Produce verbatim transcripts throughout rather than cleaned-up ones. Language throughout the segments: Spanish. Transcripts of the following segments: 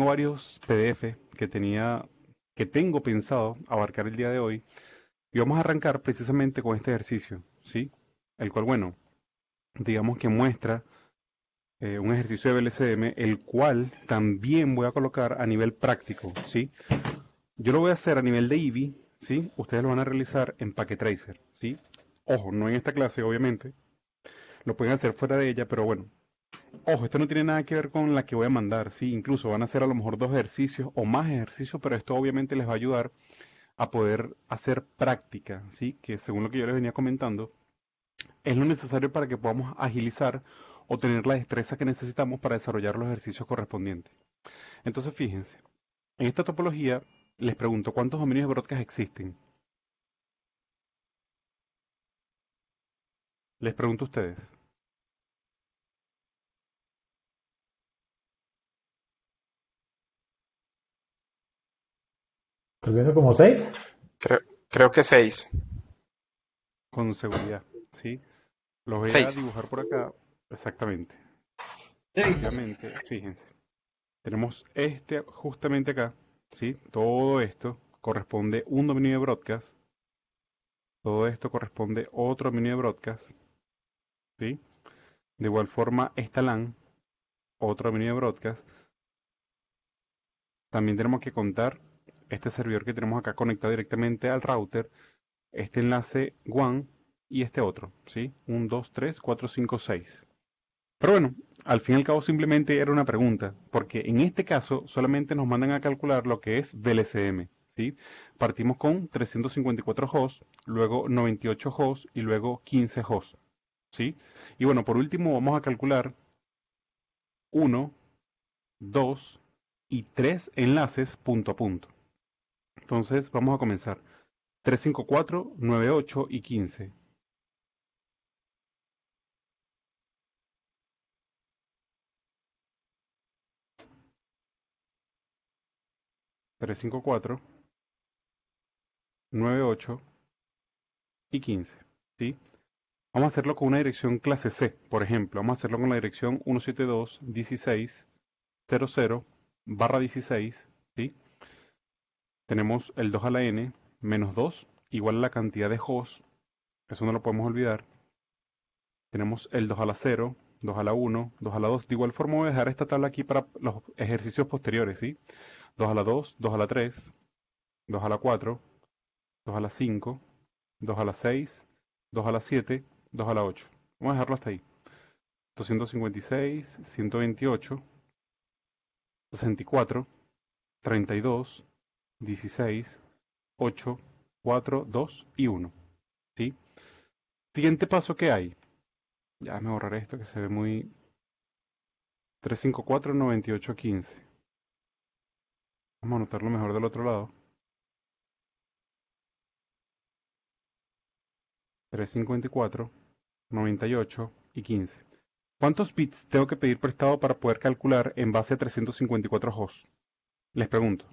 tengo varios P D F que tenía, que tengo pensado abarcar el día de hoy y vamos a arrancar precisamente con este ejercicio, ¿sí? El cual, bueno, digamos que muestra eh, un ejercicio de V L C M, el cual también voy a colocar a nivel práctico, ¿sí? Yo lo voy a hacer a nivel de Eevee, ¿sí? Ustedes lo van a realizar en Packtracer, ¿sí? Ojo, no en esta clase, obviamente. Lo pueden hacer fuera de ella, pero bueno. Ojo, esto no tiene nada que ver con la que voy a mandar, ¿sí? Incluso van a hacer a lo mejor dos ejercicios o más ejercicios, pero esto obviamente les va a ayudar a poder hacer práctica, ¿sí? Que según lo que yo les venía comentando, es lo necesario para que podamos agilizar o tener la destreza que necesitamos para desarrollar los ejercicios correspondientes. Entonces, fíjense, en esta topología les pregunto, ¿cuántos dominios de broadcast existen? Les pregunto a ustedes. Estoy viendo como seis. Creo, creo que seis. Con seguridad, ¿sí? Los voy a Seis. dibujar por acá. Exactamente. Seis. Efectivamente, fíjense. Tenemos este justamente acá, ¿sí? Todo esto corresponde un dominio de broadcast. Todo esto corresponde otro dominio de broadcast, ¿sí? De igual forma, esta LAN, otro dominio de broadcast. También tenemos que contar este servidor que tenemos acá conectado directamente al router, este enlace WAN y este otro, ¿sí? uno, dos, tres, cuatro, cinco, seis. Pero bueno, al fin y al cabo simplemente era una pregunta, porque en este caso solamente nos mandan a calcular lo que es V L C M, ¿sí? Partimos con trescientos cincuenta y cuatro hosts, luego noventa y ocho hosts y luego quince hosts, ¿sí? Y bueno, por último vamos a calcular uno, dos y tres enlaces punto a punto. Entonces vamos a comenzar. trescientos cincuenta y cuatro, noventa y ocho y quince. trescientos cincuenta y cuatro, noventa y ocho y quince, ¿sí? Vamos a hacerlo con una dirección clase C, por ejemplo. Vamos a hacerlo con la dirección ciento setenta y dos punto dieciséis punto cero cero barra dieciséis, ¿sí? Tenemos el dos a la n menos dos, igual a la cantidad de hosts, eso no lo podemos olvidar. Tenemos el dos a la cero, dos a la uno, dos a la dos. De igual forma voy a dejar esta tabla aquí para los ejercicios posteriores, ¿sí? dos a la dos, dos a la tres, dos a la cuatro, dos a la cinco, dos a la seis, dos a la siete, dos a la ocho. Vamos a dejarlo hasta ahí. doscientos cincuenta y seis, ciento veintiocho, sesenta y cuatro, treinta y dos, dieciséis, ocho, cuatro, dos y uno, ¿sí? Siguiente paso que hay. Ya me borraré esto que se ve muy... trescientos cincuenta y cuatro, noventa y ocho, quince. Vamos a anotarlo mejor del otro lado. trescientos cincuenta y cuatro, noventa y ocho y quince. ¿Cuántos bits tengo que pedir prestado para poder calcular en base a trescientos cincuenta y cuatro hosts? Les pregunto.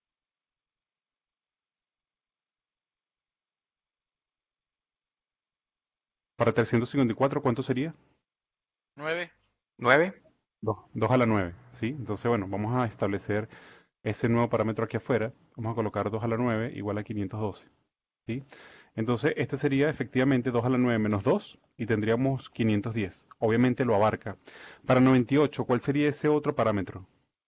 Para trescientos cincuenta y cuatro, ¿cuánto sería? Nueve. ¿Nueve? dos. dos a la nueve, ¿sí? Entonces, bueno, vamos a establecer ese nuevo parámetro aquí afuera. Vamos a colocar dos a la nueve igual a quinientos doce, ¿sí? Entonces, este sería efectivamente dos a la nueve menos dos y tendríamos quinientos diez. Obviamente lo abarca. Para noventa y ocho, ¿cuál sería ese otro parámetro?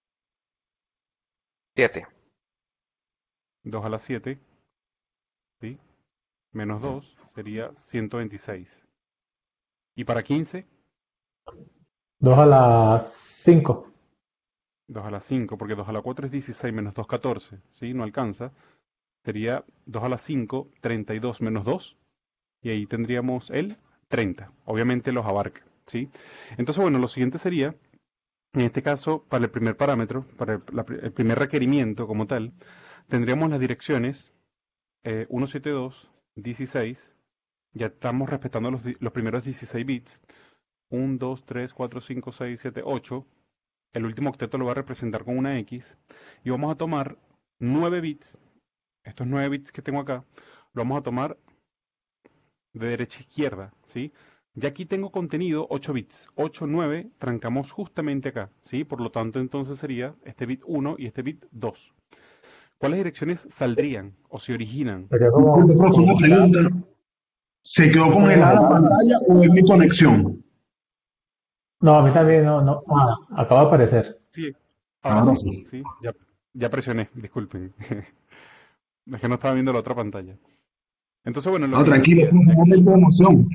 Siete. dos a la siete, ¿sí? Menos dos sería ciento veintiséis. ¿Y para quince? Dos a las cinco. dos a la cinco, porque dos a la cuatro es dieciséis menos dos, catorce, ¿sí? No alcanza. Sería dos a la cinco, treinta y dos menos dos, y ahí tendríamos el treinta. Obviamente los abarca, ¿sí? Entonces, bueno, lo siguiente sería, en este caso, para el primer parámetro, para el, la, el primer requerimiento como tal, tendríamos las direcciones eh, ciento setenta y dos, dieciséis, ya estamos respetando los, los primeros dieciséis bits, uno, dos, tres, cuatro, cinco, seis, siete, ocho, el último octeto lo va a representar con una X, y vamos a tomar nueve bits, estos nueve bits que tengo acá, lo vamos a tomar de derecha a izquierda, ¿sí? Ya aquí tengo contenido ocho bits. ocho, nueve, trancamos justamente acá, ¿sí? Por lo tanto, entonces sería este bit uno y este bit dos. ¿Cuáles direcciones saldrían o se originan? Sería Disculpe, como profe, una congelado. pregunta. ¿Se quedó Está congelada la congelado. pantalla o es mi conexión? No, a mí también no, no. Ah, acaba de aparecer. Sí, ahora Ahora sí, sí. sí, ya, ya presioné, disculpen. Es que no estaba viendo la otra pantalla. Entonces, bueno, lo No, que les tranquilo, decía, profe, un aquí, momento de emoción.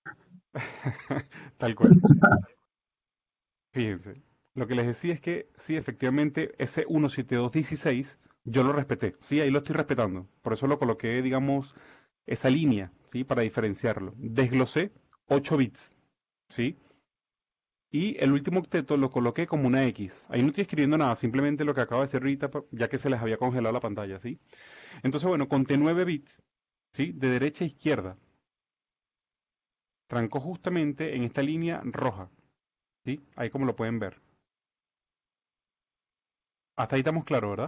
tal cual. Fíjense, lo que les decía es que sí, efectivamente, ese ciento setenta y dos punto dieciséis yo lo respeté, sí, ahí lo estoy respetando. Por eso lo coloqué, digamos, esa línea, sí, para diferenciarlo. Desglosé ocho bits, sí, y el último octeto lo coloqué como una X. Ahí no estoy escribiendo nada, simplemente lo que acabo de hacer ahorita, pa- ya que se les había congelado la pantalla, sí. Entonces, bueno, conté nueve bits, sí, de derecha a izquierda. Trancó justamente en esta línea roja, sí, ahí como lo pueden ver. Hasta ahí estamos claros, ¿verdad?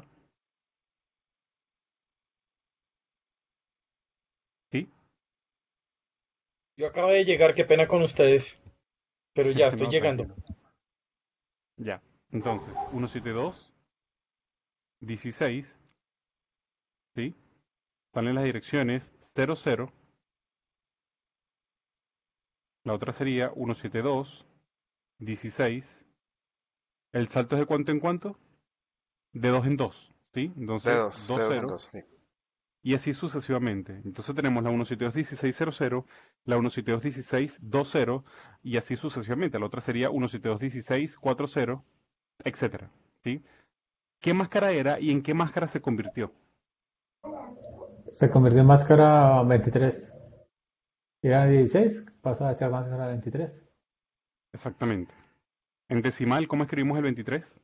Sí. Yo acabo de llegar, qué pena con ustedes, pero ya estoy No, llegando. tranquilo. Ya. Entonces, ciento setenta y dos, dieciséis, ¿sí? Están en las direcciones cero, cero. La otra sería ciento setenta y dos, dieciséis. ¿El salto es de cuánto en cuánto? De dos en dos, ¿sí? De Entonces, dos, de dos, dos en cero. dos. Sí. Y así sucesivamente. Entonces tenemos la ciento setenta y dos, dieciséis, cero, cero, la ciento setenta y dos, dieciséis, dos, cero, y así sucesivamente. La otra sería ciento setenta y dos, dieciséis, cuatro, cero, etcétera, ¿sí? ¿Qué máscara era y en qué máscara se convirtió? Se convirtió en máscara veintitrés. Era dieciséis, pasó a ser máscara veintitrés. Exactamente. En decimal, ¿cómo escribimos el veintitrés?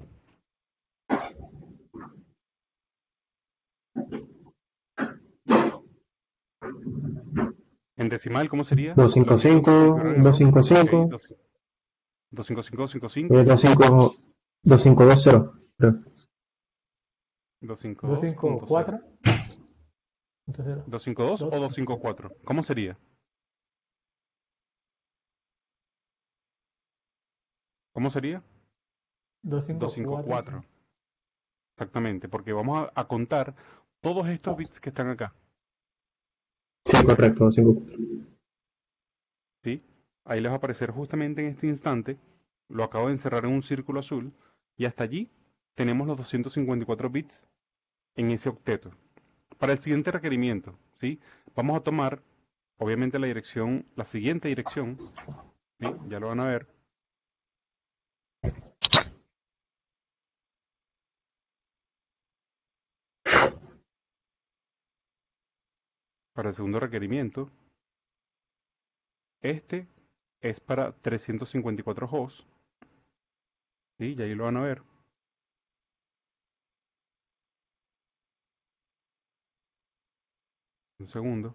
En decimal, ¿cómo sería? Los chicos que configuran el arroz. Ok, doscientos cincuenta y cinco, dos- doscientos cincuenta y cinco, eh, cinco, dos cinco dos cinco dos cero, creo. doscientos cincuenta y dos punto cero. doscientos cincuenta y cuatro punto cero. ¿doscientos cincuenta y dos o dos. doscientos cincuenta y cuatro? ¿Cómo sería? ¿Cómo sería? doscientos cincuenta y cuatro, sí. doscientos cincuenta y cuatro. Exactamente, porque vamos a, a contar todos estos bits que están acá. Sí, correcto, doscientos cincuenta y cuatro. ¿Sí? Ahí les va a aparecer justamente en este instante. Lo acabo de encerrar en un círculo azul. Y hasta allí tenemos los doscientos cincuenta y cuatro bits en ese octeto. Para el siguiente requerimiento, ¿sí? Vamos a tomar, obviamente, la dirección, la siguiente dirección, ¿sí? Ya lo van a ver. Para el segundo requerimiento, este es para trescientos cincuenta y cuatro hosts, ¿sí? Y ahí lo van a ver. Un segundo.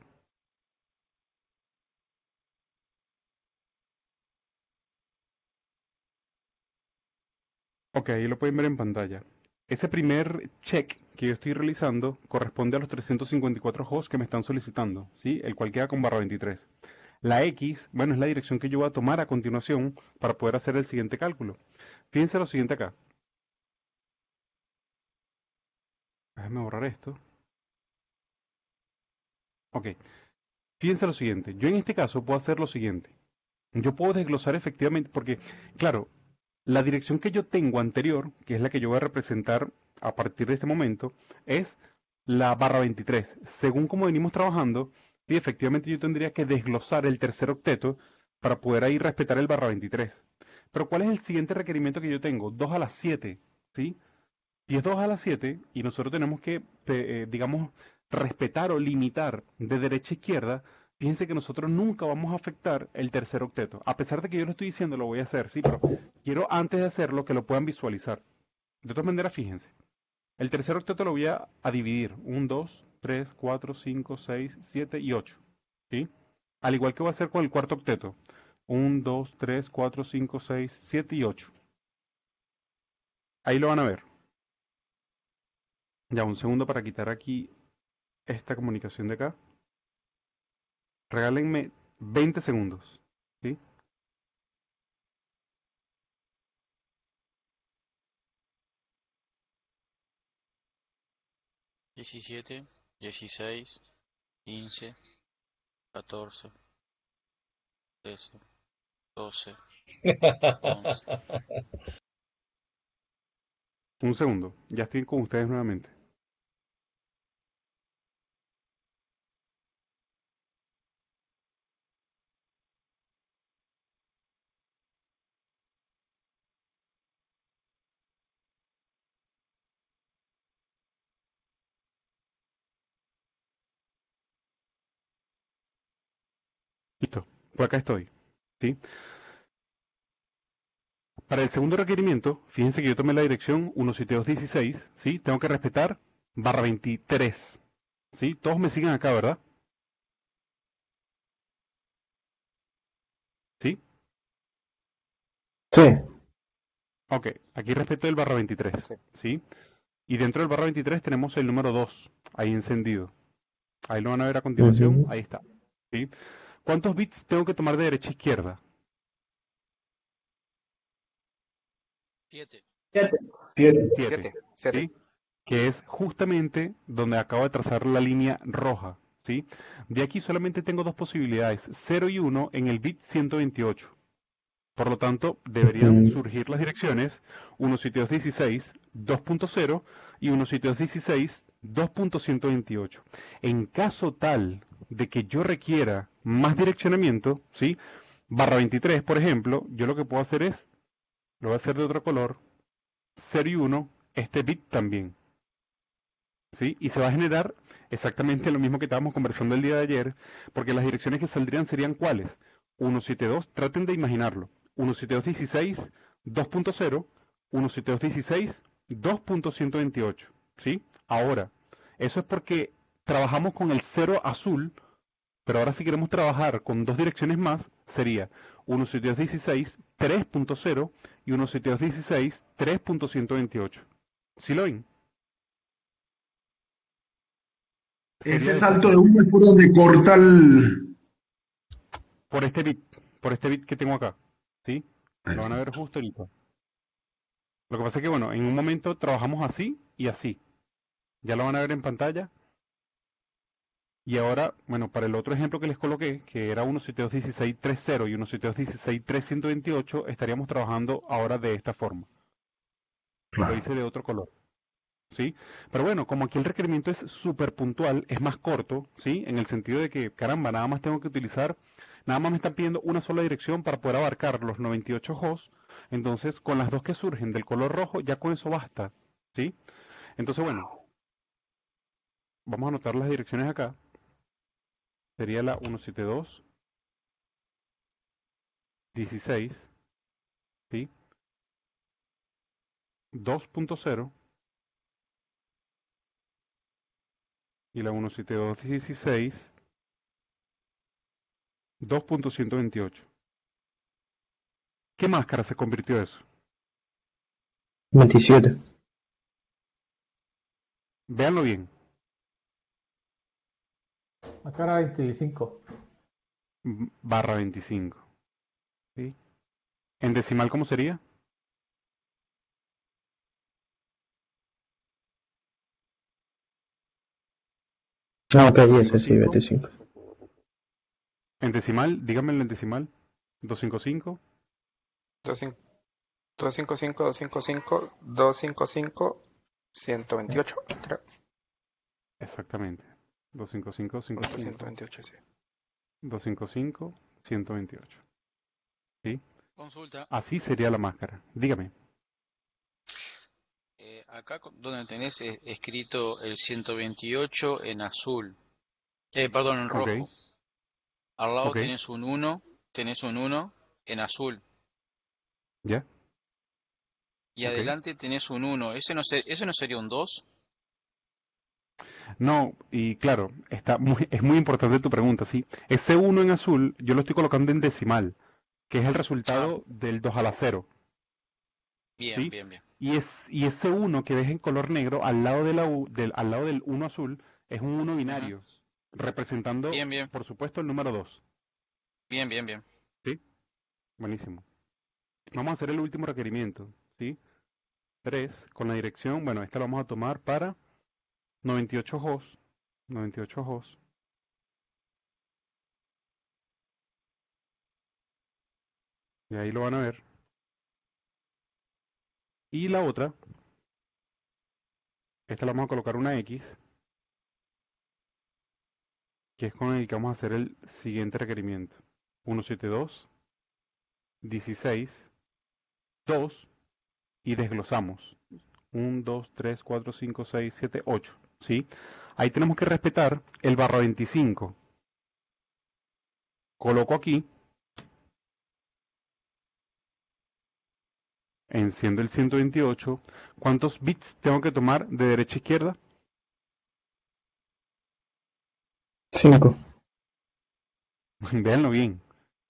Ok, ahí lo pueden ver en pantalla. Ese primer check que yo estoy realizando corresponde a los trescientos cincuenta y cuatro hosts que me están solicitando, ¿sí? El cual queda con barra veintitrés. La X, bueno, es la dirección que yo voy a tomar a continuación para poder hacer el siguiente cálculo. Fíjense lo siguiente acá. Déjame borrar esto. Ok, fíjense lo siguiente. Yo en este caso puedo hacer lo siguiente. Yo puedo desglosar efectivamente, porque, claro, la dirección que yo tengo anterior, que es la que yo voy a representar a partir de este momento, es la barra veintitrés. Según como venimos trabajando, sí, efectivamente yo tendría que desglosar el tercer octeto para poder ahí respetar el barra veintitrés. Pero ¿cuál es el siguiente requerimiento que yo tengo? dos a las siete, ¿sí? Si es dos a las siete y nosotros tenemos que, eh, digamos, respetar o limitar de derecha a izquierda, fíjense que nosotros nunca vamos a afectar el tercer octeto. A pesar de que yo lo estoy diciendo, lo voy a hacer, sí, pero quiero antes de hacerlo que lo puedan visualizar. De todas maneras, fíjense. El tercer octeto lo voy a, a dividir. uno, dos, tres, cuatro, cinco, seis, siete y ocho. ¿Sí? Al igual que voy a hacer con el cuarto octeto. uno, dos, tres, cuatro, cinco, seis, siete y ocho. Ahí lo van a ver. Ya, un segundo para quitar aquí esta comunicación de acá. Regálenme veinte segundos. ¿sí? diecisiete, dieciséis, quince, catorce, trece, doce, once. Un segundo, ya estoy con ustedes nuevamente. Listo, por acá estoy, ¿sí? Para el segundo requerimiento, fíjense que yo tomé la dirección ciento setenta y dos punto dieciséis, ¿sí? Tengo que respetar barra veintitrés, ¿sí? Todos me siguen acá, ¿verdad? ¿Sí? Sí. Ok, aquí respeto el barra veintitrés, Sí. ¿sí? Y dentro del barra veintitrés tenemos el número dos, ahí encendido. Ahí lo van a ver a continuación, Ujú. ahí está, ¿sí? ¿Cuántos bits tengo que tomar de derecha a izquierda? siete. Siete. siete, Siete. Siete. ¿sí? Que es justamente donde acabo de trazar la línea roja, ¿sí? De aquí solamente tengo dos posibilidades, cero y uno en el bit ciento veintiocho. Por lo tanto, deberían Ujú. surgir las direcciones ciento setenta y dos punto dieciséis, dos punto cero y ciento setenta y dos punto dieciséis, dos punto ciento veintiocho. En caso tal de que yo requiera más direccionamiento, ¿sí? Barra veintitrés, por ejemplo, yo lo que puedo hacer es, lo voy a hacer de otro color, cero y uno, este bit también, ¿sí? Y se va a generar exactamente lo mismo que estábamos conversando el día de ayer, porque las direcciones que saldrían serían ¿cuáles? ciento setenta y dos, traten de imaginarlo, ciento setenta y dos punto dieciséis, dos punto cero, ciento setenta y dos punto dieciséis, dos punto ciento veintiocho, ¿sí? Ahora, eso es porque trabajamos con el cero azul, pero ahora si queremos trabajar con dos direcciones más, sería ciento setenta y dos punto dieciséis, tres punto cero y ciento setenta y dos punto dieciséis, tres punto ciento veintiocho. ¿Sí lo ven? Sería Ese de esta salto de forma. uno es por donde corta el... Por este bit, por este bit que tengo acá, ¿sí? Lo van a ver Exacto. justo ahorita. Lo que pasa es que, bueno, en un momento trabajamos así y así. Ya lo van a ver en pantalla. Y ahora, bueno, para el otro ejemplo que les coloqué, que era ciento setenta y dos punto dieciséis punto treinta y ciento setenta y dos punto dieciséis punto trescientos veintiocho, estaríamos trabajando ahora de esta forma. Lo Claro. hice de otro color, ¿sí? Pero bueno, como aquí el requerimiento es súper puntual, es más corto, ¿sí? En el sentido de que, caramba, nada más tengo que utilizar, nada más me están pidiendo una sola dirección para poder abarcar los noventa y ocho hosts. Entonces, con las dos que surgen del color rojo, ya con eso basta, ¿sí? Entonces, bueno, vamos a anotar las direcciones acá. Sería la ciento setenta y dos punto dieciséis, ¿sí? dos punto cero y la ciento setenta y dos punto dieciséis, dos punto ciento veintiocho. ¿Qué máscara se convirtió eso? veintisiete. Véanlo bien. Máscara veinticinco. M- Barra veinticinco, ¿sí? ¿En decimal cómo sería? Ah, ok, ese sí, doscientos cincuenta y cinco. veinticinco. En decimal, díganmelo en decimal. doscientos cincuenta y cinco. doscientos cincuenta y cinco, doscientos cincuenta y cinco, doscientos cincuenta y cinco, ciento veintiocho, creo. Exactamente. doscientos cincuenta y cinco, Punto ciento veinticinco. ciento veintiocho, sí. doscientos cincuenta y cinco, ciento veintiocho. ¿Sí? Consulta. Así sería la máscara. Dígame. Eh, acá co- donde tenés eh, escrito el ciento veintiocho en azul. Eh, perdón, en Ok, rojo. Al lado ok, tenés un uno, tenés un uno en azul. ya, Y ok. adelante tenés un uno. ¿Ese no, se- ese no sería un dos? No, y claro, está muy, es muy importante tu pregunta, ¿sí? Ese uno en azul, yo lo estoy colocando en decimal, que es el Ah, resultado del dos a la cero, bien, ¿sí? bien, bien. Y, es, y ese uno que ves en color negro al lado, de la U- del, al lado del uno azul es un uno Ujú. binario, representando, Bien, bien, por supuesto, el número dos. bien, bien, bien. ¿Sí? Buenísimo. Vamos a hacer el último requerimiento, ¿sí? tres con la dirección, bueno, esta la vamos a tomar para noventa y ocho hosts, noventa y ocho hosts. Y ahí lo van a ver. Y la otra, esta la vamos a colocar una X, que es con el que vamos a hacer el siguiente requerimiento. ciento setenta y dos, dieciséis, dos y desglosamos. uno, dos, tres, cuatro, cinco, seis, siete, ocho. ¿Sí? Ahí tenemos que respetar el barra veinticinco. Coloco aquí, enciendo el ciento veintiocho. ¿Cuántos bits tengo que tomar de derecha a izquierda? cinco. Véanlo bien.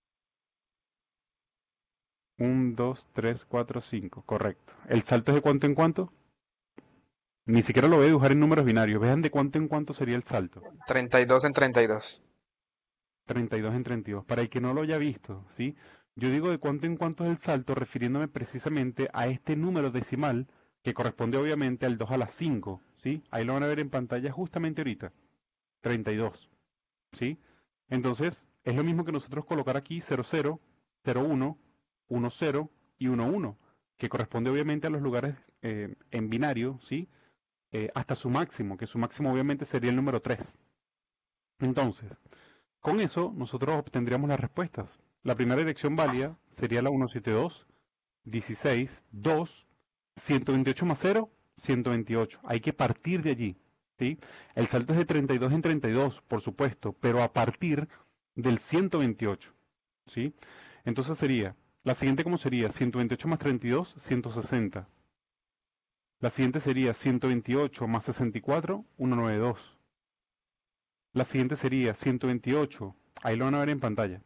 uno, dos, tres, cuatro, cinco. Correcto. ¿El salto es de cuánto en cuánto? Ni siquiera lo voy a dibujar en números binarios. Vean de cuánto en cuánto sería el salto. treinta y dos en treinta y dos. treinta y dos en treinta y dos. Para el que no lo haya visto, ¿sí? Yo digo de cuánto en cuánto es el salto refiriéndome precisamente a este número decimal que corresponde obviamente al dos a la cinco, ¿sí? Ahí lo van a ver en pantalla justamente ahorita. treinta y dos, ¿sí? Entonces, es lo mismo que nosotros colocar aquí cero cero, cero uno, uno cero y uno uno, que corresponde obviamente a los lugares eh, en binario, ¿sí? Eh, hasta su máximo, que su máximo obviamente sería el número tres. Entonces, con eso nosotros obtendríamos las respuestas. La primera dirección válida sería la ciento setenta y dos, dieciséis, dos, ciento veintiocho más cero, ciento veintiocho. Hay que partir de allí, ¿sí? El salto es de treinta y dos en treinta y dos, por supuesto, pero a partir del ciento veintiocho, ¿sí? Entonces sería, la siguiente como sería, ciento veintiocho más treinta y dos, ciento sesenta. La siguiente sería ciento veintiocho más sesenta y cuatro, ciento noventa y dos. La siguiente sería ciento veintiocho, ahí lo van a ver en pantalla.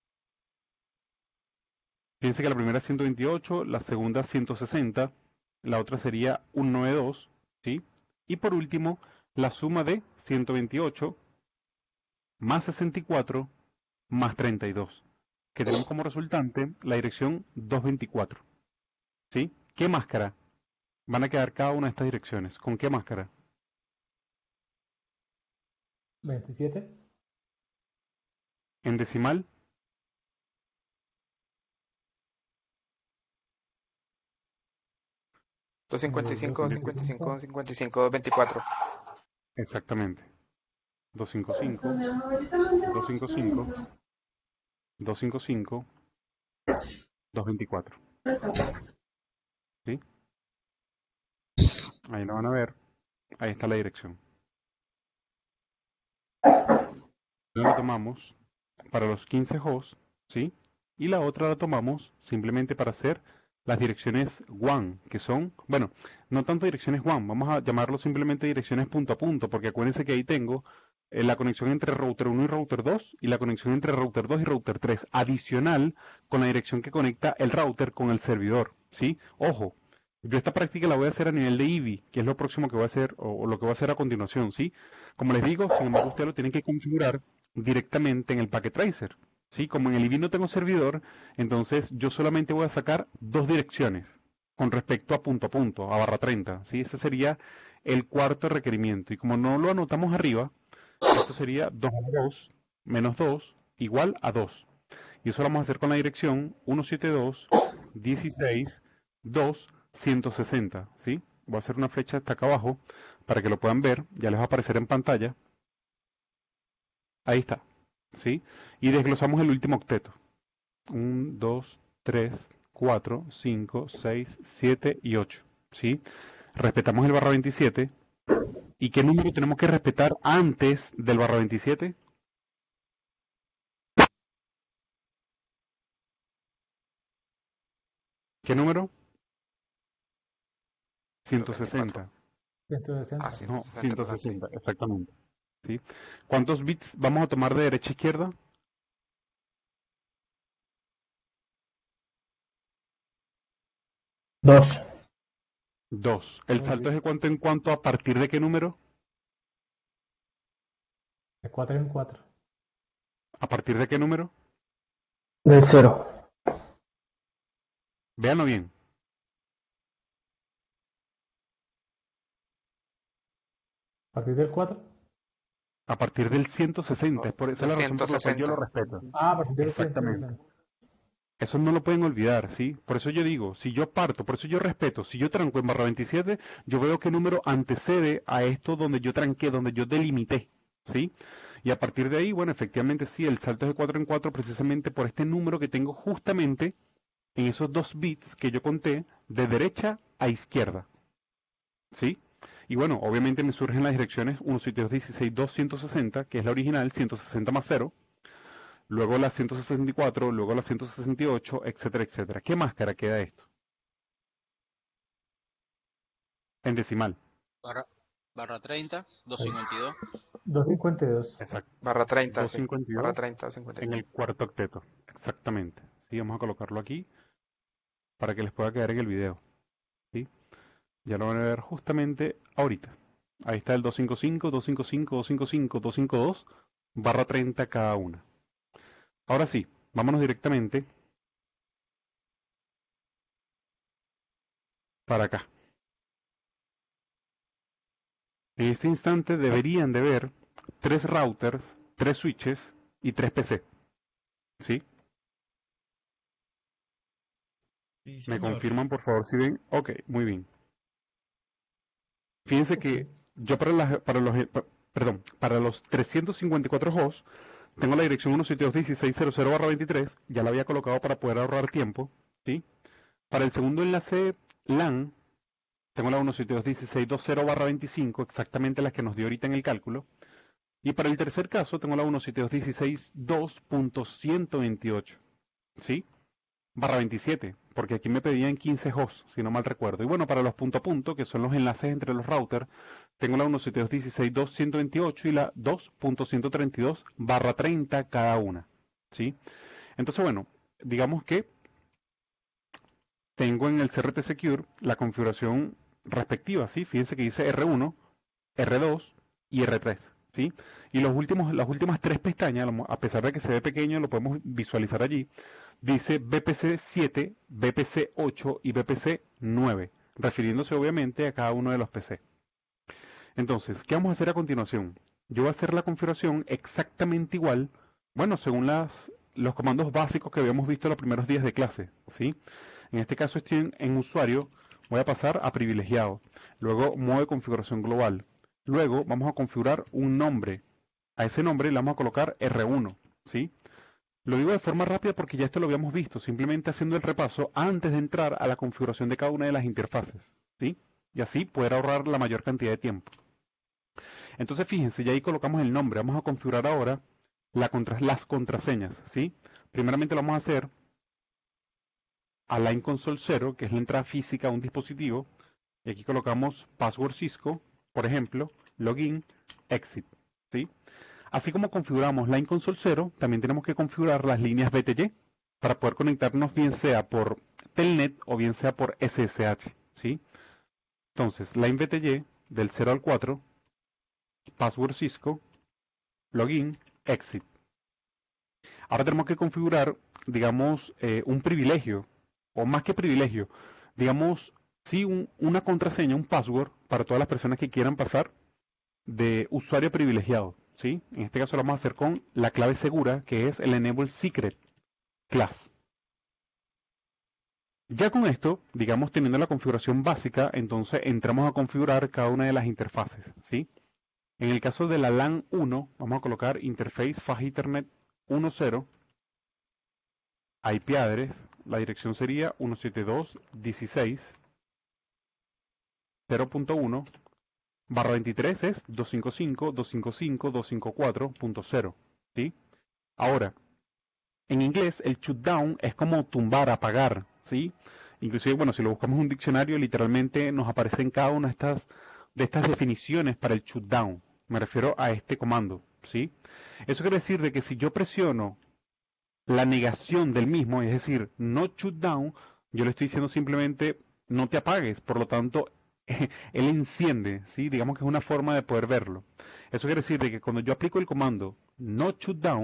Fíjense que la primera es ciento veintiocho, la segunda ciento sesenta, la otra sería ciento noventa y dos, ¿sí? Y por último, la suma de ciento veintiocho más sesenta y cuatro más treinta y dos, que tenemos como resultante la dirección doscientos veinticuatro, ¿sí? ¿Qué máscara van a quedar cada una de estas direcciones? ¿Con qué máscara? veintisiete. En decimal, doscientos cincuenta y cinco, Eh, cincuenta y cinco, cincuenta y cinco, veinticuatro. exactamente. doscientos cincuenta y cinco, doscientos cincuenta y cinco, doscientos cincuenta y cinco, doscientos veinticuatro. ¿Sí? Ahí lo van a ver. Ahí está la dirección. Una la tomamos para los quince hosts, ¿sí? Y la otra la tomamos simplemente para hacer las direcciones WAN, que son, bueno, no tanto direcciones WAN, vamos a llamarlo simplemente direcciones punto a punto, porque acuérdense que ahí tengo eh, la conexión entre router uno y router dos y la conexión entre router dos y router tres, adicional con la dirección que conecta el router con el servidor, ¿sí? Ojo, yo esta práctica la voy a hacer a nivel de I V I, que es lo próximo que voy a hacer, o, o lo que voy a hacer a continuación, ¿sí? Como les digo, sin embargo, ustedes lo tienen que configurar directamente en el Packet Tracer, ¿sí? Como en el I V I no tengo servidor, entonces yo solamente voy a sacar dos direcciones con respecto a punto a punto, a barra treinta, ¿sí? Ese sería el cuarto requerimiento. Y como no lo anotamos arriba, esto sería dos a dos menos dos igual a dos. Y eso lo vamos a hacer con la dirección ciento setenta y dos, dieciséis, dos, ciento sesenta, ¿sí? Voy a hacer una flecha hasta acá abajo para que lo puedan ver, ya les va a aparecer en pantalla. Ahí está, ¿sí? Y desglosamos el último octeto. uno, dos, tres, cuatro, cinco, seis, siete y ocho, ¿sí? Respetamos el barra veintisiete. ¿Y qué número tenemos que respetar antes del barra veintisiete? ¿Qué número? ciento sesenta. ciento sesenta. Ah, No, ciento sesenta, ciento perdón, sí. sesenta, exactamente. ¿Sí? ¿Cuántos bits vamos a tomar de derecha a izquierda? dos. Dos. ¿El Dos salto es de bits. cuánto en cuánto a partir de qué número? De cuatro en cuatro. ¿A partir de qué número? Del cero. Véanlo bien. A partir del cuatro. A partir del ciento sesenta. Es por esa es la razón por la cual yo lo respeto. Ah, a partir del Exactamente. ciento sesenta. Eso no lo pueden olvidar, ¿sí? Por eso yo digo, si yo parto, por eso yo respeto, si yo tranco en barra veintisiete, yo veo qué número antecede a esto donde yo tranqué, donde yo delimité, ¿sí? Y a partir de ahí, bueno, efectivamente sí, el salto es de cuatro en cuatro precisamente por este número que tengo justamente en esos dos bits que yo conté de derecha a izquierda, ¿sí? Y bueno, obviamente me surgen las direcciones uno siete dos dieciséis dos ciento sesenta, que es la original, ciento sesenta más cero, luego la ciento sesenta y cuatro, luego la ciento sesenta y ocho, etcétera, etcétera. ¿Qué máscara queda esto? En decimal. Barra, barra treinta, doscientos cincuenta y dos. doscientos cincuenta y dos. Exacto. Barra treinta, sí. doscientos cincuenta y dos Barra treinta, cincuenta y en dos. el cuarto octeto. Exactamente. Sí, vamos a colocarlo aquí para que les pueda quedar en el video. ¿Sí? Ya lo van a ver justamente ahorita. Ahí está el doscientos cincuenta y cinco, doscientos cincuenta y cinco, doscientos cincuenta y cinco, doscientos cincuenta y dos, barra treinta cada una. Ahora sí, vámonos directamente para acá. En este instante deberían de ver tres routers, tres switches y tres P C. ¿Sí? Sí, ¿Me señor. confirman por favor si ven? Ok, muy bien. Fíjense que yo para, las, para los pa- perdón, para los trescientos cincuenta y cuatro hosts tengo la dirección uno siete dos uno seis cero cero barra veintitrés, ya la había colocado para poder ahorrar tiempo, ¿sí? Para el segundo enlace LAN tengo la uno siete dos uno seis dos cero barra veinticinco, exactamente las que nos dio ahorita en el cálculo. Y para el tercer caso tengo la uno siete dos uno seis dos punto ciento veintiocho, ¿sí? Barra veintisiete, porque aquí me pedían quince hosts, si no mal recuerdo. Y bueno, para los punto a punto, que son los enlaces entre los routers, tengo la uno siete dos uno seis dos punto ciento veintiocho y la dos punto ciento treinta y dos barra treinta cada una, ¿sí? Entonces, bueno, digamos que tengo en el C R T Secure la configuración respectiva, ¿sí? Fíjense que dice R uno, R dos y R tres, ¿sí? Y los últimos, las últimas tres pestañas, a pesar de que se ve pequeño, lo podemos visualizar allí, dice B P C siete, B P C ocho y B P C nueve, refiriéndose obviamente a cada uno de los P C. Entonces, ¿qué vamos a hacer a continuación? Yo voy a hacer la configuración exactamente igual, bueno, según las, los comandos básicos que habíamos visto los primeros días de clase, ¿sí? En este caso estoy en, en usuario, voy a pasar a privilegiado, luego modo de configuración global, luego vamos a configurar un nombre, a ese nombre le vamos a colocar R uno, ¿sí? Lo digo de forma rápida porque ya esto lo habíamos visto, simplemente haciendo el repaso antes de entrar a la configuración de cada una de las interfaces, ¿sí? Y así poder ahorrar la mayor cantidad de tiempo. Entonces fíjense, ya ahí colocamos el nombre, vamos a configurar ahora la contra, las contraseñas, ¿sí? Primeramente lo vamos a hacer a Line Console cero, que es la entrada física a un dispositivo, y aquí colocamos password Cisco, por ejemplo, login, exit, ¿sí? Así como configuramos Line Console cero, también tenemos que configurar las líneas B T Y para poder conectarnos bien sea por Telnet o bien sea por S S H, ¿sí? Entonces, Line B T Y del cero al cuatro, password Cisco, login, exit. Ahora tenemos que configurar, digamos, eh, un privilegio, o más que privilegio, digamos, sí, un, una contraseña, un password para todas las personas que quieran pasar de usuario privilegiado, ¿sí? En este caso lo vamos a hacer con la clave segura, que es el Enable Secret Class. Ya con esto, digamos, teniendo la configuración básica, entonces entramos a configurar cada una de las interfaces, ¿sí? En el caso de la LAN uno, vamos a colocar Interface Fast Ethernet uno punto cero, I P address, la dirección sería uno siete dos punto dieciséis punto cero punto uno, barra veintitrés es doscientos cincuenta y cinco, doscientos cincuenta y cinco, doscientos cincuenta y cuatro punto cero, ¿sí? Ahora, en inglés el shutdown es como tumbar, apagar, ¿sí? Inclusive, bueno, si lo buscamos en un diccionario, literalmente nos aparecen cada una de estas, de estas definiciones para el shutdown. Me refiero a este comando, ¿sí? Eso quiere decir de que si yo presiono la negación del mismo, es decir, no shutdown, yo le estoy diciendo simplemente no te apagues, por lo tanto, él enciende, ¿sí? Digamos que es una forma de poder verlo. Eso quiere decir de que cuando yo aplico el comando no shutdown,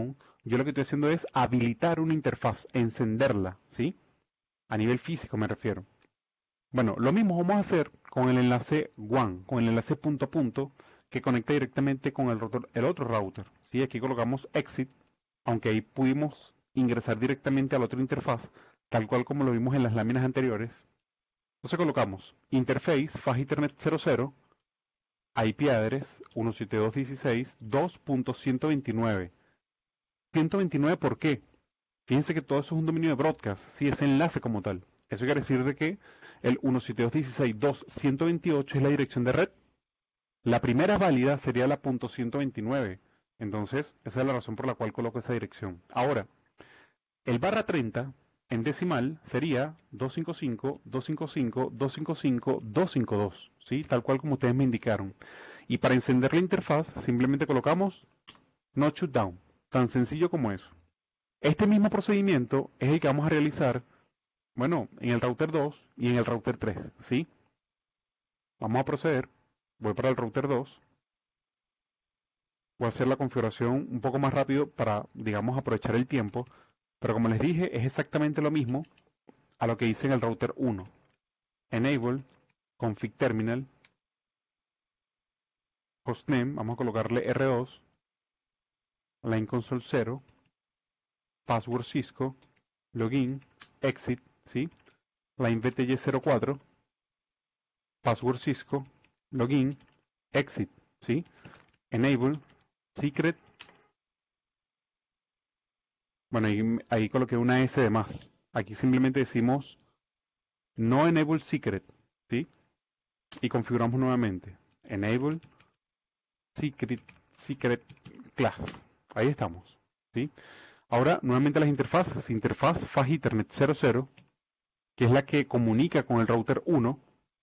yo lo que estoy haciendo es habilitar una interfaz, encenderla, ¿sí? A nivel físico me refiero. Bueno, lo mismo vamos a hacer con el enlace WAN, con el enlace punto a punto que conecta directamente con el, router- el otro router. ¿Sí? Aquí colocamos exit, aunque ahí pudimos ingresar directamente a la otra interfaz, tal cual como lo vimos en las láminas anteriores. Entonces colocamos interface fast ethernet cero cero, I P address uno siete dos punto dieciséis punto dos punto ciento veintinueve. ciento veintinueve, ¿por qué? Fíjense que todo eso es un dominio de broadcast, sí, es enlace como tal. Eso quiere decir de que el uno siete dos punto dieciséis punto dos punto ciento veintiocho es la dirección de red. La primera válida sería la punto ciento veintinueve. Entonces, esa es la razón por la cual coloco esa dirección. Ahora, el barra treinta en decimal sería doscientos cincuenta y cinco, doscientos cincuenta y cinco, doscientos cincuenta y cinco, doscientos cincuenta y dos, ¿sí? Tal cual como ustedes me indicaron. Y para encender la interfaz, simplemente colocamos no shutdown, tan sencillo como eso. Este mismo procedimiento es el que vamos a realizar, bueno, en el router dos y en el router tres, ¿sí? Vamos a proceder, voy para el router dos, voy a hacer la configuración un poco más rápido para, digamos, aprovechar el tiempo, pero como les dije, es exactamente lo mismo a lo que hice en el router uno. Enable, config terminal, hostname, vamos a colocarle R dos, line console cero, password Cisco, login, exit, ¿sí? Line V T Y cero cuatro, password Cisco, login, exit, ¿sí? Enable, secret, bueno, ahí, ahí coloqué una S de más. Aquí simplemente decimos no enable secret, ¿sí? Y configuramos nuevamente. Enable secret, secret class. Ahí estamos, ¿sí? Ahora, nuevamente las interfaces. Interfaz fast ethernet cero cero, que es la que comunica con el router uno.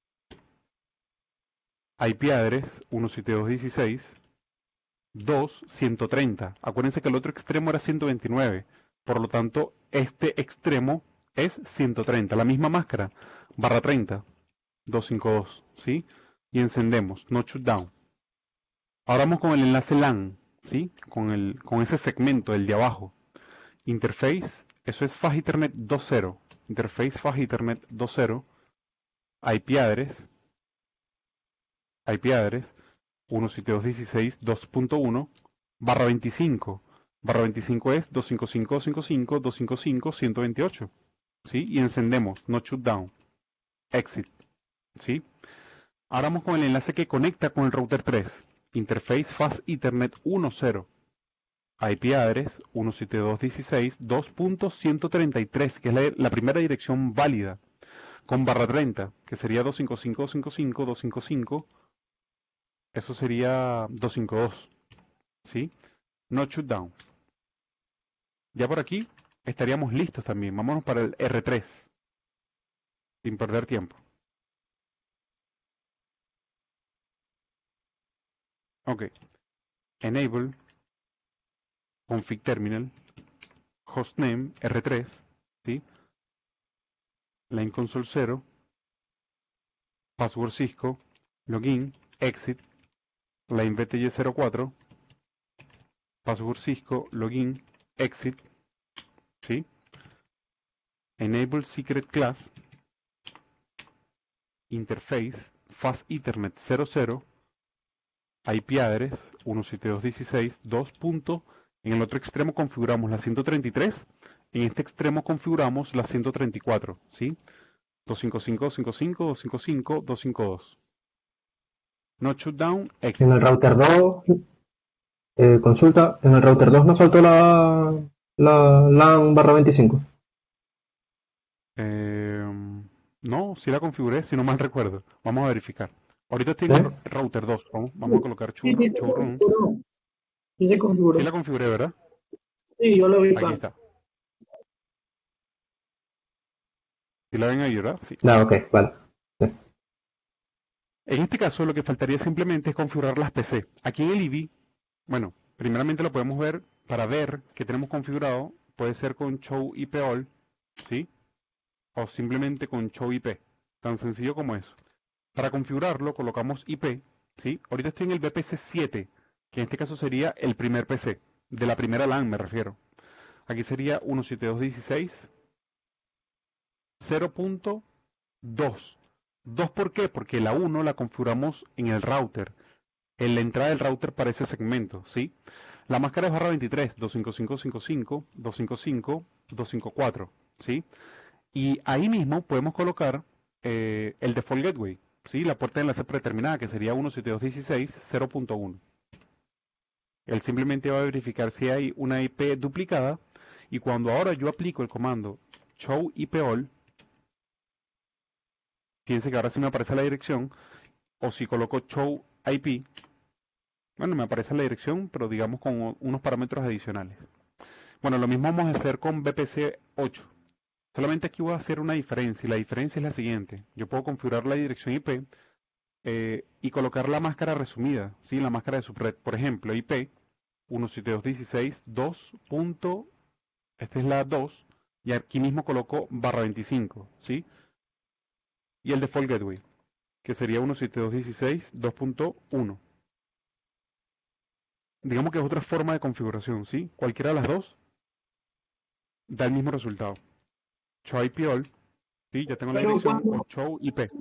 I P address uno siete dos punto dieciséis punto dos punto ciento treinta. Acuérdense que el otro extremo era ciento veintinueve. Por lo tanto, este extremo es ciento treinta. La misma máscara. Barra treinta. doscientos cincuenta y dos. ¿Sí? Y encendemos. No shutdown. Ahora vamos con el enlace LAN. ¿Sí? Con, el, con ese segmento, el de abajo. Interface. Eso es Fast Ethernet dos punto cero. Interface Fast Ethernet dos punto cero. I P address. I P address uno siete dos punto dieciséis punto dos punto uno barra veinticinco. Barra veinticinco es doscientos cincuenta y cinco, doscientos cincuenta y cinco, doscientos cincuenta y cinco, ciento veintiocho. ¿Sí? Y encendemos, no shutdown. Exit. ¿Sí? Ahora vamos con el enlace que conecta con el router tres. Interface Fast Ethernet uno punto cero. I P address uno siete dos punto dieciséis punto dos punto ciento treinta y tres, que es la, la primera dirección válida. Con barra treinta, que sería doscientos cincuenta y cinco, doscientos cincuenta y cinco, doscientos cincuenta y cinco. Eso sería doscientos cincuenta y dos. ¿Sí? No shutdown. Ya por aquí estaríamos listos también. Vámonos para el R tres. Sin perder tiempo. Ok. Enable. Config terminal. Hostname R tres. ¿Sí? Line console cero. Password Cisco. Login. Exit. Line V T Y cero cuatro. Password Cisco. Login. Exit. ¿Sí? Enable Secret Class. Interface Fast Ethernet cero cero. I P address uno siete dos punto dieciséis punto dos punto. En el otro extremo configuramos la ciento treinta y tres. En este extremo configuramos la ciento treinta y cuatro. ¿Sí? doscientos cincuenta y cinco, doscientos cincuenta y cinco, doscientos cincuenta y cinco, doscientos cincuenta y dos. No shutdown. Exit. En el router dos, eh, consulta, en el router dos nos faltó la, la LAN barra veinticinco. Eh, no, si la configuré, si no mal recuerdo. Vamos a verificar. Ahorita estoy en ¿Sí? el router dos. Vamos, vamos a colocar Sí, sí, se showroom. configuró. Sí se configuró. Sí la configuré, ¿verdad? Sí, yo lo vi. Aquí está. ¿Sí la ven ahí, verdad? Sí. Ah, ok, vale. Sí. En este caso, lo que faltaría simplemente es configurar las P C. Aquí en el I D I, bueno, primeramente lo podemos ver para ver que tenemos configurado. Puede ser con show I P all, ¿sí? O simplemente con show I P. Tan sencillo como eso. Para configurarlo, colocamos I P, ¿sí? Ahorita estoy en el V P C siete, que en este caso sería el primer P C. De la primera LAN me refiero. Aquí sería uno punto setenta y dos punto dieciséis cero punto dos. ¿dos por qué? Porque la uno la configuramos en el router. En la entrada del router para ese segmento, ¿sí? La máscara es barra veintitrés, doscientos cincuenta y cinco punto cincuenta y cinco, doscientos cincuenta y cinco, doscientos cincuenta y cuatro, ¿sí? Y ahí mismo podemos colocar eh, el default gateway, ¿sí? La puerta de enlace predeterminada, que sería uno punto setenta y dos punto dieciséis cero punto uno. Él simplemente va a verificar si hay una I P duplicada, y cuando ahora yo aplico el comando show I P all, fíjense que ahora sí me aparece la dirección, o si coloco show I P, bueno, me aparece la dirección, pero digamos con unos parámetros adicionales. Bueno, lo mismo vamos a hacer con V P C ocho. Solamente aquí voy a hacer una diferencia, y la diferencia es la siguiente. Yo puedo configurar la dirección I P eh, y colocar la máscara resumida, ¿sí? La máscara de subred. Por ejemplo, I P uno punto setenta y dos punto dieciséis punto dos. Esta es la dos, y aquí mismo coloco barra veinticinco, ¿sí? Y el default gateway, que sería uno punto setenta y dos punto dieciséis punto dos punto uno. Digamos que es otra forma de configuración, ¿sí? Cualquiera de las dos da el mismo resultado. Show I P all, ¿sí? Ya tengo la Pero dirección, cuando- o show I P.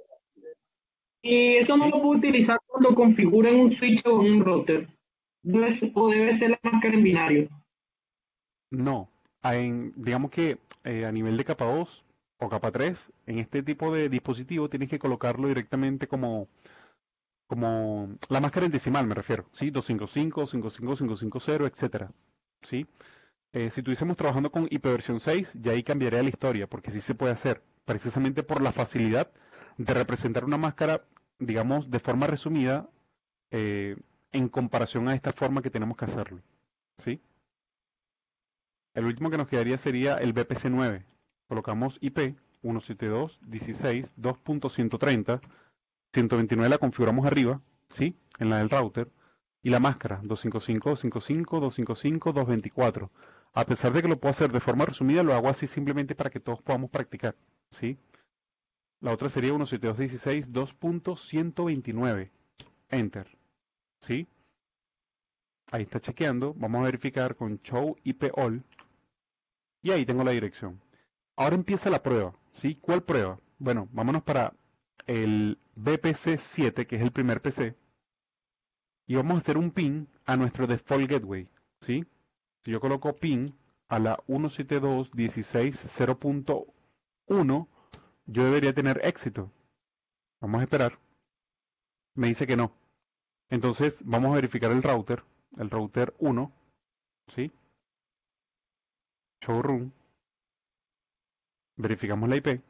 Y eso no Sí. lo puedo utilizar cuando configuren un switch o un router. Debe ser- o debe ser la máscara en binario. No, en, digamos que eh, a nivel de capa dos o capa tres, en este tipo de dispositivo tienes que colocarlo directamente como, como la máscara en decimal, me refiero, ¿sí? doscientos cincuenta y cinco, cincuenta y cinco, quinientos cincuenta, etcétera, ¿sí? Eh, si estuviésemos trabajando con I P versión seis, ya ahí cambiaría la historia, porque sí se puede hacer, precisamente por la facilidad de representar una máscara, digamos, de forma resumida, eh, en comparación a esta forma que tenemos que hacerlo, ¿sí? El último que nos quedaría sería el V P C nueve. Colocamos I P uno punto setenta y dos punto dieciséis punto dos punto ciento treinta, ciento veintinueve la configuramos arriba, ¿sí? En la del router, y la máscara doscientos cincuenta y cinco, doscientos cincuenta y cinco, doscientos cincuenta y cinco, doscientos veinticuatro. A pesar de que lo puedo hacer de forma resumida, lo hago así simplemente para que todos podamos practicar, ¿sí? La otra sería uno punto setenta y dos punto dieciséis punto dos punto ciento veintinueve. Enter, ¿sí? Ahí está chequeando. Vamos a verificar con show I P all. Y ahí tengo la dirección. Ahora empieza la prueba, ¿sí? ¿Cuál prueba? Bueno, vámonos para el V P C siete, que es el primer P C, y vamos a hacer un ping a nuestro default gateway, ¿sí? Si yo coloco ping a la uno punto setenta y dos punto dieciséis punto cero punto uno, yo debería tener éxito. Vamos a esperar. Me dice que no. Entonces vamos a verificar el router, el router uno, ¿sí? Showroom. Verificamos la I P.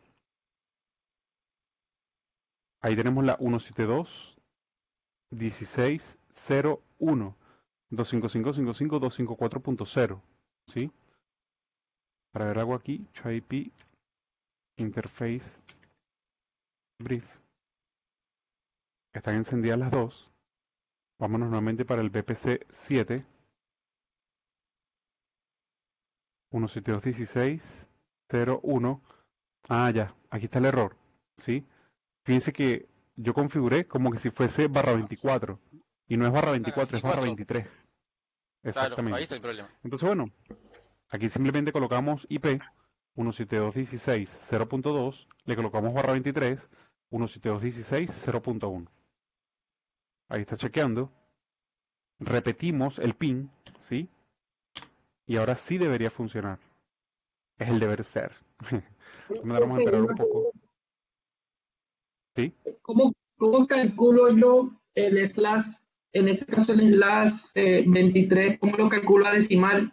Ahí tenemos la uno punto setenta y dos punto dieciséis punto cero uno, doscientos cincuenta y cinco, cincuenta y cinco, doscientos cincuenta y cuatro punto cero, ¿sí? Para ver algo aquí, show I P, interface, brief. Están encendidas las dos. Vámonos nuevamente para el V P C siete. uno punto setenta y dos punto dieciséis punto cero uno. Ah, ya, aquí está el error, ¿sí? Fíjense que yo configuré como que si fuese barra veinticuatro. Y no es barra veinticuatro, es barra veintitrés. Claro, Exactamente. ahí está el problema. Entonces, bueno, aquí simplemente colocamos I P uno punto setenta y dos punto dieciséis punto cero punto dos, le colocamos barra veintitrés, uno punto setenta y dos punto dieciséis punto cero punto uno. Ahí está chequeando. Repetimos el pin, ¿sí? Y ahora sí debería funcionar. Es el deber ser. Vamos a esperar un poco. ¿Sí? ¿Cómo, cómo calculo yo el slash, en ese caso el slash eh, veintitrés, cómo lo calculo a decimal?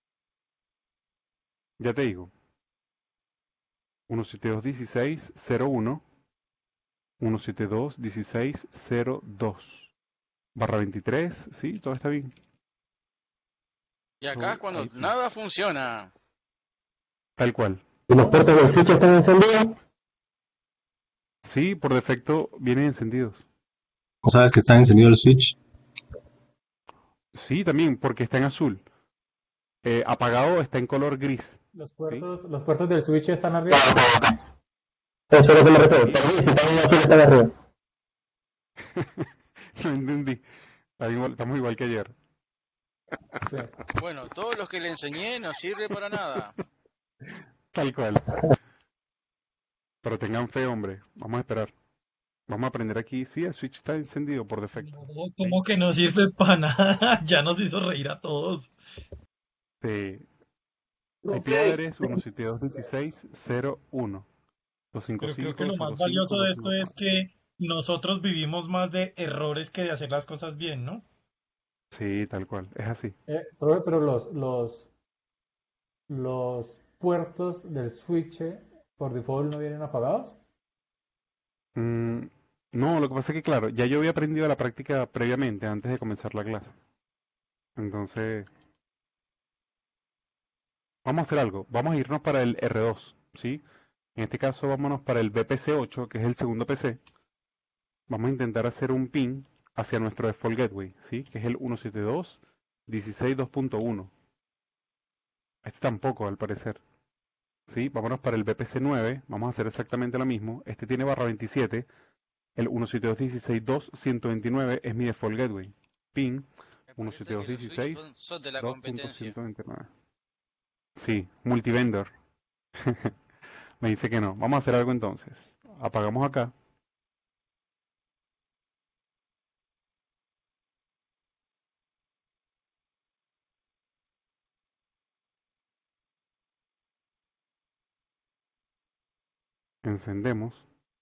Ya te digo. uno punto setenta y dos punto dieciséis punto cero uno, uno punto setenta y dos punto dieciséis punto cero dos, barra veintitrés, sí, todo está bien. Y acá es cuando Ahí sí. nada funciona. Tal cual. ¿Y los puertos del switch están encendidos? Sí, por defecto vienen encendidos. ¿O sabes que está encendido el switch? Sí, también, porque está en azul. Eh, apagado está en color gris. Los puertos, los puertos del switch están arriba. Eso es lo que me refiero. Está bien, si está en azul, está de arriba. No entendí. Está igual- Estamos igual que ayer. Sí. Bueno, todo lo que le enseñé no sirve para nada. Tal cual. Pero tengan fe, hombre. Vamos a esperar. Vamos a aprender aquí. Sí, el switch está encendido por defecto. No, ¿cómo que no sirve para nada? Ya nos hizo reír a todos. Sí. I P Profe, address uno siete dos punto dieciséis punto cero uno. Pero creo que doscientos cincuenta y cinco, lo más cincuenta y cinco, valioso de esto es doscientos cincuenta y cuatro. que nosotros vivimos más de errores que de hacer las cosas bien, ¿no? Sí, tal cual. Es así. Eh, profe, pero los, los, los puertos del switch eh, por default no vienen apagados. Mm, no, lo que pasa es que, claro, ya yo había aprendido la práctica previamente, antes de comenzar la clase. Entonces, vamos a hacer algo. Vamos a irnos para el R dos, ¿sí? En este caso, vámonos para el B P C ocho, que es el segundo P C. Vamos a intentar hacer un ping hacia nuestro default gateway, ¿sí? Que es el ciento setenta y dos punto dieciséis punto dos punto uno. Este tampoco, al parecer. ¿Sí? Vámonos para el B P C nueve. Vamos a hacer exactamente lo mismo. Este tiene barra veintisiete. El ciento setenta y dos punto dieciséis punto dos punto ciento veintinueve es mi default gateway. Ping Me parece que los switches ciento setenta y dos punto dieciséis son, son de la punto dos punto competencia. ciento veintinueve. Sí, multivendor. Me dice que no. Vamos a hacer algo entonces. Apagamos acá. Encendemos.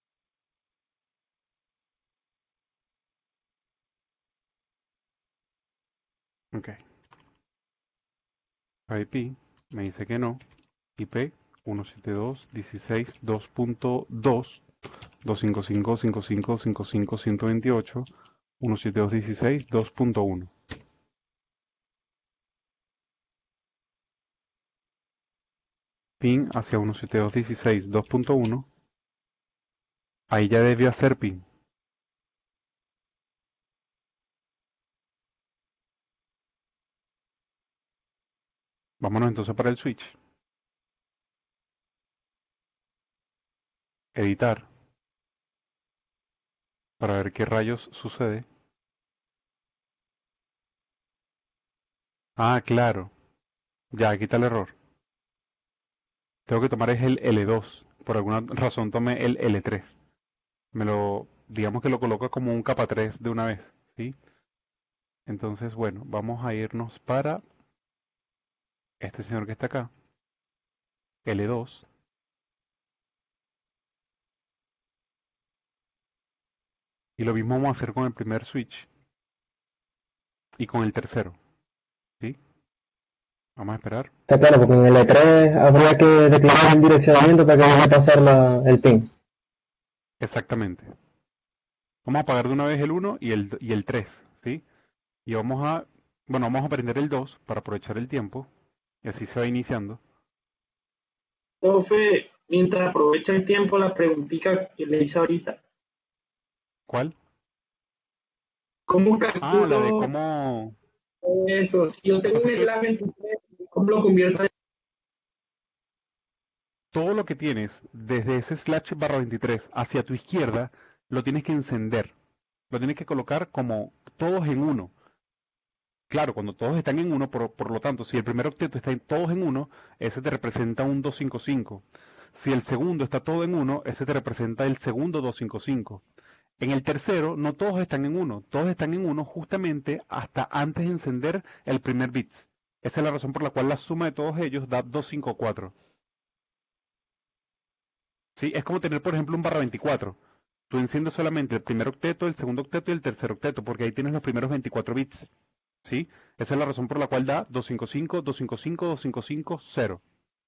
Ok. I P me dice que no. I P ciento setenta y dos punto dieciséis punto dos punto dos, doscientos cincuenta y cinco, cincuenta y cinco, cincuenta y cinco, ciento veintiocho, ciento setenta y dos punto dieciséis, dos punto uno. Ping hacia ciento setenta y dos punto dieciséis, dos punto uno. Ahí ya debió hacer ping. Vámonos entonces para el switch. Editar. Para ver qué rayos sucede. Ah, claro. Ya, aquí está el error. Tengo que tomar es el L dos. Por alguna razón tomé el L tres. Me lo, digamos que lo coloca como un capa tres de una vez, ¿sí? Entonces, bueno, vamos a irnos para este señor que está acá. L dos. Y lo mismo vamos a hacer con el primer switch. Y con el tercero, ¿sí? Vamos a esperar. Está claro, porque en el E tres habría que declarar el direccionamiento para que deje pasar la, el pin. Exactamente. Vamos a apagar de una vez el uno y el, y el tres, ¿sí? Y vamos a, bueno, vamos a prender el dos para aprovechar el tiempo. Y así se va iniciando. profe, mientras aprovecha el tiempo, la preguntita que le hice ahorita. ¿Cuál? ¿Cómo Ah, la de calculo cómo... eso? Si yo Lo que tengo pasa un es que slash veintitrés, ¿cómo lo convierto en todo lo que tienes desde ese slash barra veintitrés hacia tu izquierda, lo tienes que encender. Lo tienes que colocar como todos en uno. Claro, cuando todos están en uno, por, por lo tanto, si el primer octeto está en todos en uno, ese te representa un doscientos cincuenta y cinco. Si el segundo está todo en uno, ese te representa el segundo doscientos cincuenta y cinco. En el tercero, no todos están en uno, todos están en uno justamente hasta antes de encender el primer bit. Esa es la razón por la cual la suma de todos ellos da doscientos cincuenta y cuatro. ¿Sí? Es como tener, por ejemplo, un barra veinticuatro. Tú enciendes solamente el primer octeto, el segundo octeto y el tercer octeto, porque ahí tienes los primeros veinticuatro bits. ¿Sí? Esa es la razón por la cual da doscientos cincuenta y cinco, doscientos cincuenta y cinco, doscientos cincuenta y cinco, cero.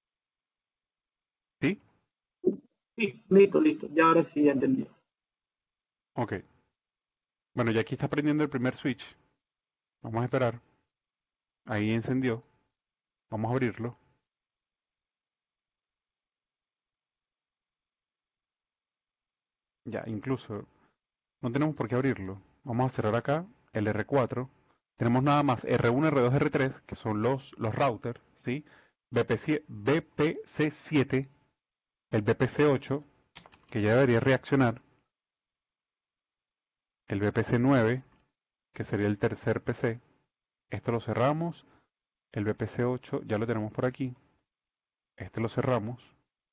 ¿Sí? Sí, listo, listo. Ya ahora sí ya entendí. Ok. Bueno, ya aquí está prendiendo el primer switch. Vamos a esperar. Ahí encendió. Vamos a abrirlo. Ya, incluso no tenemos por qué abrirlo. Vamos a cerrar acá el R cuatro. Tenemos nada más R uno, R dos, R tres, que son los, los routers, ¿sí? B P C siete, el B P C ocho, que ya debería reaccionar, el B P C nueve, que sería el tercer P C, Este lo cerramos. El V P C ocho ya lo tenemos por aquí. Este lo cerramos.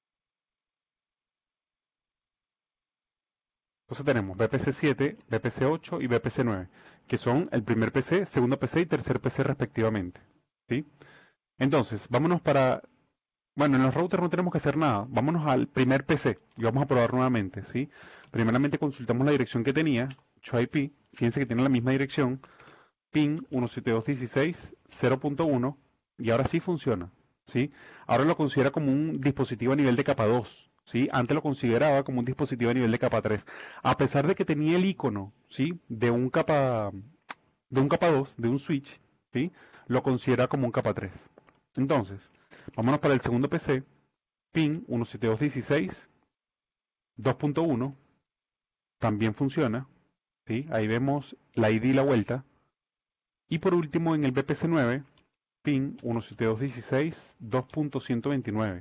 Entonces tenemos V P C siete, V P C ocho y V P C nueve, que son el primer P C, segundo P C y tercer P C respectivamente. ¿Sí? Entonces, vámonos para... Bueno, en los routers no tenemos que hacer nada. Vámonos al primer P C y vamos a probar nuevamente. ¿Sí? Primeramente consultamos la dirección que tenía, ocho I P. Fíjense que tiene la misma dirección. Ping ciento setenta y dos punto dieciséis punto cero punto uno y ahora sí funciona. ¿Sí? Ahora lo considera como un dispositivo a nivel de capa dos. ¿Sí? Antes lo consideraba como un dispositivo a nivel de capa tres. A pesar de que tenía el icono, ¿sí? de un capa de un capa dos, de un switch, ¿sí? Lo considera como un capa tres. Entonces, vámonos para el segundo P C. Ping ciento setenta y dos punto dieciséis punto dos punto uno también funciona. ¿Sí? Ahí vemos la I D y la vuelta. Y por último, en el V P C nueve, Ping ciento setenta y dos punto dieciséis punto dos punto ciento veintinueve.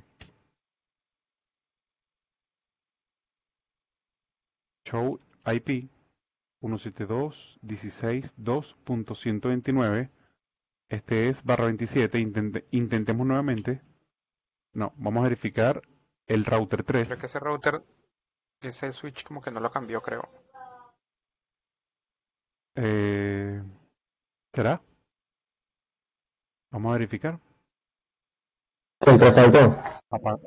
Show I P ciento setenta y dos punto dieciséis punto dos punto ciento veintinueve. Este es barra veintisiete. Intente, intentemos nuevamente. No, vamos a verificar el router tres. Creo que ese router, ese switch como que no lo cambió, creo. Eh, ¿Será? Vamos a verificar. Contra saltó. Apa-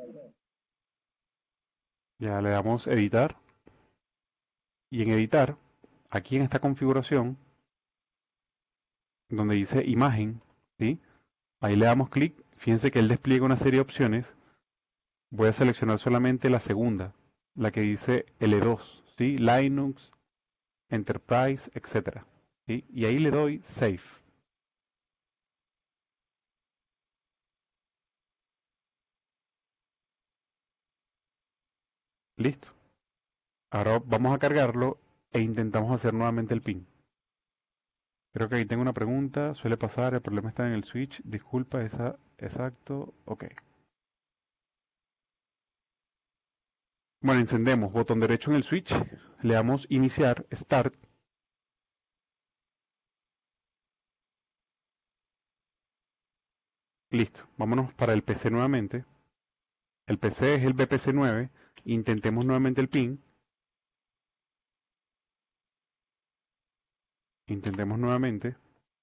Ya le damos editar. Y en editar, aquí en esta configuración, donde dice imagen, ¿sí? Ahí le damos clic. Fíjense que él despliega una serie de opciones. Voy a seleccionar solamente la segunda, la que dice L dos, ¿sí? Linux, Enterprise, etcétera. ¿Sí? Y ahí le doy Save. Listo. Ahora vamos a cargarlo e intentamos hacer nuevamente el ping. Creo que ahí tengo una pregunta. Suele pasar, el problema está en el switch. Disculpa, esa, exacto. Ok. Bueno, encendemos. Botón derecho en el switch. Le damos iniciar, start. Listo. Vámonos para el P C nuevamente. El P C es el V P C nueve. Intentemos nuevamente el ping. Intentemos nuevamente.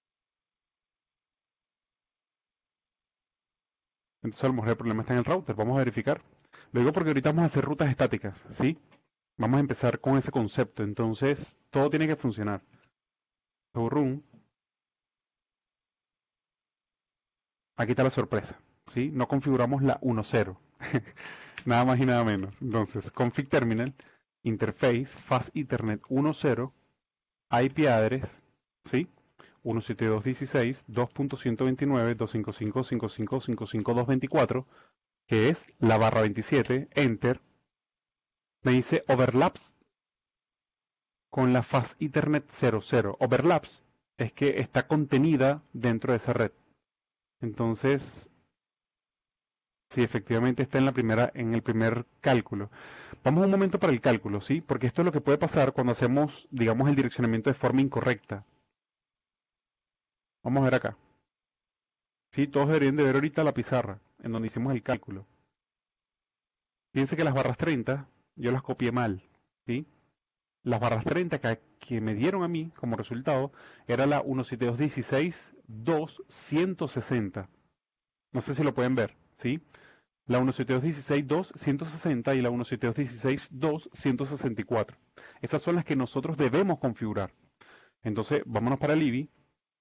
Entonces a lo mejor el problema está en el router. Vamos a verificar. Lo digo porque ahorita vamos a hacer rutas estáticas, ¿sí? Vamos a empezar con ese concepto. Entonces todo tiene que funcionar. Showroom. Aquí está la sorpresa, ¿sí? No configuramos la uno punto cero. Nada más y nada menos. Entonces, config terminal, interface, fast ethernet uno punto cero, I P address, ¿sí? ciento setenta y dos punto dieciséis punto dos punto ciento veintinueve punto doscientos cincuenta y cinco punto cincuenta y cinco punto cincuenta y cinco punto doscientos veinticuatro, que es la barra veintisiete, enter. Me dice overlaps con la fast ethernet cero punto cero. Overlaps es que está contenida dentro de esa red. Entonces, sí, efectivamente está en la primera, en el primer cálculo. Vamos un momento para el cálculo, ¿sí? Porque esto es lo que puede pasar cuando hacemos, digamos, el direccionamiento de forma incorrecta. Vamos a ver acá. Sí, todos deberían de ver ahorita la pizarra, en donde hicimos el cálculo. Fíjense que las barras treinta, yo las copié mal, ¿sí? Las barras treinta que, que me dieron a mí como resultado, era la ciento setenta y dos punto dieciséis punto dos punto ciento sesenta. No sé si lo pueden ver, ¿sí? La ciento setenta y dos punto dieciséis punto dos punto ciento sesenta y la ciento setenta y dos punto dieciséis punto dos punto ciento sesenta y cuatro. Esas son las que nosotros debemos configurar. Entonces, vámonos para el I B I.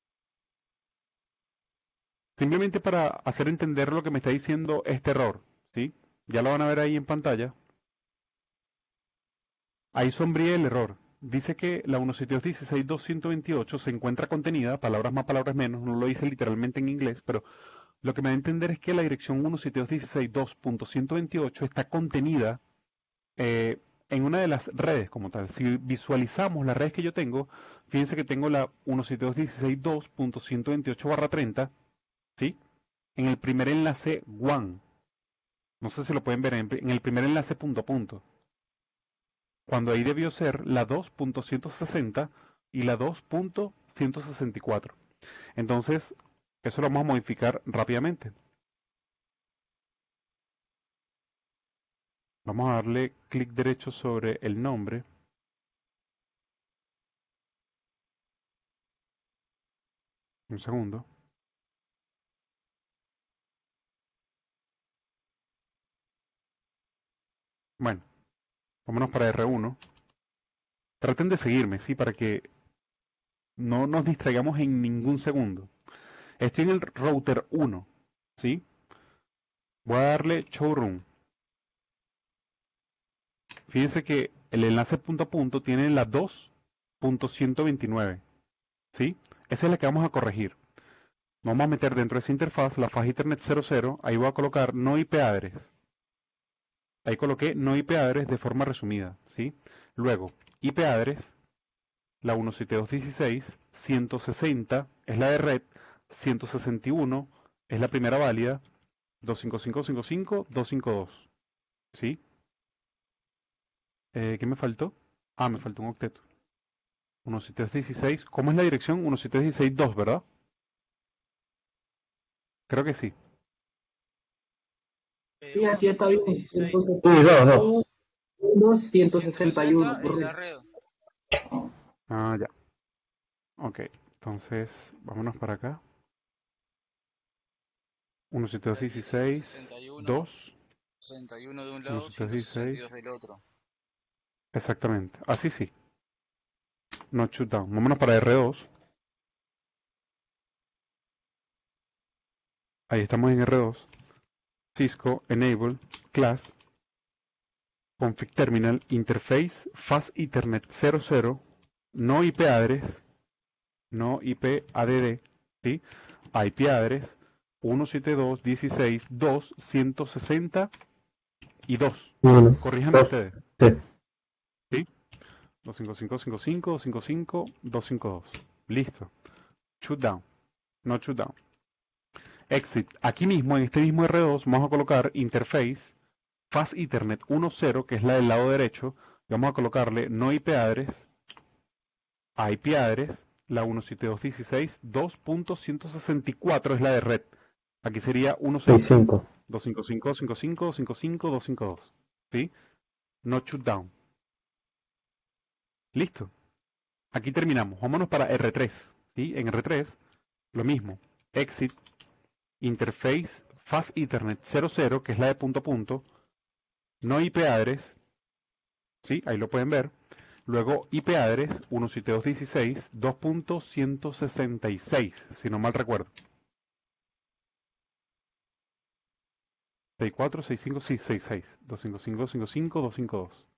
Simplemente para hacer entender lo que me está diciendo este error, ¿sí? Ya lo van a ver ahí en pantalla. Ahí sombríe el error. Dice que la ciento setenta y dos punto dieciséis punto dos punto ciento veintiocho se encuentra contenida, palabras más, palabras menos, no lo dice literalmente en inglés, pero lo que me da a entender es que la dirección ciento setenta y dos punto dieciséis punto dos punto ciento veintiocho está contenida eh, en una de las redes como tal. Si visualizamos las redes que yo tengo, fíjense que tengo la ciento setenta y dos punto dieciséis punto dos punto ciento veintiocho barra treinta, ¿sí? En el primer enlace WAN. No sé si lo pueden ver en, en el primer enlace punto a punto. Cuando ahí debió ser la dos punto ciento sesenta y la dos punto ciento sesenta y cuatro. Entonces, eso lo vamos a modificar rápidamente. Vamos a darle clic derecho sobre el nombre. Un segundo. Bueno, vámonos para R uno. Traten de seguirme, ¿sí? Para que no nos distraigamos en ningún segundo. Estoy en el router uno, ¿sí? Voy a darle showroom. Fíjense que el enlace punto a punto tiene la dos punto ciento veintinueve, ¿sí? Esa es la que vamos a corregir. Vamos a meter dentro de esa interfaz la faja Ethernet cero cero. Ahí voy a colocar no I P address. Ahí coloqué no I P address de forma resumida, ¿sí? Luego, I P address, la uno siete dos punto dieciséis, ciento sesenta es la de red, ciento sesenta y uno es la primera válida, doscientos cincuenta y cinco punto cincuenta y cinco punto doscientos cincuenta y dos, ¿sí? Eh, ¿Qué me faltó? Ah, me faltó un octeto. uno siete dos punto dieciséis, ¿cómo es la dirección? uno siete dos punto dieciséis punto dos, ¿verdad? Creo que sí. Eh, Sí, así está bien. dieciséis. Sí, dos, dos. Uno, ciento sesenta y uno, ciento sesenta es la correcto. red. Ah, ya. Ok, entonces vámonos para acá. uno siete dos punto dieciséis sesenta y uno, dos. sesenta y uno de un uno lado, siete dos ciento sesenta y dieciséis. dos del otro. Exactamente, así sí. No shutdown. Vámonos para R dos. Ahí estamos en R dos. Cisco Enable Class Config Terminal Interface Fast Ethernet cero cero. No I P address. No I P A D D. ¿Sí? I P address uno siete dos punto dieciséis punto dos punto ciento sesenta y dos. Uno, Corríjanme dos, ustedes. sí. ¿Sí? doscientos cincuenta y cinco punto cincuenta y cinco, doscientos cincuenta y cinco, doscientos cincuenta y dos. Listo. Shutdown. No shutdown. Exit. Aquí mismo, en este mismo R dos, vamos a colocar interface Fast Ethernet uno punto cero, que es la del lado derecho. Y vamos a colocarle no I P address, I P address, la uno siete dos punto dieciséis punto dos punto ciento sesenta y cuatro es la de red. Aquí sería uno punto seis, seis. cinco. doscientos cincuenta y cinco, cincuenta y cinco, cincuenta y cinco, doscientos cincuenta y dos. ¿Sí? No shutdown. Listo. Aquí terminamos. Vámonos para R tres. ¿Sí? En R tres, lo mismo. Exit, interface, Fast Ethernet cero cero, que es la de punto a punto. No I P address. ¿Sí? Ahí lo pueden ver. Luego I P address uno siete dos punto dieciséis punto dos punto ciento sesenta y seis, si no mal recuerdo. sesenta y cuatro, sesenta y cinco, sí, sesenta y seis. doscientos cincuenta y cinco, cincuenta y cinco, doscientos cincuenta y dos.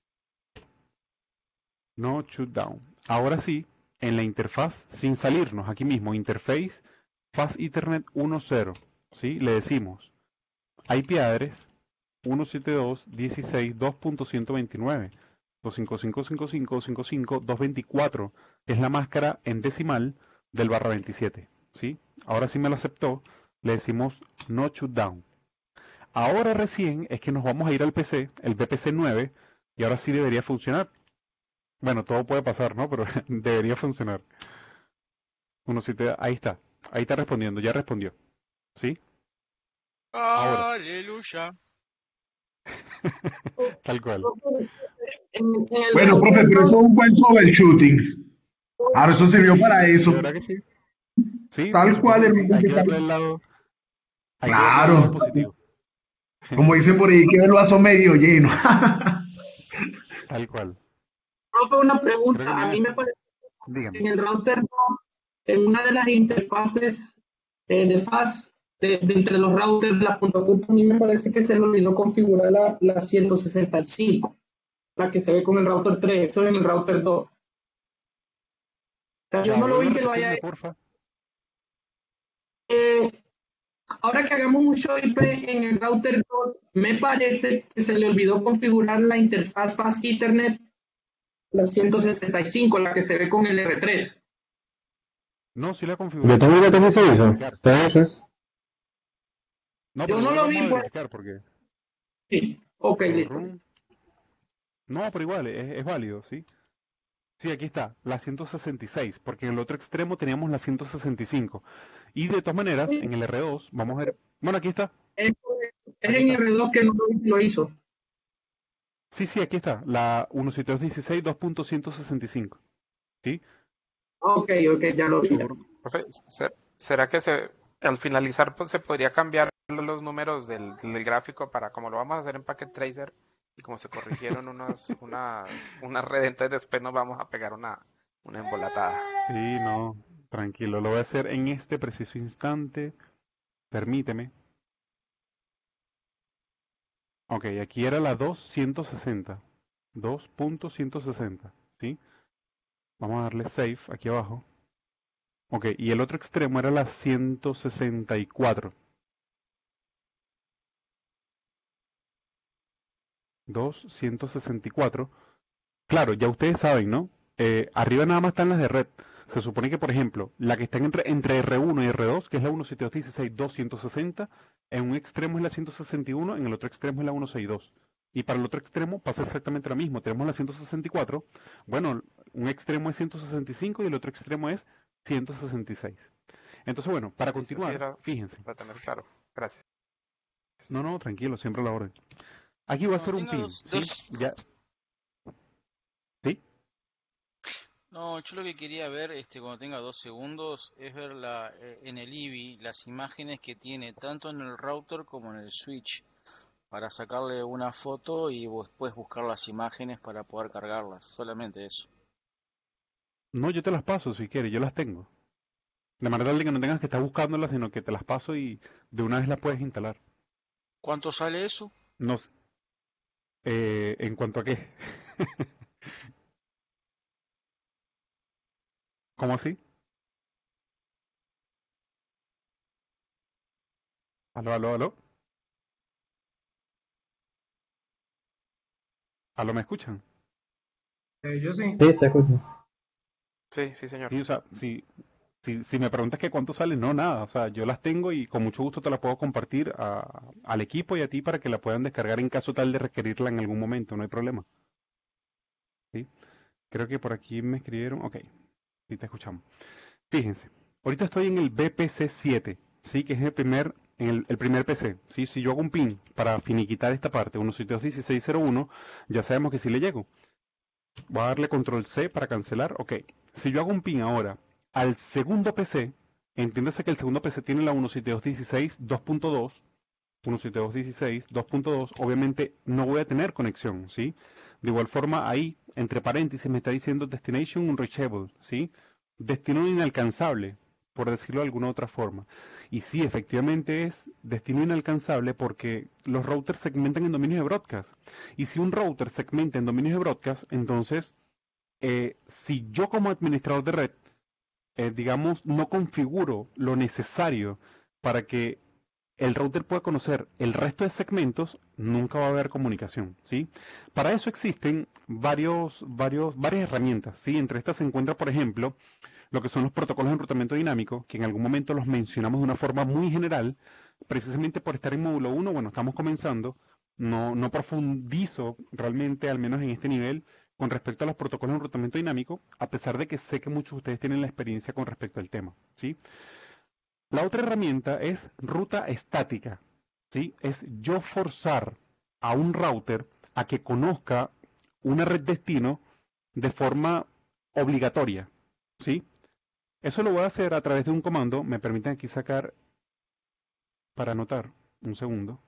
No shutdown. Ahora sí, en la interfaz, sin salirnos, aquí mismo, interface, Fast Ethernet uno punto cero, ¿sí? Le decimos I P address uno siete dos punto dieciséis punto dos punto ciento veintinueve, doscientos cincuenta y cinco, cincuenta y cinco, cincuenta y cinco, doscientos veinticuatro, que es la máscara en decimal del barra veintisiete, ¿sí? Ahora sí me lo aceptó, le decimos no shutdown. Ahora recién es que nos vamos a ir al P C, el V P C nueve, y ahora sí debería funcionar. Bueno, todo puede pasar, ¿no? Pero debería funcionar. Uno siete, ahí está. Ahí está respondiendo, ya respondió. ¿Sí? Ahora. Aleluya. Tal cual. En, en el Bueno, profe, router pero eso es un buen troubleshooting. Ahora, eso sirvió Sí, para de eso. verdad que sí. Sí, por Tal cual, supuesto que sí. hermano, Hay que que verle tal. el lado, hay que verle el lado Claro. positivo. Como dicen por ahí, que el vaso medio lleno. Tal cual. profe, una Creo que pregunta. me A iba a mí me decir. parece que en Dígame. el router dos, en una de las interfaces eh, de faz de, de entre los routers de la punto a punto, a mí me parece que se le olvidó configurar la, la ciento sesenta y cinco, la que se ve con el router tres, eso es en el router dos. O sea, yo Ya, no lo vuelve a vi que lo haya repetirme, hecho. porfa. Eh, ahora que hagamos un show I P en el router dos, me parece que se le olvidó configurar la interfaz Fast Ethernet, la ciento sesenta y cinco, la que se ve con el R tres. No, sí la Yo configuré. tengo una que sí Vamos se a hizo. verificar. Entonces, No, Yo pero no igual lo vamos vi, a pues. verificar porque Sí. Ok, listo. showroom. No, pero igual, es, es válido, ¿sí? Sí, aquí está, la ciento sesenta y seis, porque en el otro extremo teníamos la ciento sesenta y cinco. Y de todas maneras, en el R dos, vamos a ver, bueno, aquí está, Es, es aquí en está. R dos que no lo, lo hizo. Sí, sí, aquí está, la ciento setecientos dieciséis dos punto ciento sesenta y cinco. ¿Sí? Ok, ok, ya lo vi. Ya. Seguro. Profe, ¿se- ¿será que se, al finalizar pues, se podría cambiar los números del, del gráfico para como lo vamos a hacer en Packet Tracer y como se corrigieron unos, unas, unas redes, entonces después nos vamos a pegar una, una embolatada? Sí, no, tranquilo, lo voy a hacer en este preciso instante. Permíteme. Ok, aquí era la doscientos sesenta. dos punto ciento sesenta, ¿sí? Vamos a darle save aquí abajo. Ok, y el otro extremo era la ciento sesenta y cuatro. dos, ciento sesenta y cuatro. Claro, ya ustedes saben, ¿no? Eh, arriba nada más están las de red. Se supone que, por ejemplo, la que está entre, entre R uno y R dos, que es la ciento setenta y seis punto doscientos sesenta, en un extremo es la ciento sesenta y uno, en el otro extremo es la ciento sesenta y dos. Y para el otro extremo pasa exactamente lo mismo. Tenemos la ciento sesenta y cuatro. Bueno, un extremo es ciento sesenta y cinco y el otro extremo es ciento sesenta y seis. Entonces, bueno, para Eso sí continuar, era fíjense. para tener claro. Gracias. No, no, tranquilo, siempre a la orden. Aquí voy a hacer Cuando un tenga pin, dos, ¿sí? dos, Ya, ¿sí? no, yo lo que quería ver, este, cuando tenga dos segundos, es ver la, eh, en el I B I las imágenes que tiene tanto en el router como en el switch, para sacarle una foto y después buscar las imágenes para poder cargarlas, solamente eso. No, yo te las paso si quieres, yo las tengo. De manera tal de que no tengas que estar buscándolas, sino que te las paso y de una vez las puedes instalar. ¿Cuánto sale eso? No, s- eh, ¿en cuanto a qué? ¿Cómo así? ¿Aló, aló, aló? ¿Aló, me escuchan? Eh, yo sí. Sí, se escucha. Sí, sí, señor. Sí, o sea, si, si, si me preguntas que cuánto sale, no, nada. O sea, yo las tengo y con mucho gusto te las puedo compartir a- al equipo y a ti para que la puedan descargar en caso tal de requerirla en algún momento, no hay problema. ¿Sí? Creo que por aquí me escribieron. Ok, sí te escuchamos. Fíjense, ahorita estoy en el B P C siete, ¿sí? Que es el primer, en el, el primer P C, ¿sí? Si yo hago un pin para finiquitar esta parte, ciento setenta y dos punto dieciséis punto cero uno, ya sabemos que sí le llego. Voy a darle control C para cancelar, ok. Si yo hago un pin ahora al segundo P C, entiéndase que el segundo P C tiene la ciento setenta y dos punto dieciséis punto dos punto dos, ciento setenta y dos punto dieciséis punto dos punto dos, obviamente no voy a tener conexión, ¿sí? De igual forma, ahí, entre paréntesis, me está diciendo Destination Unreachable, ¿sí? Destino inalcanzable, por decirlo de alguna otra forma. Y sí, efectivamente es destino inalcanzable porque los routers segmentan en dominios de broadcast. Y si un router segmenta en dominios de broadcast, entonces, eh, si yo como administrador de red, eh, digamos, no configuro lo necesario para que el router pueda conocer el resto de segmentos, nunca va a haber comunicación, ¿sí? Para eso existen varios, varios, varias herramientas, ¿sí? Entre estas se encuentra, por ejemplo, lo que son los protocolos de enrutamiento dinámico, que en algún momento los mencionamos de una forma muy general, precisamente por estar en módulo uno, bueno, estamos comenzando, no, no profundizo realmente, al menos en este nivel, con respecto a los protocolos de enrutamiento dinámico, a pesar de que sé que muchos de ustedes tienen la experiencia con respecto al tema, ¿sí? La otra herramienta es ruta estática, ¿sí? Es yo forzar a un router a que conozca una red destino de forma obligatoria, ¿sí? Eso lo voy a hacer a través de un comando. Me permiten aquí sacar para anotar. Un segundo.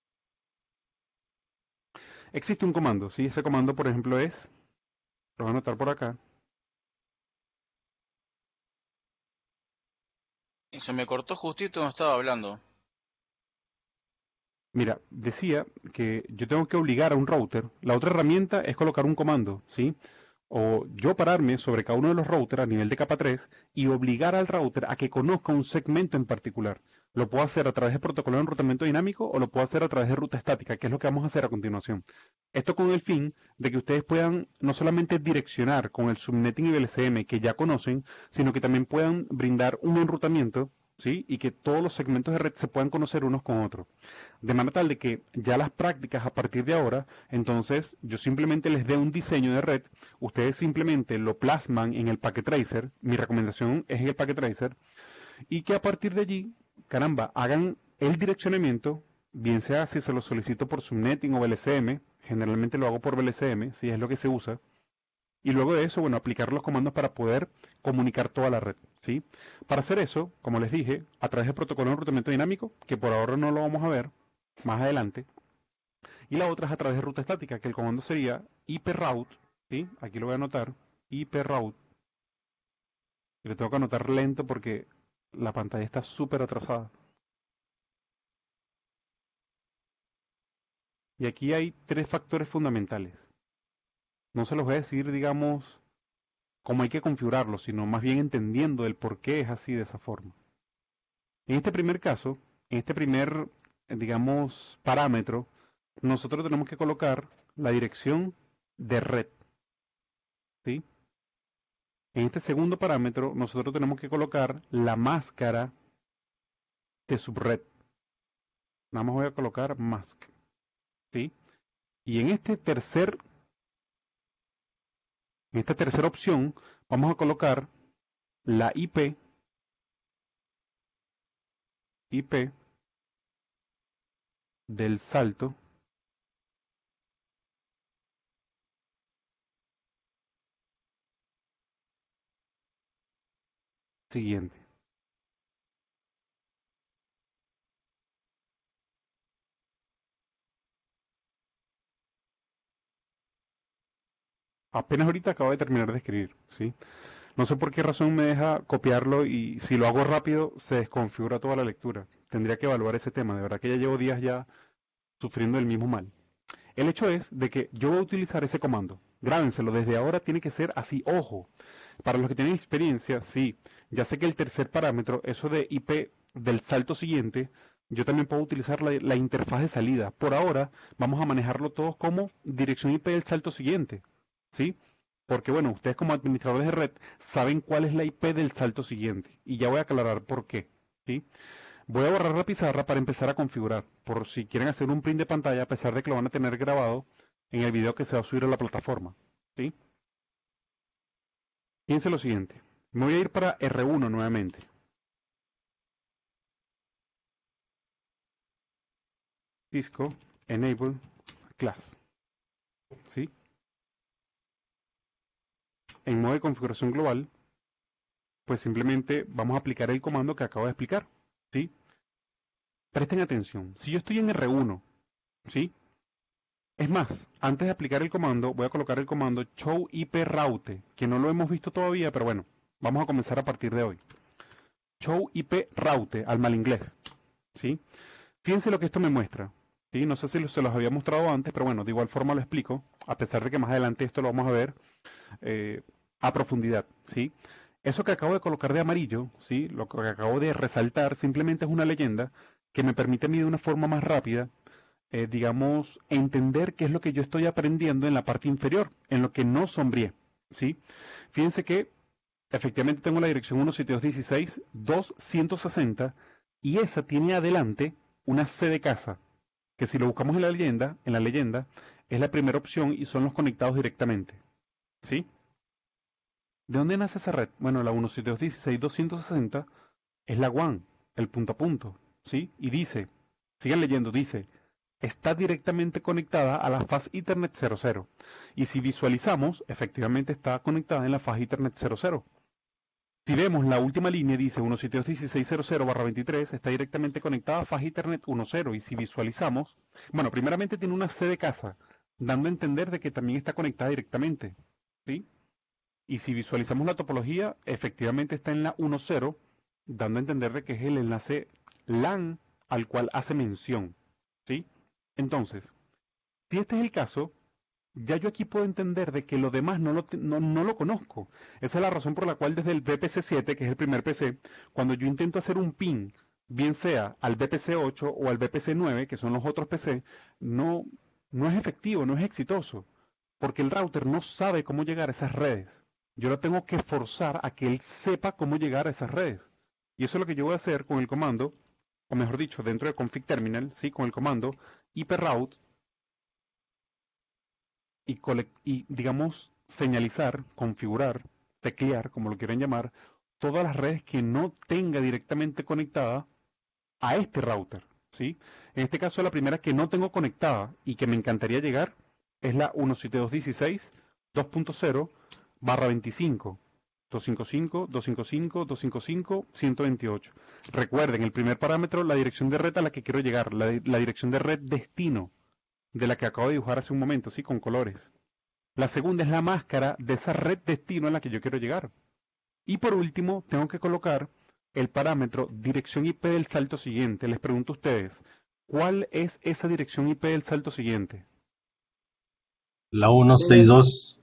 Existe un comando, ¿sí? Ese comando, por ejemplo, es, lo voy a anotar por acá. Se me cortó justito cuando estaba hablando. Mira, decía que yo tengo que obligar a un router. La otra herramienta es colocar un comando, ¿sí? O yo pararme sobre cada uno de los routers a nivel de capa tres y obligar al router a que conozca un segmento en particular. Lo puedo hacer a través de protocolo de enrutamiento dinámico o lo puedo hacer a través de ruta estática, que es lo que vamos a hacer a continuación. Esto con el fin de que ustedes puedan no solamente direccionar con el subnetting y V L C M que ya conocen, sino que también puedan brindar un enrutamiento, ¿sí? Y que todos los segmentos de red se puedan conocer unos con otros. De manera tal de que ya las prácticas a partir de ahora, entonces yo simplemente les dé un diseño de red, ustedes simplemente lo plasman en el Packet Tracer, mi recomendación es en el Packet Tracer, y que a partir de allí, caramba, hagan el direccionamiento, bien sea si se lo solicito por Subnetting o V L C M, generalmente lo hago por V L C M, si es lo que se usa, y luego de eso, bueno, aplicar los comandos para poder comunicar toda la red, ¿sí? Para hacer eso, como les dije, a través del protocolo de enrutamiento dinámico, que por ahora no lo vamos a ver, más adelante, y la otra es a través de ruta estática, que el comando sería iproute, ¿sí? Aquí lo voy a anotar, iproute, y lo tengo que anotar lento porque la pantalla está súper atrasada. Y aquí hay tres factores fundamentales. No se los voy a decir, digamos, cómo hay que configurarlo, sino más bien entendiendo el por qué es así de esa forma. En este primer caso, en este primer, digamos, parámetro, nosotros tenemos que colocar la dirección de red, ¿sí? En este segundo parámetro, nosotros tenemos que colocar la máscara de subred. Nada más voy a colocar mask, ¿sí? Y en este tercer, en esta tercera opción, vamos a colocar la I P, I P del salto siguiente. Apenas ahorita acabo de terminar de escribir, ¿sí? No sé por qué razón me deja copiarlo y si lo hago rápido se desconfigura toda la lectura. Tendría que evaluar ese tema, de verdad que ya llevo días ya sufriendo el mismo mal. El hecho es de que yo voy a utilizar ese comando. Grábenselo, desde ahora tiene que ser así, ojo. Para los que tienen experiencia, sí, ya sé que el tercer parámetro, eso de I P del salto siguiente, yo también puedo utilizar la, la interfaz de salida. Por ahora vamos a manejarlo todos como dirección I P del salto siguiente, ¿sí? Porque bueno, ustedes como administradores de red saben cuál es la I P del salto siguiente y ya voy a aclarar por qué, ¿sí? Voy a borrar la pizarra para empezar a configurar, por si quieren hacer un print de pantalla a pesar de que lo van a tener grabado en el video que se va a subir a la plataforma, ¿sí? Fíjense lo siguiente, me voy a ir para R uno nuevamente. Cisco Enable Class, ¿sí? En modo de configuración global, pues simplemente vamos a aplicar el comando que acabo de explicar, ¿sí? Presten atención, si yo estoy en R uno, ¿sí? Es más, antes de aplicar el comando, voy a colocar el comando show I P route, que no lo hemos visto todavía, pero bueno, vamos a comenzar a partir de hoy. Show I P route, al mal inglés, ¿sí? Fíjense lo que esto me muestra, ¿sí? No sé si se los había mostrado antes, pero bueno, de igual forma lo explico, a pesar de que más adelante esto lo vamos a ver eh, a profundidad, ¿sí? Eso que acabo de colocar de amarillo, ¿sí? Lo que acabo de resaltar simplemente es una leyenda que me permite a mí de una forma más rápida, eh, digamos, entender qué es lo que yo estoy aprendiendo en la parte inferior, en lo que no sombreé, ¿sí? Fíjense que efectivamente tengo la dirección uno setenta y dos punto dieciséis punto dos punto ciento sesenta y esa tiene adelante una C de casa, que si lo buscamos en la leyenda, en la leyenda, es la primera opción y son los conectados directamente, ¿sí? ¿De dónde nace esa red? Bueno, la uno setenta y dos punto dieciséis punto doscientos sesenta es la W A N, el punto a punto, ¿sí? Y dice, sigan leyendo, dice, está directamente conectada a la faz Ethernet cero cero. Y si visualizamos, efectivamente está conectada en la faz Ethernet cero cero. Si vemos la última línea, dice uno setenta y dos punto dieciséis punto cero cero barra veintitrés, está directamente conectada a faz Ethernet uno cero. Y si visualizamos, bueno, primeramente tiene una C de casa, dando a entender de que también está conectada directamente, ¿sí? Y si visualizamos la topología, efectivamente está en la uno cero, dando a entender de que es el enlace LAN al cual hace mención, ¿sí? Entonces, si este es el caso, ya yo aquí puedo entender de que lo demás no lo, no, no lo conozco. Esa es la razón por la cual desde el V P C siete, que es el primer P C, cuando yo intento hacer un ping, bien sea al V P C ocho o al V P C nueve, que son los otros P C, no, no es efectivo, no es exitoso, porque el router no sabe cómo llegar a esas redes. Yo lo tengo que forzar a que él sepa cómo llegar a esas redes. Y eso es lo que yo voy a hacer con el comando o mejor dicho, dentro de config terminal, ¿sí? Con el comando iproute y, y, digamos, señalizar, configurar, teclear, como lo quieran llamar, todas las redes que no tenga directamente conectada a este router, ¿sí? En este caso, la primera que no tengo conectada y que me encantaría llegar es la uno siete dos punto dieciséis dos punto cero barra veinticinco. doscientos cincuenta y cinco, doscientos cincuenta y cinco, doscientos cincuenta y cinco, ciento veintiocho. Recuerden, el primer parámetro, la dirección de red a la que quiero llegar, la, la dirección de red destino, de la que acabo de dibujar hace un momento, ¿sí? Con colores. La segunda es la máscara de esa red destino a la que yo quiero llegar. Y por último, tengo que colocar el parámetro dirección I P del salto siguiente. Les pregunto a ustedes, ¿cuál es esa dirección I P del salto siguiente? La ciento sesenta y dos.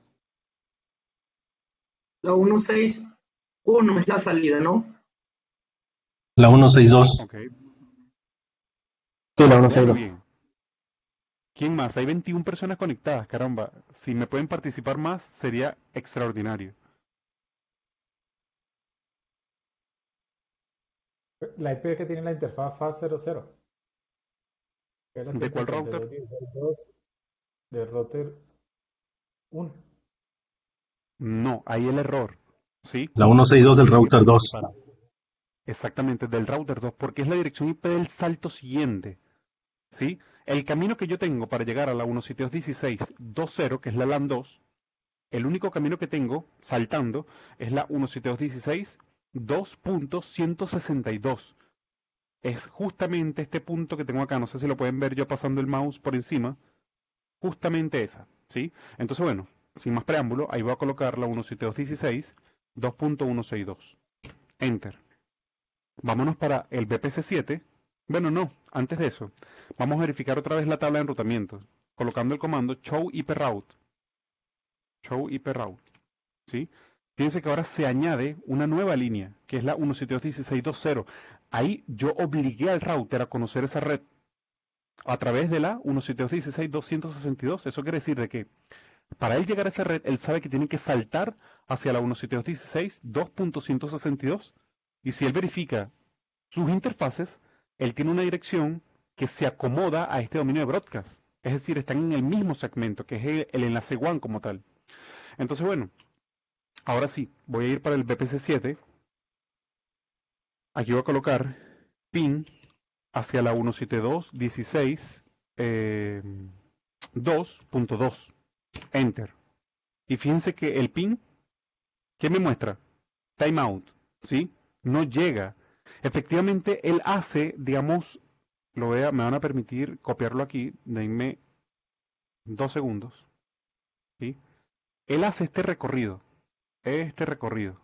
La ciento sesenta y uno es la salida, ¿no? La ciento sesenta y dos. Ok. Sí, la ciento Muy sesenta y dos. bien. ¿Quién más? Hay veintiuna personas conectadas, caramba. Si me pueden participar más, sería extraordinario. La I P que tiene la interfaz F A S cero cero. Es la ¿De cuál router? ciento setenta y dos punto dieciséis punto dos del router uno. No, ahí el error. ¿Sí? La ciento sesenta y dos del Tienen que router dos. participar. Exactamente, del router dos, porque es la dirección I P del salto siguiente. ¿Sí? El camino que yo tengo para llegar a la uno siete dos punto dieciséis punto veinte, que es la LAN dos, el único camino que tengo saltando es la uno siete dos punto dieciséis punto dos punto ciento sesenta y dos. Es justamente este punto que tengo acá, no sé si lo pueden ver yo pasando el mouse por encima, justamente esa, ¿sí? Entonces, bueno, sin más preámbulo, ahí voy a colocar la uno siete dos punto dieciséis punto dos punto ciento sesenta y dos. Enter. Vámonos para el V P C siete. Bueno, no, antes de eso, vamos a verificar otra vez la tabla de enrutamiento, colocando el comando show iproute. Show iproute, ¿sí? Fíjense que ahora se añade una nueva línea, que es la uno siete dos punto dieciséis punto veinte. Ahí yo obligué al router a conocer esa red a través de la uno siete dos punto dieciséis punto doscientos sesenta y dos. Eso quiere decir de que para él llegar a esa red, él sabe que tiene que saltar hacia la uno siete dos punto dieciséis punto dos punto ciento sesenta y dos. Y si él verifica sus interfaces, él tiene una dirección que se acomoda a este dominio de broadcast. Es decir, están en el mismo segmento, que es el, el enlace WAN como tal. Entonces, bueno, ahora sí, voy a ir para el V P C siete. Aquí voy a colocar pin hacia la uno siete dos punto dieciséis punto dos punto dos. Enter. Y fíjense que el pin, ¿qué me muestra? Timeout, ¿sí? No llega. Efectivamente, él hace, digamos, lo voy a, me van a permitir copiarlo aquí, denme dos segundos, ¿sí? Él hace este recorrido, este recorrido,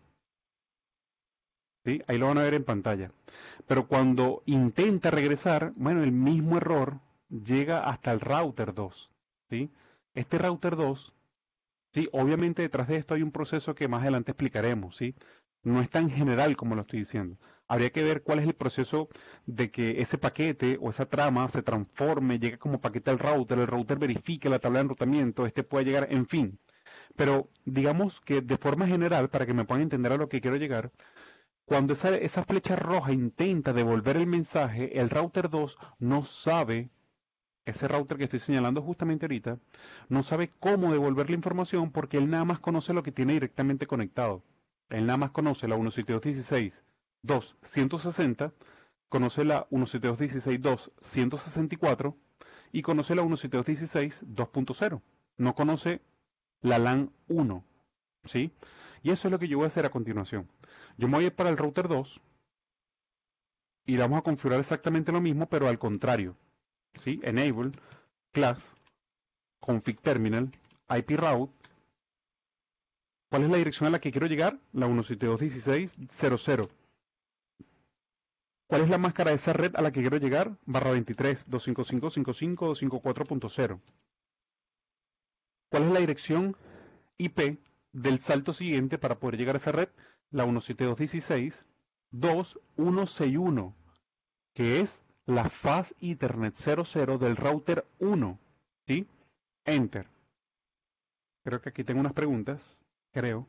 ¿sí? Ahí lo van a ver en pantalla. Pero cuando intenta regresar, bueno, el mismo error llega hasta el router dos, ¿sí? Este router dos, ¿sí? Obviamente detrás de esto hay un proceso que más adelante explicaremos, ¿sí? No es tan general como lo estoy diciendo. Habría que ver cuál es el proceso de que ese paquete o esa trama se transforme, llegue como paquete al router, el router verifique la tabla de enrutamiento, este puede llegar, en fin. Pero digamos que de forma general, para que me puedan entender a lo que quiero llegar, cuando esa, esa flecha roja intenta devolver el mensaje, el router dos no sabe, ese router que estoy señalando justamente ahorita, no sabe cómo devolver la información porque él nada más conoce lo que tiene directamente conectado. Él nada más conoce la uno siete dos punto dieciséis punto dos punto ciento sesenta, conoce la uno siete dos punto dieciséis punto dos punto ciento sesenta y cuatro y conoce la uno siete dos punto dieciséis punto dos punto cero. No conoce la LAN uno, ¿sí? Y eso es lo que yo voy a hacer a continuación. Yo me voy a ir para el router dos y vamos a configurar exactamente lo mismo, pero al contrario, ¿sí? Enable, class, config terminal, I P route. ¿Cuál es la dirección a la que quiero llegar? La uno siete dos punto dieciséis punto cero cero. ¿Cuál es la máscara de esa red a la que quiero llegar? Barra veintitrés, doscientos cincuenta y cinco punto cincuenta y cinco, doscientos cincuenta y cuatro punto cero. ¿Cuál es la dirección I P del salto siguiente para poder llegar a esa red? La uno siete dos punto dieciséis punto dos punto ciento sesenta y uno, que es la F A S Ethernet cero cero del router uno. ¿Sí? Enter. Creo que aquí tengo unas preguntas, creo.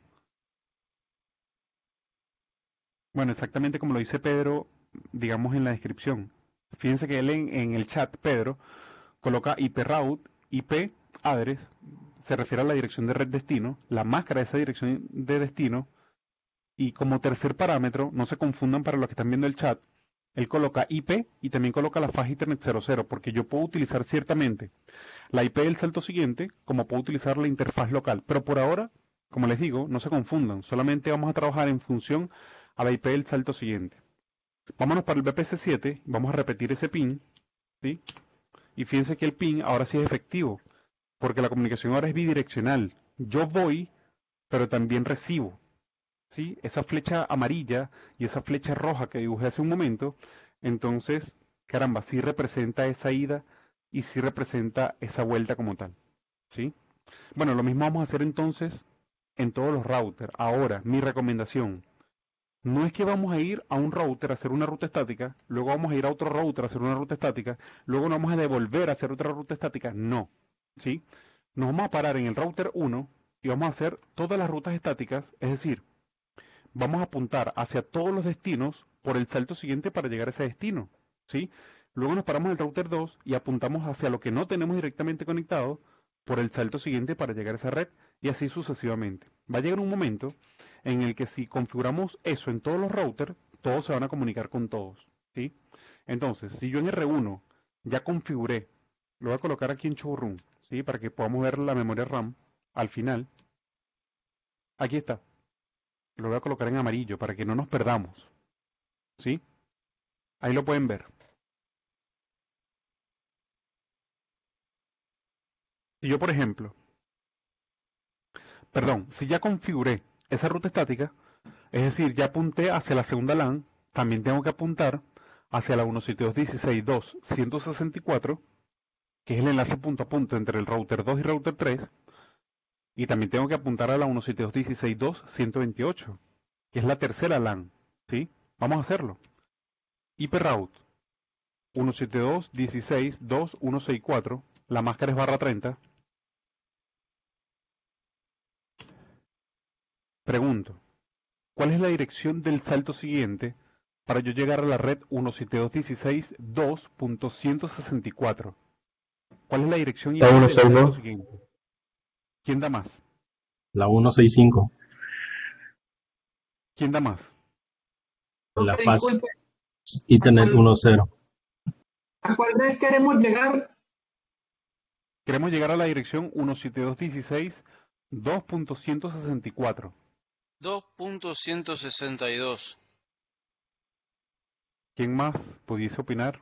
Bueno, exactamente como lo dice Pedro, digamos en la descripción. Fíjense que él en, en el chat, Pedro, coloca I P route, I P address, se refiere a la dirección de red destino, la máscara de esa dirección de destino, y como tercer parámetro, no se confundan para los que están viendo el chat, él coloca I P y también coloca la faja Ethernet cero cero, porque yo puedo utilizar ciertamente la I P del salto siguiente, como puedo utilizar la interfaz local, pero por ahora, como les digo, no se confundan, solamente vamos a trabajar en función a la I P del salto siguiente. Vámonos para el B P C siete, vamos a repetir ese pin, ¿sí? Y fíjense que el pin ahora sí es efectivo, porque la comunicación ahora es bidireccional. Yo voy, pero también recibo, ¿sí? Esa flecha amarilla y esa flecha roja que dibujé hace un momento, entonces, caramba, sí representa esa ida y sí representa esa vuelta como tal, ¿sí? Bueno, lo mismo vamos a hacer entonces en todos los routers. Ahora, mi recomendación, no es que vamos a ir a un router a hacer una ruta estática, luego vamos a ir a otro router a hacer una ruta estática, luego nos vamos a devolver a hacer otra ruta estática, no, ¿sí? Nos vamos a parar en el router uno y vamos a hacer todas las rutas estáticas, es decir, vamos a apuntar hacia todos los destinos por el salto siguiente para llegar a ese destino, ¿sí? Luego nos paramos en el router dos y apuntamos hacia lo que no tenemos directamente conectado por el salto siguiente para llegar a esa red y así sucesivamente. Va a llegar un momento en el que si configuramos eso en todos los routers, todos se van a comunicar con todos, ¿sí? Entonces, si yo en R uno ya configuré, lo voy a colocar aquí en Showroom, ¿sí? Para que podamos ver la memoria RAM al final. Aquí está. Lo voy a colocar en amarillo para que no nos perdamos, ¿sí? Ahí lo pueden ver. Si yo, por ejemplo, perdón, si ya configuré esa ruta estática, es decir, ya apunté hacia la segunda LAN, también tengo que apuntar hacia la uno setenta y dos punto dieciséis punto dos punto ciento sesenta y cuatro, que es el enlace punto a punto entre el router dos y router tres, y también tengo que apuntar a la uno setenta y dos punto dieciséis punto dos punto ciento veintiocho, que es la tercera LAN, ¿sí? Vamos a hacerlo. I P route uno setenta y dos punto dieciséis punto dos punto ciento sesenta y cuatro, la máscara es barra treinta. Pregunto, ¿cuál es la dirección del salto siguiente para yo llegar a la red uno setenta y dos punto dieciséis punto dos punto ciento sesenta y cuatro? ¿Cuál es la dirección y La el uno del sesenta y salto dos. siguiente? ¿Quién da más? La ciento sesenta y cinco. ¿Quién da más? La Ok, Fast disculpe, Ethernet uno cero. ¿a cuál red queremos llegar? Queremos llegar a la dirección uno setenta y dos punto dieciséis punto dos punto ciento sesenta y cuatro. dos punto ciento sesenta y dos. ¿Quién más pudiese opinar?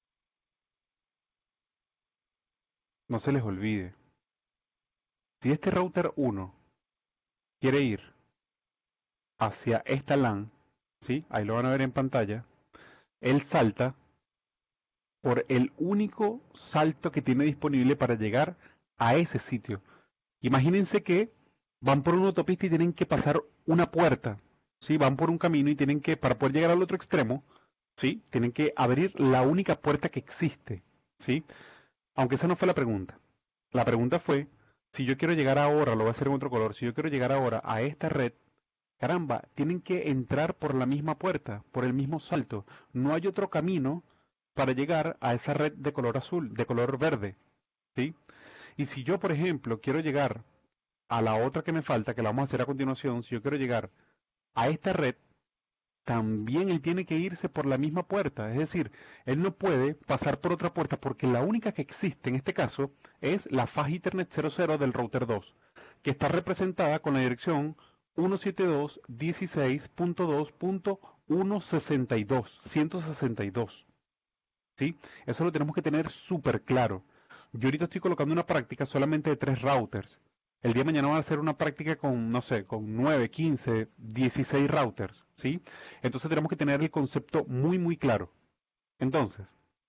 No se les olvide. Si este router uno quiere ir hacia esta LAN, ¿sí? Ahí lo van a ver en pantalla, él salta por el único salto que tiene disponible para llegar a ese sitio. Imagínense que van por una autopista y tienen que pasar una puerta, ¿sí? Van por un camino y tienen que, para poder llegar al otro extremo, ¿sí? Tienen que abrir la única puerta que existe, ¿sí? Aunque esa no fue la pregunta. La pregunta fue, si yo quiero llegar ahora, lo voy a hacer en otro color, si yo quiero llegar ahora a esta red, caramba, tienen que entrar por la misma puerta, por el mismo salto. No hay otro camino para llegar a esa red de color azul, de color verde, ¿sí? Y si yo, por ejemplo, quiero llegar a la otra que me falta, que la vamos a hacer a continuación, si yo quiero llegar a esta red, también él tiene que irse por la misma puerta. Es decir, él no puede pasar por otra puerta porque la única que existe en este caso es la faja Ethernet cero cero del router dos, que está representada con la dirección uno setenta y dos punto dieciséis punto dos punto ciento sesenta y dos, ciento sesenta y dos. ¿Sí? Eso lo tenemos que tener súper claro. Yo ahorita estoy colocando una práctica solamente de tres routers. El día de mañana van a hacer una práctica con, no sé, con nueve, quince, dieciséis routers, ¿sí? Entonces tenemos que tener el concepto muy, muy claro. Entonces,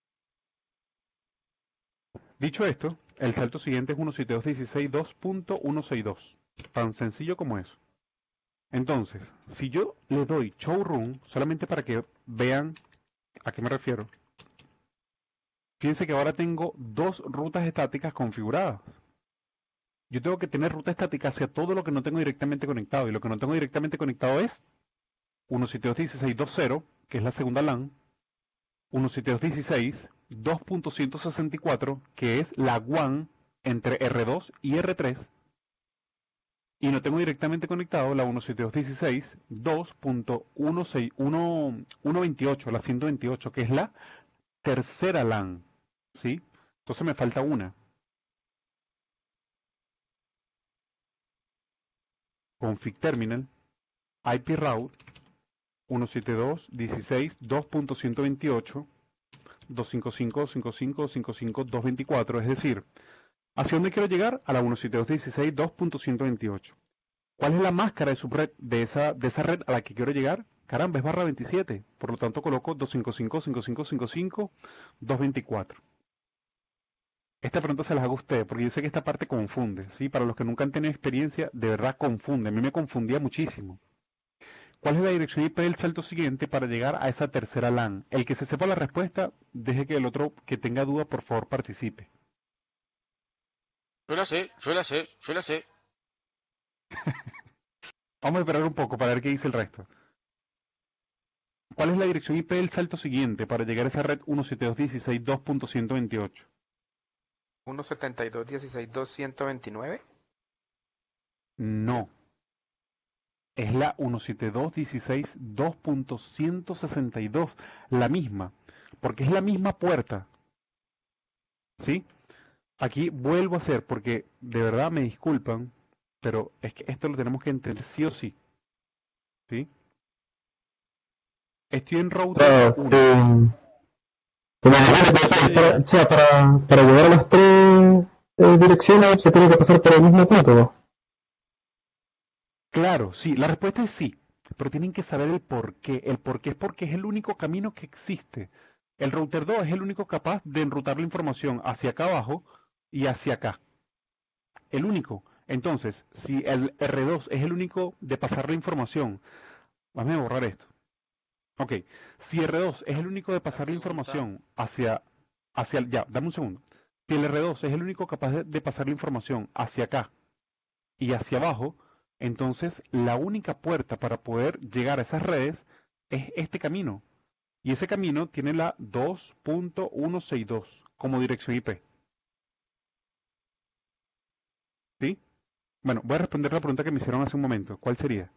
dicho esto, el salto siguiente es uno setenta y dos punto dieciséis punto dos punto ciento sesenta y dos. Tan sencillo como eso. Entonces, si yo le doy Showroom, solamente para que vean a qué me refiero, fíjense que ahora tengo dos rutas estáticas configuradas. Yo tengo que tener ruta estática hacia todo lo que no tengo directamente conectado. Y lo que no tengo directamente conectado es uno setenta y dos punto dieciséis punto dos punto cero, que es la segunda LAN, uno punto setenta y dos punto dieciséis, dos punto ciento sesenta y cuatro, que es la W A N entre R dos y R tres, y no tengo directamente conectado la uno punto setenta y dos punto dieciséis, dos punto ciento veintiocho, la ciento veintiocho, que es la tercera LAN, ¿sí? Entonces me falta una. Config terminal, I P route, uno punto setenta y dos punto dieciséis, dos punto ciento veintiocho, doscientos cincuenta y cinco, cincuenta y cinco, cincuenta y cinco, doscientos veinticuatro, es decir, ¿hacia dónde quiero llegar? A la uno punto setenta y dos punto dieciséis, dos punto ciento veintiocho. ¿Cuál es la máscara de subred de esa, de esa red a la que quiero llegar? Caramba, es barra veintisiete, por lo tanto coloco doscientos cincuenta y cinco, cincuenta y cinco, cincuenta y cinco, doscientos veinticuatro. Esta pregunta se las hago a ustedes, porque yo sé que esta parte confunde, ¿sí? Para los que nunca han tenido experiencia, de verdad confunde. A mí me confundía muchísimo. ¿Cuál es la dirección I P del salto siguiente para llegar a esa tercera LAN? El que se sepa la respuesta, deje que el otro que tenga duda, por favor, participe. Yo la sé, yo la sé, yo la sé. Vamos a esperar un poco para ver qué dice el resto. ¿Cuál es la dirección I P del salto siguiente para llegar a esa red uno punto setenta y dos punto dieciséis, dos punto ciento veintiocho? uno punto setenta y dos punto dieciséis punto doscientos veintinueve. No. Es la uno punto setenta y dos punto dieciséis, dos punto ciento sesenta y dos, la misma, porque es la misma puerta. ¿Sí? Aquí vuelvo a hacer, porque de verdad me disculpan, pero es que esto lo tenemos que entender sí o sí. ¿Sí? Estoy en router Claro, uno. sí. Se me imagino que eso es para, o sea, para, para llegar a las tres eh, direcciones se tiene que pasar por el mismo punto, ¿no? Claro, sí, la respuesta es sí, pero tienen que saber el por qué. El por qué es porque es el único camino que existe. El router dos es el único capaz de enrutar la información hacia acá abajo y hacia acá. El único. Entonces, si el R dos es el único de pasar la información, vamos a borrar esto. Ok, si R dos es el único de La pasar la pregunta, información hacia, hacia, ya, dame un segundo. Si el R dos es el único capaz de, de pasar la información hacia acá y hacia abajo, entonces la única puerta para poder llegar a esas redes es este camino. Y ese camino tiene la dos punto ciento sesenta y dos como dirección I P. ¿Sí? Bueno, voy a responder la pregunta que me hicieron hace un momento. ¿Cuál sería?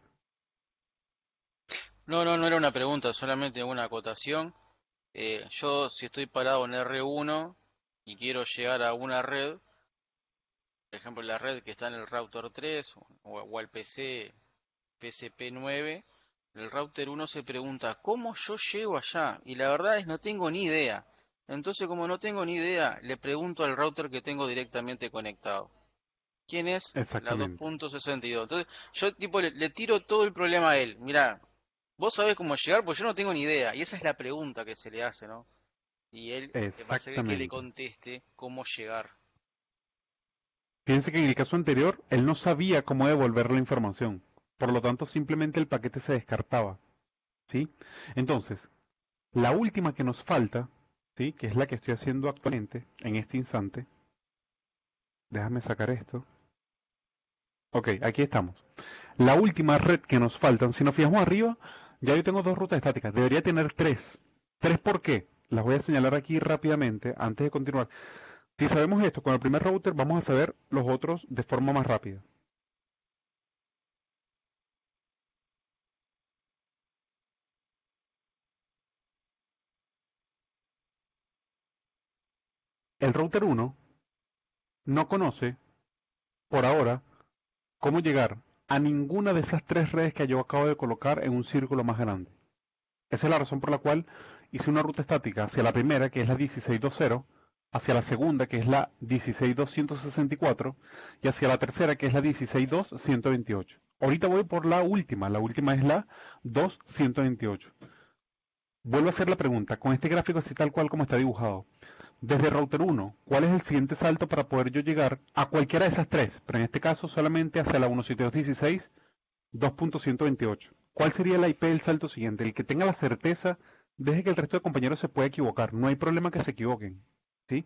no, no, no era una pregunta, solamente una acotación. Eh, yo si estoy parado en R uno y quiero llegar a una red, por ejemplo la red que está en el router tres o, o al P C, P C P nueve, el router uno se pregunta, ¿cómo yo llego allá? Y la verdad es no tengo ni idea. Entonces como no tengo ni idea, le pregunto al router que tengo directamente conectado. ¿Quién es? La Exactamente. dos punto sesenta y dos. Entonces yo tipo le, le tiro todo el problema a él. Mirá, vos sabés cómo llegar, pues yo no tengo ni idea. Y esa es la pregunta que se le hace, ¿no? Y él eh, va a ser el que le Exactamente. conteste cómo llegar. Fíjense que en el caso anterior, él no sabía cómo devolver la información. Por lo tanto, simplemente el paquete se descartaba. ¿Sí? Entonces, la última que nos falta, ¿sí? Que es la que estoy haciendo actualmente, en este instante. Déjame sacar esto. Ok, aquí estamos. La última red que nos faltan, si nos fijamos arriba, ya yo tengo dos rutas estáticas. Debería tener tres. ¿Tres por qué? Las voy a señalar aquí rápidamente antes de continuar. Si sabemos esto con el primer router, vamos a saber los otros de forma más rápida. El router uno no conoce, por ahora, cómo llegar a ninguna de esas tres redes que yo acabo de colocar en un círculo más grande. Esa es la razón por la cual hice una ruta estática hacia la primera, que es la dieciséis punto veinte, hacia la segunda, que es la dieciséis punto doscientos sesenta y cuatro, y hacia la tercera, que es la dieciséis punto dos punto ciento veintiocho. Ahorita voy por la última, la última es la dos punto ciento veintiocho. Vuelvo a hacer la pregunta, con este gráfico así tal cual como está dibujado. Desde router uno, ¿cuál es el siguiente salto para poder yo llegar a cualquiera de esas tres? Pero en este caso solamente hacia la uno punto setenta y dos punto dieciséis, dos punto ciento veintiocho. ¿Cuál sería la I P del salto siguiente? El que tenga la certeza, deje que el resto de compañeros se pueda equivocar. No hay problema que se equivoquen. ¿Sí?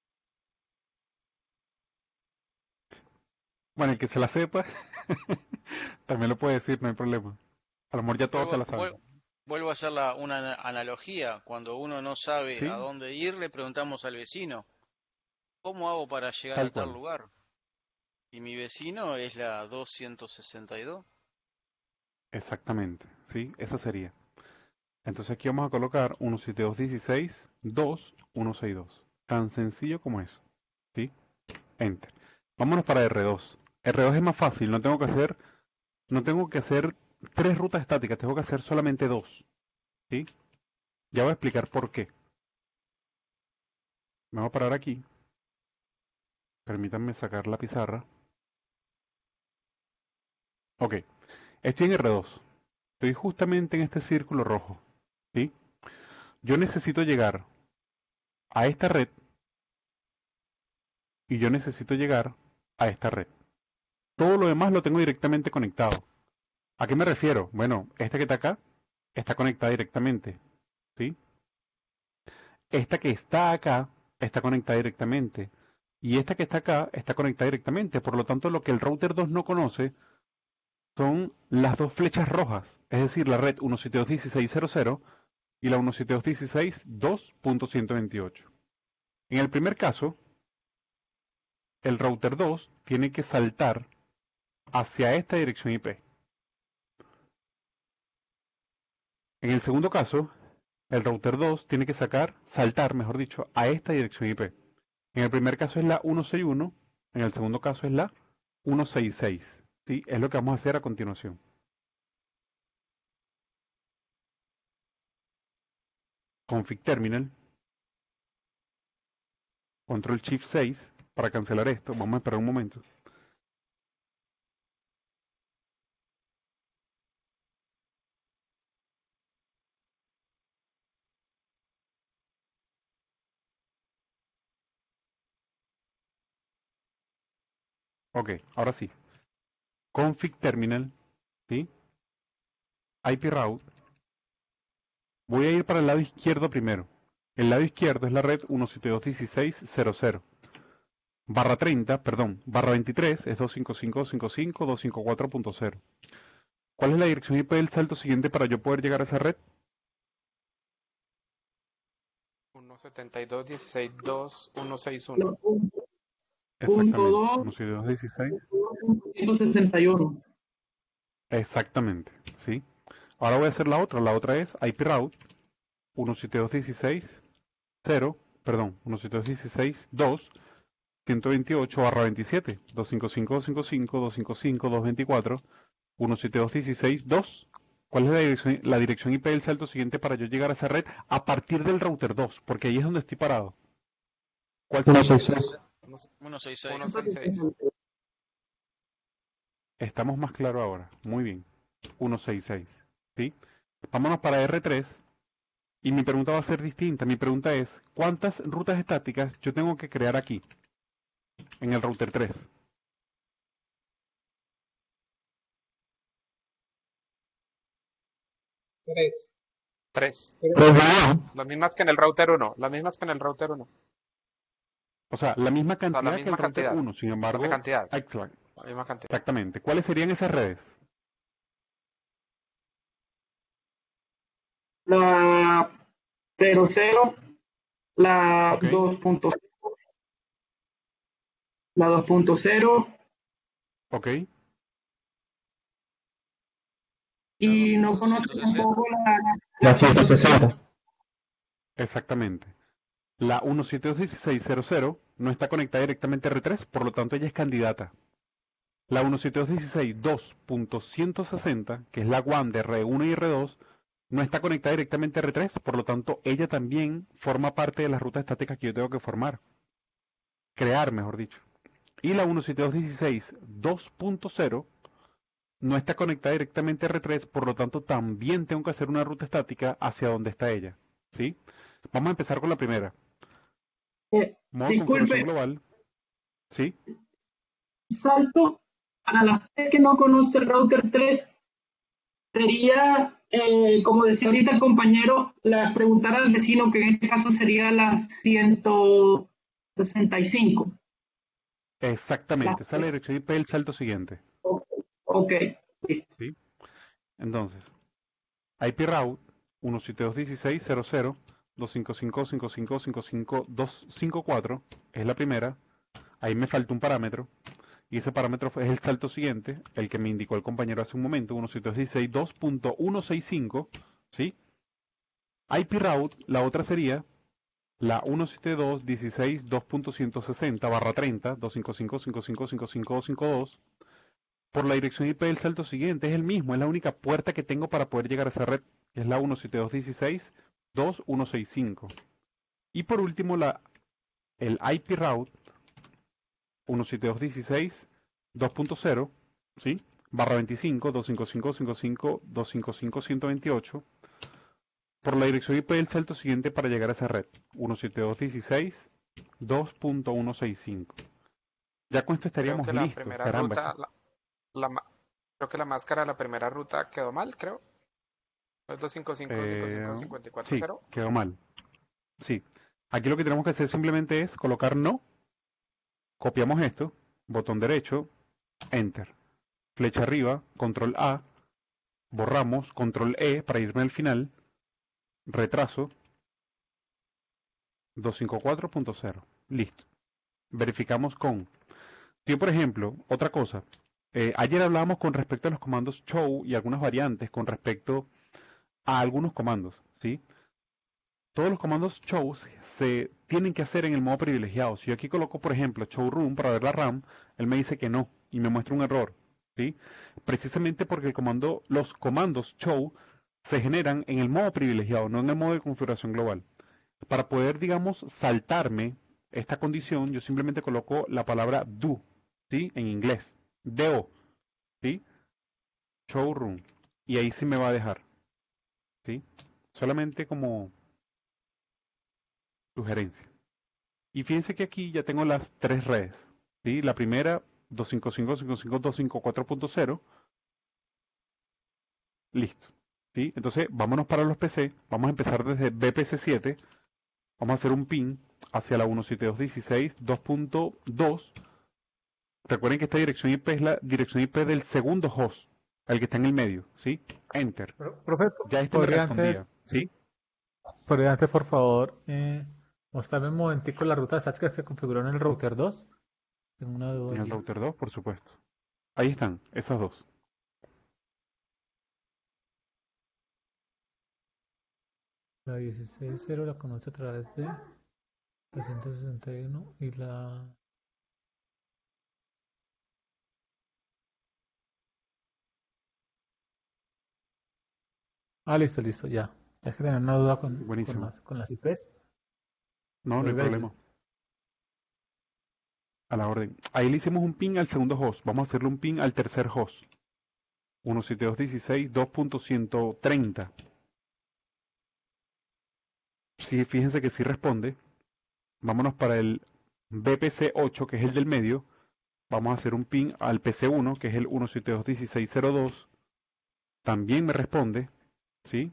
Bueno, el que se la sepa, También lo puede decir, no hay problema. A lo mejor ya todos se la Vuelvo, saben. vuel- vuelvo a hacer la- una ana- analogía. Cuando uno no sabe a Sí, dónde ir, le preguntamos al vecino, ¿cómo hago para llegar tal a tal cual. lugar? Y mi vecino es la doscientos sesenta y dos. Exactamente. Sí, esa sería. Entonces aquí vamos a colocar uno siete dos dieciséis dos uno seis dos. Tan sencillo como eso. ¿Sí? Enter. Vámonos para R dos. R dos es más fácil, no tengo que hacer, no tengo que hacer tres rutas estáticas, tengo que hacer solamente dos. ¿Sí? Ya voy a explicar por qué. Me voy a parar aquí. Permítanme sacar la pizarra. Ok. Estoy en R dos. Estoy justamente en este círculo rojo. ¿Sí? Yo necesito llegar a esta red y yo necesito llegar a esta red. Todo lo demás lo tengo directamente conectado. ¿A qué me refiero? Bueno, esta que está acá está conectada directamente. ¿Sí? Esta que está acá está conectada directamente. Y esta que está acá está conectada directamente. Por lo tanto, lo que el router dos no conoce son las dos flechas rojas. Es decir, la red uno siete dos punto dieciséis punto cero cero y la uno siete dos punto dieciséis punto dos punto ciento veintiocho. En el primer caso, el router dos tiene que saltar hacia esta dirección I P. En el segundo caso, el router dos tiene que sacar, saltar, mejor dicho, a esta dirección I P. En el primer caso es la ciento sesenta y uno, en el segundo caso es la ciento sesenta y seis. ¿Sí? Es lo que vamos a hacer a continuación. Config terminal, control shift seis para cancelar esto. Vamos a esperar un momento. Ok, ahora sí. Config terminal, ¿sí? I P route. Voy a ir para el lado izquierdo primero. El lado izquierdo es la red ciento setenta y dos punto dieciséis punto cero cero. Barra treinta, perdón, barra veintitrés es doscientos cincuenta y cinco punto cincuenta y cinco punto doscientos cincuenta y cuatro punto cero. ¿Cuál es la dirección I P del salto siguiente para yo poder llegar a esa red? uno setenta y dos punto dieciséis punto dos punto ciento sesenta y uno. Punto Exactamente. dos, ciento setenta y dos punto dieciséis. ciento sesenta y uno. Exactamente, ¿sí? Ahora voy a hacer la otra. La otra es I P route ciento setenta y dos punto dieciséis punto cero, perdón, ciento setenta y dos punto dieciséis punto dos punto ciento veintiocho barra veintisiete, doscientos cincuenta y cinco punto cincuenta y cinco, doscientos cinco punto doscientos veinticuatro, ciento setenta y dos punto dieciséis punto dos. ¿Cuál es la dirección, la dirección I P del salto siguiente para yo llegar a esa red a partir del router dos? Porque ahí es donde estoy parado. ¿Cuál ciento sería? sesenta y seis. ciento sesenta y seis. ciento sesenta y seis. Estamos más claros ahora. Muy bien. ciento sesenta y seis. ¿Sí? Vámonos para R tres. Y mi pregunta va a ser distinta. Mi pregunta es, ¿cuántas rutas estáticas yo tengo que crear aquí? En el router tres. Tres. Tres. Tres de abajo. Las mismas que en el router uno. Las mismas que en el router uno. O sea, la misma O sea, cantidad la que el misma router cantidad. uno. Sin La embargo, misma cantidad. exact- La misma cantidad. exactamente. ¿Cuáles serían esas redes? La cero cero, la Ok. dos punto cero, la dos punto cero Ok. y no La conozco ciento sesenta. tampoco la, La ciento sesenta. Exactamente. La ciento setenta y dos punto dieciséis punto cero cero no está conectada directamente a R tres, por lo tanto ella es candidata. La ciento setenta y dos punto dieciséis punto dos punto ciento sesenta, que es la W A N de R uno y R dos, no está conectada directamente a R tres, por lo tanto ella también forma parte de las rutas estáticas que yo tengo que formar. Crear, mejor dicho. Y la ciento setenta y dos punto dieciséis punto dos punto cero no está conectada directamente a R tres, por lo tanto también tengo que hacer una ruta estática hacia donde está ella. ¿Sí? Vamos a empezar con la primera. eh, Modo de configuración disculpe, global. ¿Sí? salto para la gente que no conoce el router tres sería, eh, como decía ahorita el compañero, la, preguntar al vecino, que en este caso sería la ciento sesenta y cinco. Exactamente. La- Esa es la dirección I P del salto siguiente. Ok, Listo. ¿sí? Entonces, I P route uno siete dos punto dieciséis punto cero cero dos cinco cinco punto cinco cinco punto cinco cinco punto dos cinco cuatro es la primera. Ahí me falta un parámetro. Y ese parámetro es el salto siguiente, el que me indicó el compañero hace un momento, uno siete dos punto dieciséis punto dos punto ciento sesenta y cinco, ¿sí? I P route, la otra sería la uno siete dos punto dieciséis punto dos punto ciento sesenta barra treinta, dos cinco cinco punto cinco cinco punto cinco cinco punto cinco dos, por la dirección I P del salto siguiente, es el mismo, es la única puerta que tengo para poder llegar a esa red, que es la uno siete dos punto dieciséis punto dos punto ciento sesenta y cinco. Y por último, la, el I P route uno siete dos punto dieciséis punto dos punto cero, ¿sí? Barra veinticinco, doscientos cincuenta y cinco punto cincuenta y cinco, doscientos cincuenta y cinco punto ciento veintiocho, por la dirección I P del salto siguiente para llegar a esa red, uno siete dos punto dieciséis punto dos punto ciento sesenta y cinco. Ya con esto Creo estaríamos que la listos. primera Caramba, ruta, esa- la, la ma- creo que la máscara de la primera ruta quedó mal, creo. ¿No es dos cinco cinco, cinco cinco, eh, cincuenta y cuatro sí, cero? quedó mal. Sí. Aquí lo que tenemos que hacer simplemente es colocar no, copiamos esto, botón derecho, enter, flecha arriba, control A, borramos, control E para irme al final, retraso, doscientos cincuenta y cuatro punto cero. Listo. Verificamos con... Yo, por ejemplo, otra cosa. Eh, ayer hablábamos con respecto a los comandos show y algunas variantes con respecto a algunos comandos, ¿sí? Todos los comandos show se tienen que hacer en el modo privilegiado. Si yo aquí coloco, por ejemplo, showroom para ver la RAM, él me dice que no y me muestra un error, ¿sí? Precisamente porque el comando, los comandos show se generan en el modo privilegiado, no en el modo de configuración global. Para poder, digamos, saltarme esta condición, yo simplemente coloco la palabra do, ¿sí? En inglés, do, ¿sí? Showroom. Y ahí sí me va a dejar, ¿sí? Solamente como sugerencia. Y fíjense que aquí ya tengo las tres redes, ¿sí? La primera, doscientos cincuenta y cinco punto cincuenta y cinco punto doscientos cincuenta y cuatro punto cero. Listo, ¿sí? Entonces, vámonos para los P C. Vamos a empezar desde B P C siete. Vamos a hacer un pin hacia la uno siete dos punto dieciséis punto dos punto dos. Recuerden que esta dirección I P es la dirección I P del segundo host, el que está en el medio, ¿sí? Enter. Pro- Profe, Ya este me ¿podría respondía, antes, ¿sí? podría antes, por favor, eh, mostrarme un momentico la ruta estática que se configuró en el router dos? Tengo una duda En el allí. router dos, por supuesto. Ahí están, esas dos. La dieciséis punto cero la conoce a través de trescientos sesenta y uno y la... Ah, listo, listo, ya. Es que tenía una duda con, con, Buenísimo. las, con las I Ps. No, no hay Perfecto. problema. A la orden. Ahí le hicimos un ping al segundo host. Vamos a hacerle un ping al tercer host. uno siete dos punto dieciséis punto dos punto ciento treinta. Sí, fíjense que sí responde. Vámonos para el B P C ocho, que es el del medio. Vamos a hacer un ping al P C uno, que es el uno siete dos punto dieciséis punto cero dos. También me responde. ¿Sí?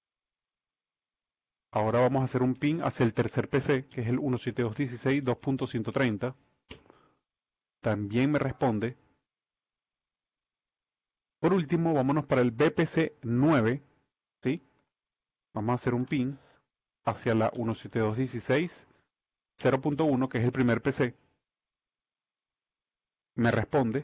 Ahora vamos a hacer un ping hacia el tercer P C, que es el uno siete dos punto dieciséis punto dos punto ciento treinta. También me responde. Por último, vámonos para el B P C nueve, ¿sí? Vamos a hacer un ping hacia la uno siete dos punto dieciséis punto cero punto uno, que es el primer P C. Me responde,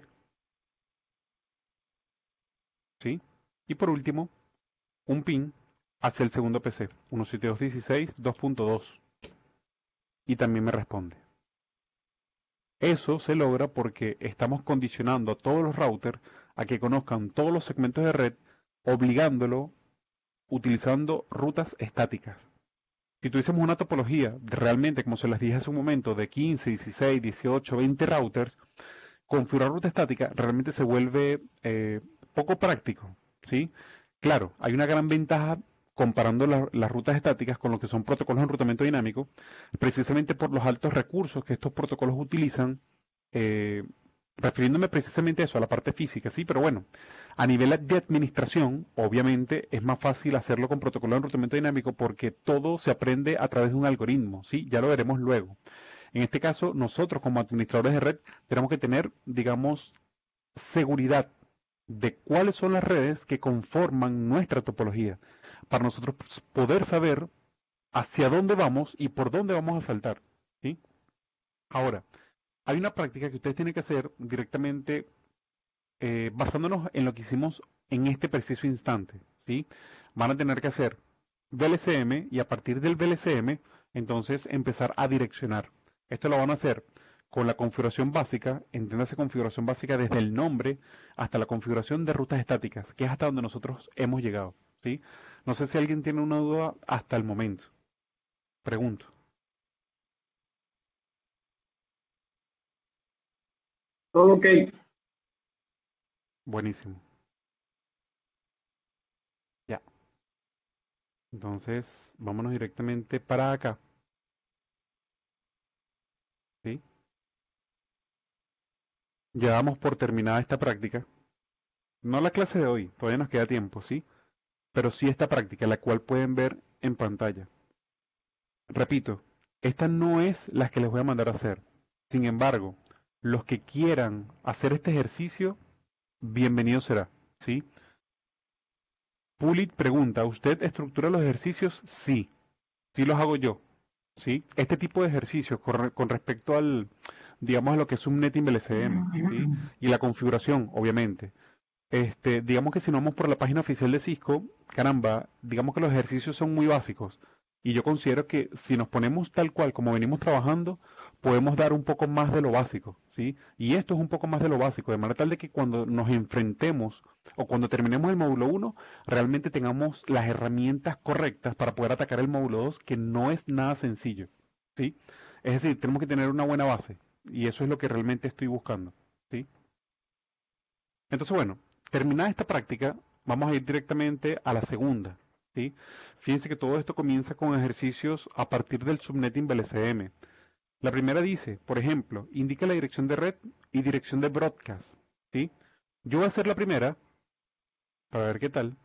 ¿sí? Y por último, un ping hacia el segundo P C, uno siete dos punto dieciséis punto dos punto dos. Y también me responde. Eso se logra porque estamos condicionando a todos los routers a que conozcan todos los segmentos de red, obligándolo utilizando rutas estáticas. Si tuviésemos una topología realmente, como se les dije hace un momento, de quince, dieciséis, dieciocho, veinte routers, configurar ruta estática realmente se vuelve eh, poco práctico, ¿sí? Claro, hay una gran ventaja comparando la- las rutas estáticas con lo que son protocolos de enrutamiento dinámico, precisamente por los altos recursos que estos protocolos utilizan, eh, refiriéndome precisamente a eso, a la parte física, sí, pero bueno, a nivel de administración, obviamente es más fácil hacerlo con protocolos de enrutamiento dinámico porque todo se aprende a través de un algoritmo, sí, ya lo veremos luego. En este caso, nosotros como administradores de red tenemos que tener, digamos, seguridad de cuáles son las redes que conforman nuestra topología, para nosotros poder saber hacia dónde vamos y por dónde vamos a saltar, ¿sí? Ahora, hay una práctica que ustedes tienen que hacer directamente eh, basándonos en lo que hicimos en este preciso instante, ¿sí? Van a tener que hacer V L C M y a partir del V L C M, entonces empezar a direccionar. Esto lo van a hacer con la configuración básica, entiéndase configuración básica desde el nombre hasta la configuración de rutas estáticas, que es hasta donde nosotros hemos llegado, ¿sí? No sé si alguien tiene una duda hasta el momento. Pregunto. Todo ok. Buenísimo. Ya. Entonces, vámonos directamente para acá. ¿Sí? Ya damos por terminada esta práctica. No la clase de hoy, todavía nos queda tiempo, ¿sí? Pero sí esta práctica, la cual pueden ver en pantalla. Repito, esta no es la que les voy a mandar a hacer. Sin embargo, los que quieran hacer este ejercicio, bienvenido será, ¿sí? Pulit pregunta, ¿usted estructura los ejercicios? Sí, sí los hago yo, ¿sí? Este tipo de ejercicios con, con respecto al, digamos, a lo que es un netting V L C M, ¿sí? Y la configuración, obviamente. Este, digamos que si no vamos por la página oficial de Cisco, caramba, digamos que los ejercicios son muy básicos. Y yo considero que si nos ponemos tal cual como venimos trabajando, podemos dar un poco más de lo básico, ¿sí? Y esto es un poco más de lo básico, de manera tal de que cuando nos enfrentemos o cuando terminemos el módulo uno, realmente tengamos las herramientas correctas para poder atacar el módulo dos, que no es nada sencillo, ¿sí? Es decir, tenemos que tener una buena base, y eso es lo que realmente estoy buscando, ¿sí? Entonces, bueno, terminada esta práctica, vamos a ir directamente a la segunda, ¿sí? Fíjense que todo esto comienza con ejercicios a partir del subnetting V L C M. La primera dice, por ejemplo, indica la dirección de red y dirección de broadcast, ¿sí? Yo voy a hacer la primera, para ver qué tal.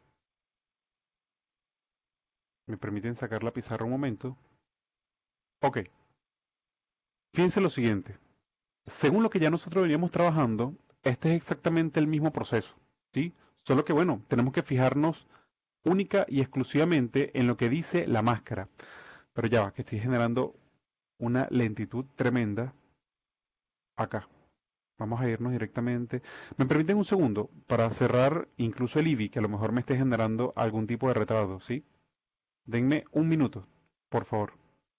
Me permiten sacar la pizarra un momento. Ok. Fíjense lo siguiente. Según lo que ya nosotros veníamos trabajando, este es exactamente el mismo proceso, ¿sí? Solo que, bueno, tenemos que fijarnos única y exclusivamente en lo que dice la máscara. Pero ya va, que estoy generando una lentitud tremenda acá. Vamos a irnos directamente. ¿Me permiten un segundo para cerrar incluso el I B I, que a lo mejor me esté generando algún tipo de retardo, ¿sí? Denme un minuto, por favor.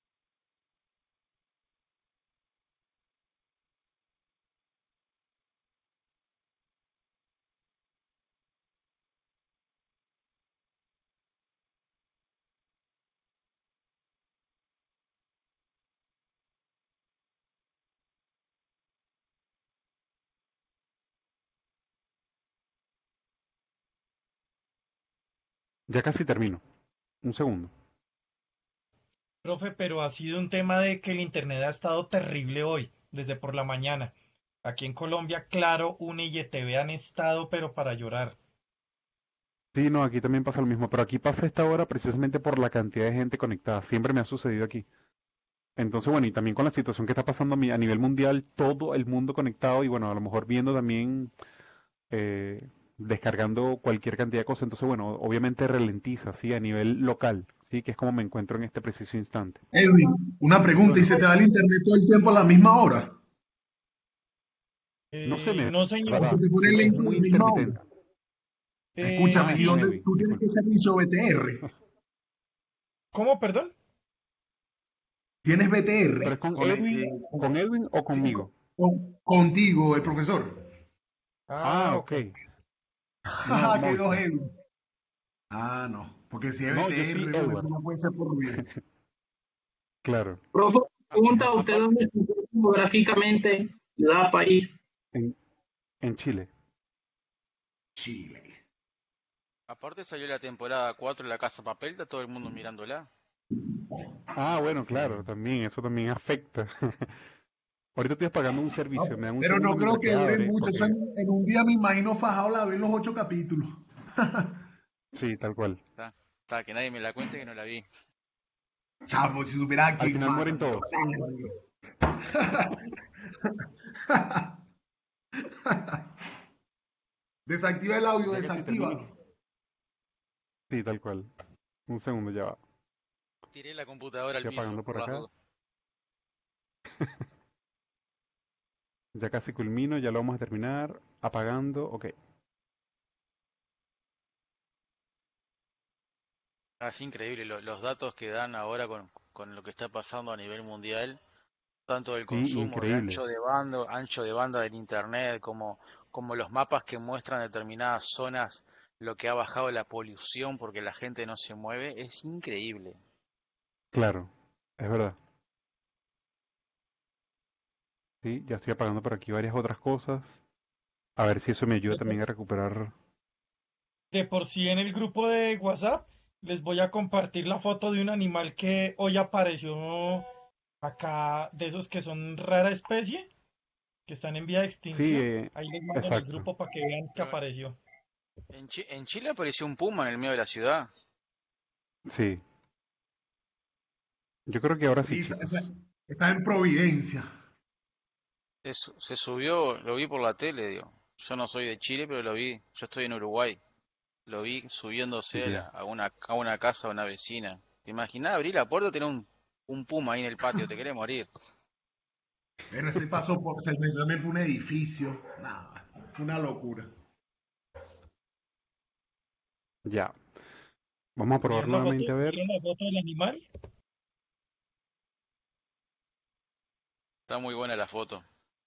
Ya casi termino. Un segundo. Profe, pero ha sido un tema de que el internet ha estado terrible hoy, desde por la mañana. Aquí en Colombia, Claro, UNE y E T V han estado, pero para llorar. Sí, no, aquí también pasa lo mismo, pero aquí pasa esta hora precisamente por la cantidad de gente conectada. Siempre me ha sucedido aquí. Entonces, bueno, y también con la situación que está pasando a mi- a nivel mundial, todo el mundo conectado y bueno, a lo mejor viendo también, eh, descargando cualquier cantidad de cosas. Entonces, bueno, obviamente ralentiza, ¿sí? A nivel local, ¿sí? Que es como me encuentro en este preciso instante. Edwin, una Y pregunta, ¿y bueno, se te va el internet todo el tiempo a la misma hora? no se Eh, me no, ¿O señor. se va, te pone sí, es lento a muy la misma hora? intermitente. Eh, Escúchame, Ah, ¿y con sí. dónde Edwin, tú tienes disculpe. qué servicio B T R? ¿Cómo, perdón? ¿Tienes B T ¿Pero es R? con Con, eh, Edwin, con- con Edwin o sí, conmigo? con- con- contigo, el profesor. Ah, Ah, ok. ok. No, Jaja, qué dos Movistar. Edwin. Ah, no, porque si es No, yo soy B T R, no, eso Edward. no puede ser por ruido. Claro, Profe, pregunta a usted Aparte, dónde se encuentra geográficamente, ciudad, país. en, en Chile. Chile. aparte salió la temporada cuatro de La Casa de Papel, está todo el mundo mirándola. Ah, bueno, claro, también, eso también afecta. Ahorita estoy pagando un Ah, servicio, me dan un pero no segundo creo mientras que que dure abre, mucho. Eso en, porque en un día me imagino fajado la ver los ocho capítulos. sí, tal cual. Está, está, que nadie me la cuente que no la vi. Chamo, si supiera a Al quién final mueren matan. todos. Desactiva el audio, Ya casi desactiva. termino. Sí, tal cual. Un segundo, ya va. Tiré la computadora al Estoy piso, apagando por por las acá. dudas. Ya casi culmino, ya lo vamos a terminar. Apagando, ok. Ah, es increíble lo- los datos que dan ahora con, con lo que está pasando a nivel mundial, tanto del Sí, consumo de increíble. ancho de banda, ancho de banda del internet, como, como los mapas que muestran determinadas zonas, lo que ha bajado la polución porque la gente no se mueve, es increíble. Claro, es verdad. Sí, ya estoy apagando por aquí varias otras cosas. A ver si eso me ayuda De por, también a recuperar. de por sí en el grupo de WhatsApp les voy a compartir la foto de un animal que hoy apareció acá, de esos que son rara especie, que están en vía de Sí, extinción. eh, Ahí les mando en el exacto. grupo para que vean que Pero apareció. en, Chi- en Chile apareció un puma en el medio de la ciudad. Sí, yo creo que ahora sí, Sí, esa- chicos. esa- está en Providencia. Se, su- se subió, lo vi por la tele, digo. Yo no soy de Chile, pero lo vi. Yo estoy en Uruguay. Lo vi subiéndose a, la- Ya. a una, a una casa de una vecina. ¿Te imaginas abrir la puerta y tener un, un puma ahí en el patio? Te querés morir. Pero ese pasó por, se metió también por un edificio. Nada, una locura. Ya. Vamos a probar ¿Vieron la foto? nuevamente a ver. ¿Vieron la foto del animal? Está muy buena la foto.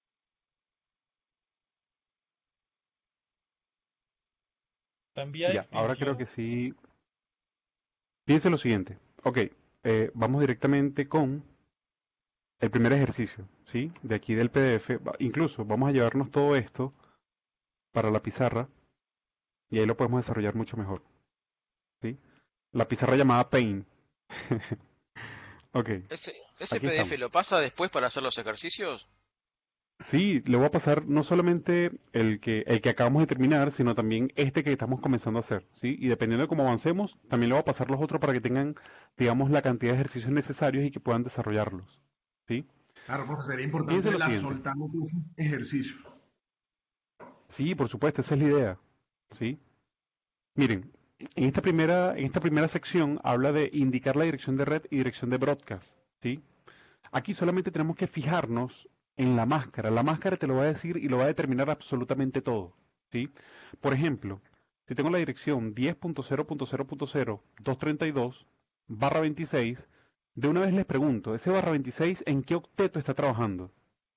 Está en vía de Ya, ahora creo extinción. que sí. Piense lo siguiente. Ok, eh, vamos directamente con el primer ejercicio, ¿sí? De aquí del P D F. Va- Incluso vamos a llevarnos todo esto para la pizarra y ahí lo podemos desarrollar mucho mejor, ¿sí? La pizarra llamada Paint. Ok, ¿Ese, ese aquí P D F estamos. lo pasa después para hacer los ejercicios? Sí, le voy a pasar no solamente el que, el que acabamos de terminar, sino también este que estamos comenzando a hacer, ¿sí? Y dependiendo de cómo avancemos, también le voy a pasar los otros para que tengan, digamos, la cantidad de ejercicios necesarios y que puedan desarrollarlos, ¿sí? Claro, profe, sería Piense importante lo la siguiente. soltando tus ejercicios. Sí, por supuesto, esa es la idea, ¿sí? Miren, en esta primera, en esta primera sección habla de indicar la dirección de red y dirección de broadcast, ¿sí? Aquí solamente tenemos que fijarnos en la máscara. La máscara te lo va a decir y lo va a determinar absolutamente todo, ¿sí? Por ejemplo, si tengo la dirección diez punto cero punto cero punto cero punto doscientos treinta y dos barra veintiséis, de una vez les pregunto, ¿ese barra veintiséis en qué octeto está trabajando?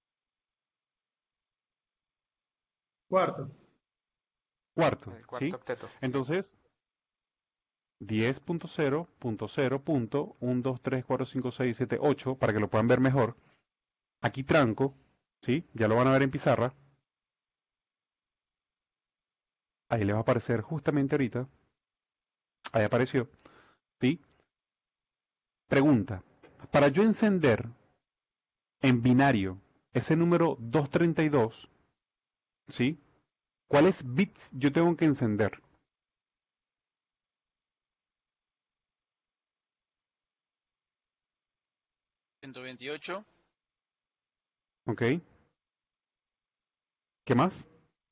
Cuarto. Cuarto, El cuarto ¿sí? octeto, sí. Entonces, diez punto cero punto cero punto uno dos tres cuatro cinco seis siete ocho, para que lo puedan ver mejor. Aquí tranco, ¿sí? Ya lo van a ver en pizarra. Ahí les va a aparecer justamente ahorita. Ahí apareció, ¿sí? Pregunta. Para yo encender en binario ese número doscientos treinta y dos, ¿sí? ¿Cuáles bits yo tengo que encender? ciento veintiocho. ¿Ok? ¿Qué más?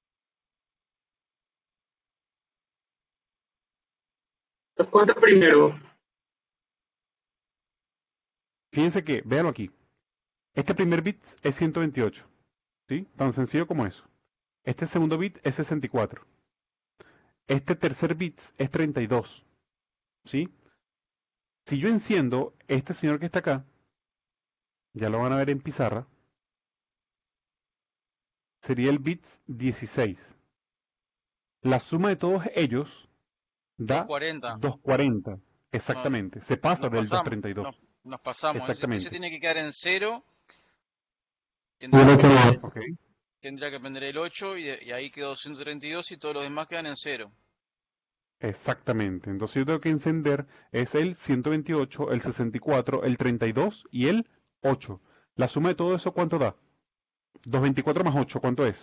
Los cuatro primero. Fíjense que, véanlo aquí. Este primer bit es ciento veintiocho, ¿sí? Tan sencillo como eso. Este segundo bit es sesenta y cuatro. Este tercer bit es treinta y dos, ¿sí? Si yo enciendo este señor que está acá, ya lo van a ver en pizarra, sería el bit dieciséis. La suma de todos ellos da doscientos cuarenta. doscientos cuarenta. No, no, Exactamente. Se pasa nos del pasamos. doscientos treinta y Nos, dos. nos pasamos. Ese, ese Exactamente. tiene que quedar en cero. Y el Tendría que ocho prender, no. Ok. tendría que prender el ocho y, de- y ahí quedó ciento treinta y dos y todos los demás quedan en cero. Exactamente. Entonces yo tengo que encender es el ciento veintiocho, el sesenta y cuatro, el treinta y dos y el ocho. La suma de todo eso, ¿cuánto da? doscientos veinticuatro más ocho, ¿cuánto es?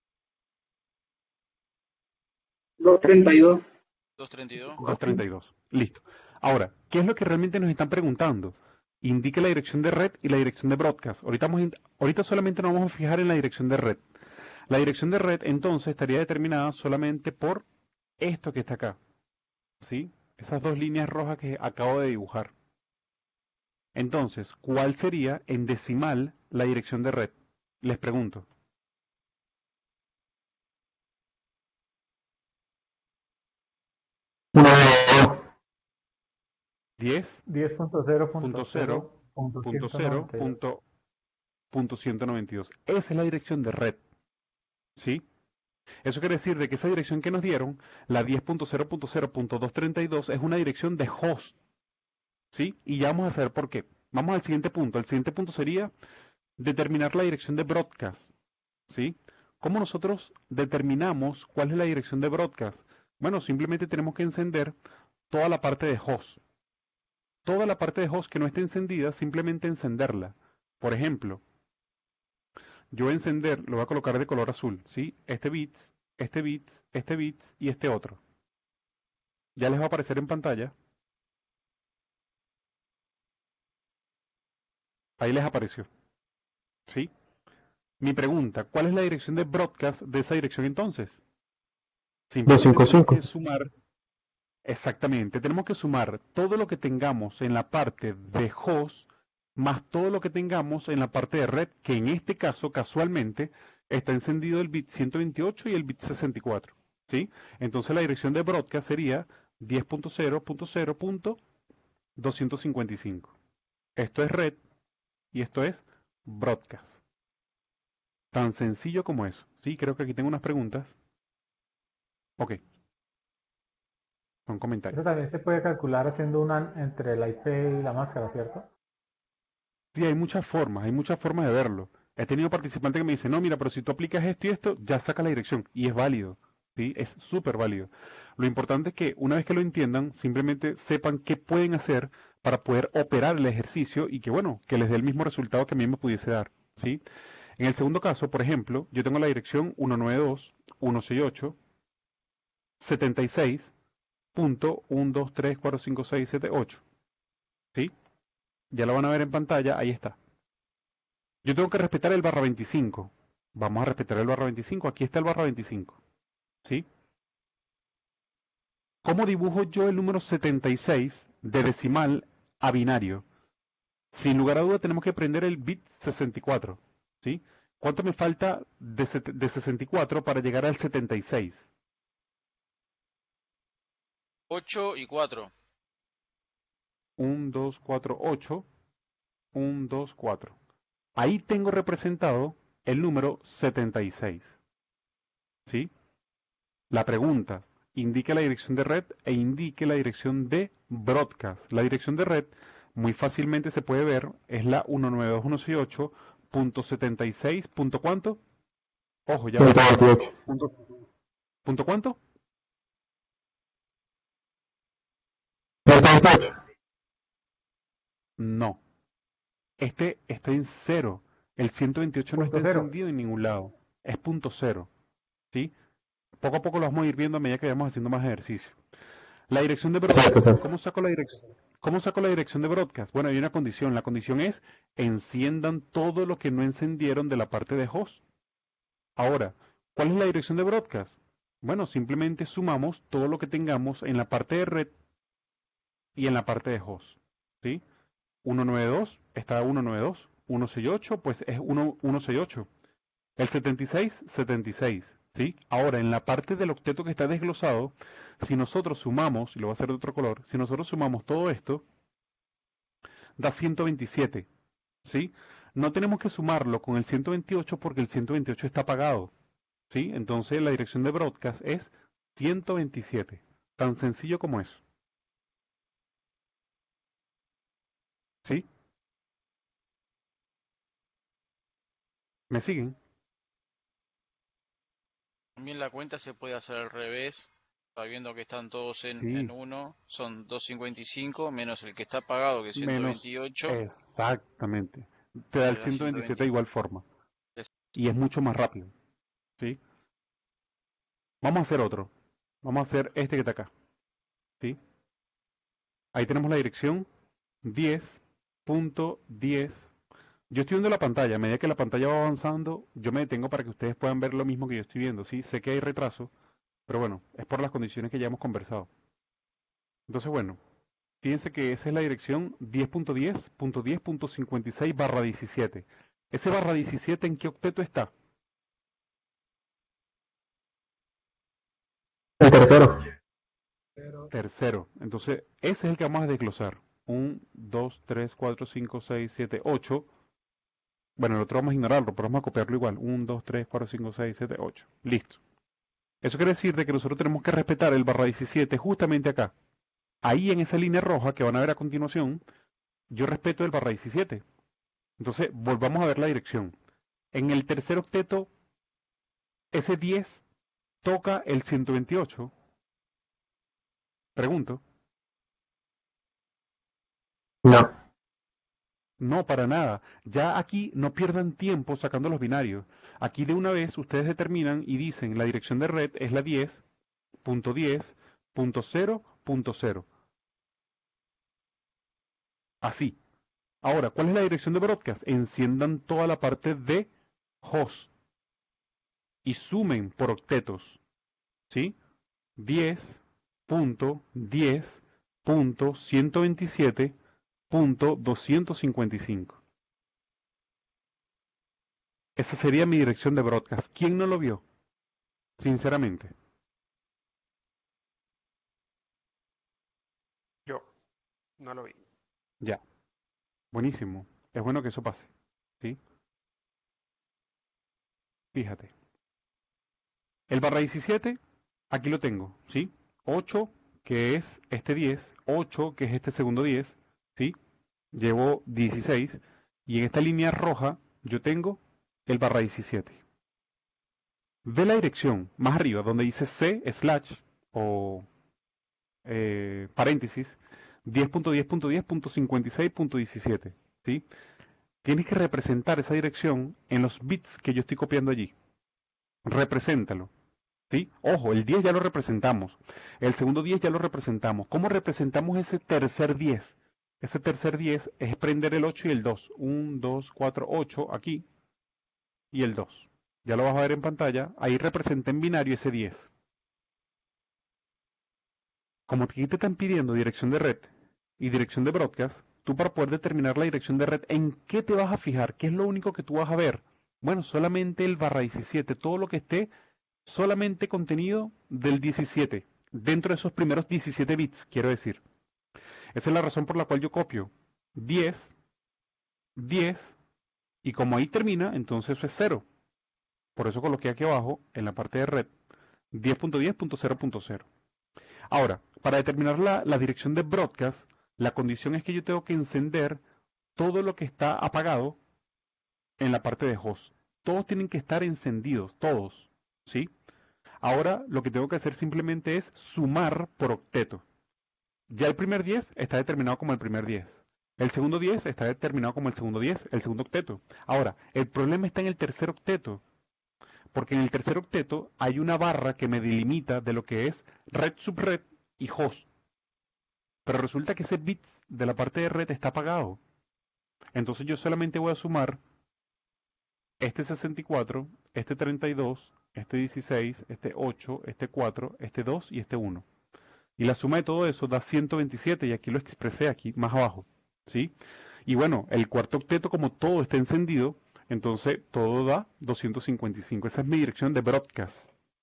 doscientos treinta y dos. doscientos treinta y dos. doscientos treinta y dos. Listo. Ahora, ¿qué es lo que realmente nos están preguntando? Indique la dirección de red y la dirección de broadcast. Ahorita, vamos a in- ahorita solamente nos vamos a fijar en la dirección de red. La dirección de red entonces estaría determinada solamente por esto que está acá, ¿sí? Esas dos líneas rojas que acabo de dibujar. Entonces, ¿cuál sería en decimal la dirección de red? Les pregunto. diez diez punto cero punto punto cero cero punto punto ciento cero noventa y dos. punto punto ciento noventa y dos. Esa es la dirección de red, ¿sí? Eso quiere decir de que esa dirección que nos dieron, la diez punto cero punto cero punto doscientos treinta y dos, es una dirección de host, ¿sí? Y ya vamos a saber por qué. Vamos al siguiente punto. El siguiente punto sería determinar la dirección de broadcast, ¿sí? ¿Cómo nosotros determinamos cuál es la dirección de broadcast? Bueno, simplemente tenemos que encender toda la parte de host. Toda la parte de host que no esté encendida, simplemente encenderla. Por ejemplo, yo voy a encender, lo voy a colocar de color azul, ¿sí? Este bits, este bits, este bits y este otro. Ya les va a aparecer en pantalla. Ahí les apareció, ¿sí? Mi pregunta, ¿cuál es la dirección de broadcast de esa dirección entonces? Simplemente tenemos que doscientos cincuenta y cinco. sumar, exactamente, tenemos que sumar todo lo que tengamos en la parte de host más todo lo que tengamos en la parte de red, que en este caso, casualmente, está encendido el bit ciento veintiocho y el bit sesenta y cuatro, ¿sí? Entonces la dirección de broadcast sería diez punto cero punto cero punto doscientos cincuenta y cinco. Esto es red y esto es broadcast. Tan sencillo como eso. Sí, creo que aquí tengo unas preguntas. Ok, son comentarios. Eso también se puede calcular haciendo una entre la I P y la máscara, ¿cierto? Sí, hay muchas formas, hay muchas formas de verlo. He tenido participantes que me dicen, no, mira, pero si tú aplicas esto y esto, ya saca la dirección. Y es válido, ¿sí? Es súper válido. Lo importante es que una vez que lo entiendan, simplemente sepan qué pueden hacer para poder operar el ejercicio y que, bueno, que les dé el mismo resultado que a mí me pudiese dar, ¿sí? En el segundo caso, por ejemplo, yo tengo la dirección ciento noventa y dos punto ciento sesenta y ocho punto setenta y seis punto uno dos tres cuatro cinco seis siete ocho, ¿sí? Ya lo van a ver en pantalla, ahí está. Yo tengo que respetar el barra veinticinco. Vamos a respetar el barra veinticinco. Aquí está el barra veinticinco. ¿Sí? ¿Cómo dibujo yo el número setenta y seis de decimal a binario? Sin lugar a duda tenemos que prender el bit sesenta y cuatro. ¿Sí? ¿Cuánto me falta de, de sesenta y cuatro para llegar al setenta y seis? ocho y cuatro. uno, dos, cuatro, ocho. uno, dos, cuatro. Ahí tengo representado el número setenta y seis. ¿Sí? La pregunta, indique la dirección de red e indique la dirección de broadcast. La dirección de red muy fácilmente se puede ver, es la ciento noventa y dos punto ciento sesenta y ocho punto setenta y seis. ¿Punto cuánto? Ojo, ya. ciento veintiocho. ¿Punto, punto cuánto? ciento veintiocho. No. Este está en cero. El ciento veintiocho no está Punto cero. encendido en ningún lado. Es punto cero. ¿Sí? Poco a poco lo vamos a ir viendo a medida que vayamos haciendo más ejercicio. La dirección de Exacto, broadcast. exacto. ¿Cómo saco la dirección? ¿Cómo saco la dirección de broadcast? Bueno, hay una condición. La condición es enciendan todo lo que no encendieron de la parte de host. Ahora, ¿cuál es la dirección de broadcast? Bueno, simplemente sumamos todo lo que tengamos en la parte de red y en la parte de host. ¿Sí? ciento noventa y dos está ciento noventa y dos. ciento sesenta y ocho, pues es ciento sesenta y ocho. El setenta y seis, setenta y seis. ¿Sí? Ahora, en la parte del octeto que está desglosado, si nosotros sumamos, y lo voy a hacer de otro color, si nosotros sumamos todo esto, da ciento veintisiete. ¿Sí? No tenemos que sumarlo con el ciento veintiocho porque el ciento veintiocho está apagado. ¿Sí? Entonces la dirección de broadcast es ciento veintisiete. Tan sencillo como eso. ¿Sí? ¿Me siguen? También la cuenta se puede hacer al revés, sabiendo que están todos en, Sí. en uno, son doscientos cincuenta y cinco, menos el que está pagado, que es ciento Menos. veintiocho. Exactamente. Te da el Te da ciento veintisiete de ciento veintiocho. igual forma. Es- Y es mucho más rápido. ¿Sí? Vamos a hacer otro. Vamos a hacer este que está acá. ¿Sí? Ahí tenemos la dirección diez punto diez Yo estoy viendo la pantalla, a medida que la pantalla va avanzando, yo me detengo para que ustedes puedan ver lo mismo que yo estoy viendo, ¿sí? Sé que hay retraso, pero bueno, es por las condiciones que ya hemos conversado. Entonces, bueno, fíjense que esa es la dirección diez punto diez punto diez punto cincuenta y seis barra diecisiete. ¿Ese barra diecisiete en qué octeto está? El tercero. Tercero. Entonces, ese es el que vamos a desglosar. uno, dos, tres, cuatro, cinco, seis, siete, ocho. Bueno, el otro vamos a ignorarlo, pero vamos a copiarlo igual. uno, dos, tres, cuatro, cinco, seis, siete, ocho. Listo. Eso quiere decir de que nosotros tenemos que respetar el barra diecisiete justamente acá. Ahí en esa línea roja que van a ver a continuación, yo respeto el barra diecisiete. Entonces, volvamos a ver la dirección. En el tercer octeto, ese diez toca el ciento veintiocho. Pregunto. No. No, para nada. Ya aquí no pierdan tiempo sacando los binarios. Aquí de una vez ustedes determinan y dicen la dirección de red es la diez punto diez punto cero punto cero. Así. Ahora, ¿cuál es la dirección de broadcast? Enciendan toda la parte de host y sumen por octetos. ¿Sí? diez punto diez punto ciento veintisiete punto doscientos cincuenta y cinco. Esa sería mi dirección de broadcast. ¿Quién no lo vio? Sinceramente. Yo no lo vi. Ya. Buenísimo. Es bueno que eso pase. ¿Sí? Fíjate. El barra diecisiete, aquí lo tengo. ¿Sí? ocho, que es este diez. ocho, que es este segundo diez. ¿Sí? Llevo dieciséis. Y en esta línea roja yo tengo el barra diecisiete. Ve la dirección más arriba donde dice C slash o eh, paréntesis diez punto diez punto diez punto cincuenta y seis punto diecisiete. ¿Sí? Tienes que representar esa dirección en los bits que yo estoy copiando allí. Represéntalo. ¿Sí? Ojo, el diez ya lo representamos. El segundo diez ya lo representamos. ¿Cómo representamos ese tercer diez? Ese tercer diez es prender el ocho y el dos. uno, dos, cuatro, ocho aquí y el dos. Ya lo vas a ver en pantalla. Ahí representa en binario ese diez. Como aquí te están pidiendo dirección de red y dirección de broadcast, tú para poder determinar la dirección de red, ¿en qué te vas a fijar? ¿Qué es lo único que tú vas a ver? Bueno, solamente el barra diecisiete, todo lo que esté solamente contenido del diecisiete, dentro de esos primeros diecisiete bits, quiero decir. Esa es la razón por la cual yo copio diez, diez, y como ahí termina, entonces eso es cero. Por eso coloqué aquí abajo, en la parte de red, diez punto diez punto cero punto cero. Ahora, para determinar la, la dirección de broadcast, la condición es que yo tengo que encender todo lo que está apagado en la parte de host. Todos tienen que estar encendidos, todos, ¿sí? Ahora lo que tengo que hacer simplemente es sumar por octeto. Ya el primer diez está determinado como el primer diez. El segundo diez está determinado como el segundo diez, el segundo octeto. Ahora, el problema está en el tercer octeto. Porque en el tercer octeto hay una barra que me delimita de lo que es red, subred y host. Pero resulta que ese bit de la parte de red está apagado. Entonces yo solamente voy a sumar este sesenta y cuatro, este treinta y dos, este dieciséis, este ocho, este cuatro, este dos y este uno. Y la suma de todo eso da ciento veintisiete, y aquí lo expresé aquí más abajo, ¿sí? Y bueno, el cuarto octeto, como todo está encendido, entonces todo da doscientos cincuenta y cinco. Esa es mi dirección de broadcast.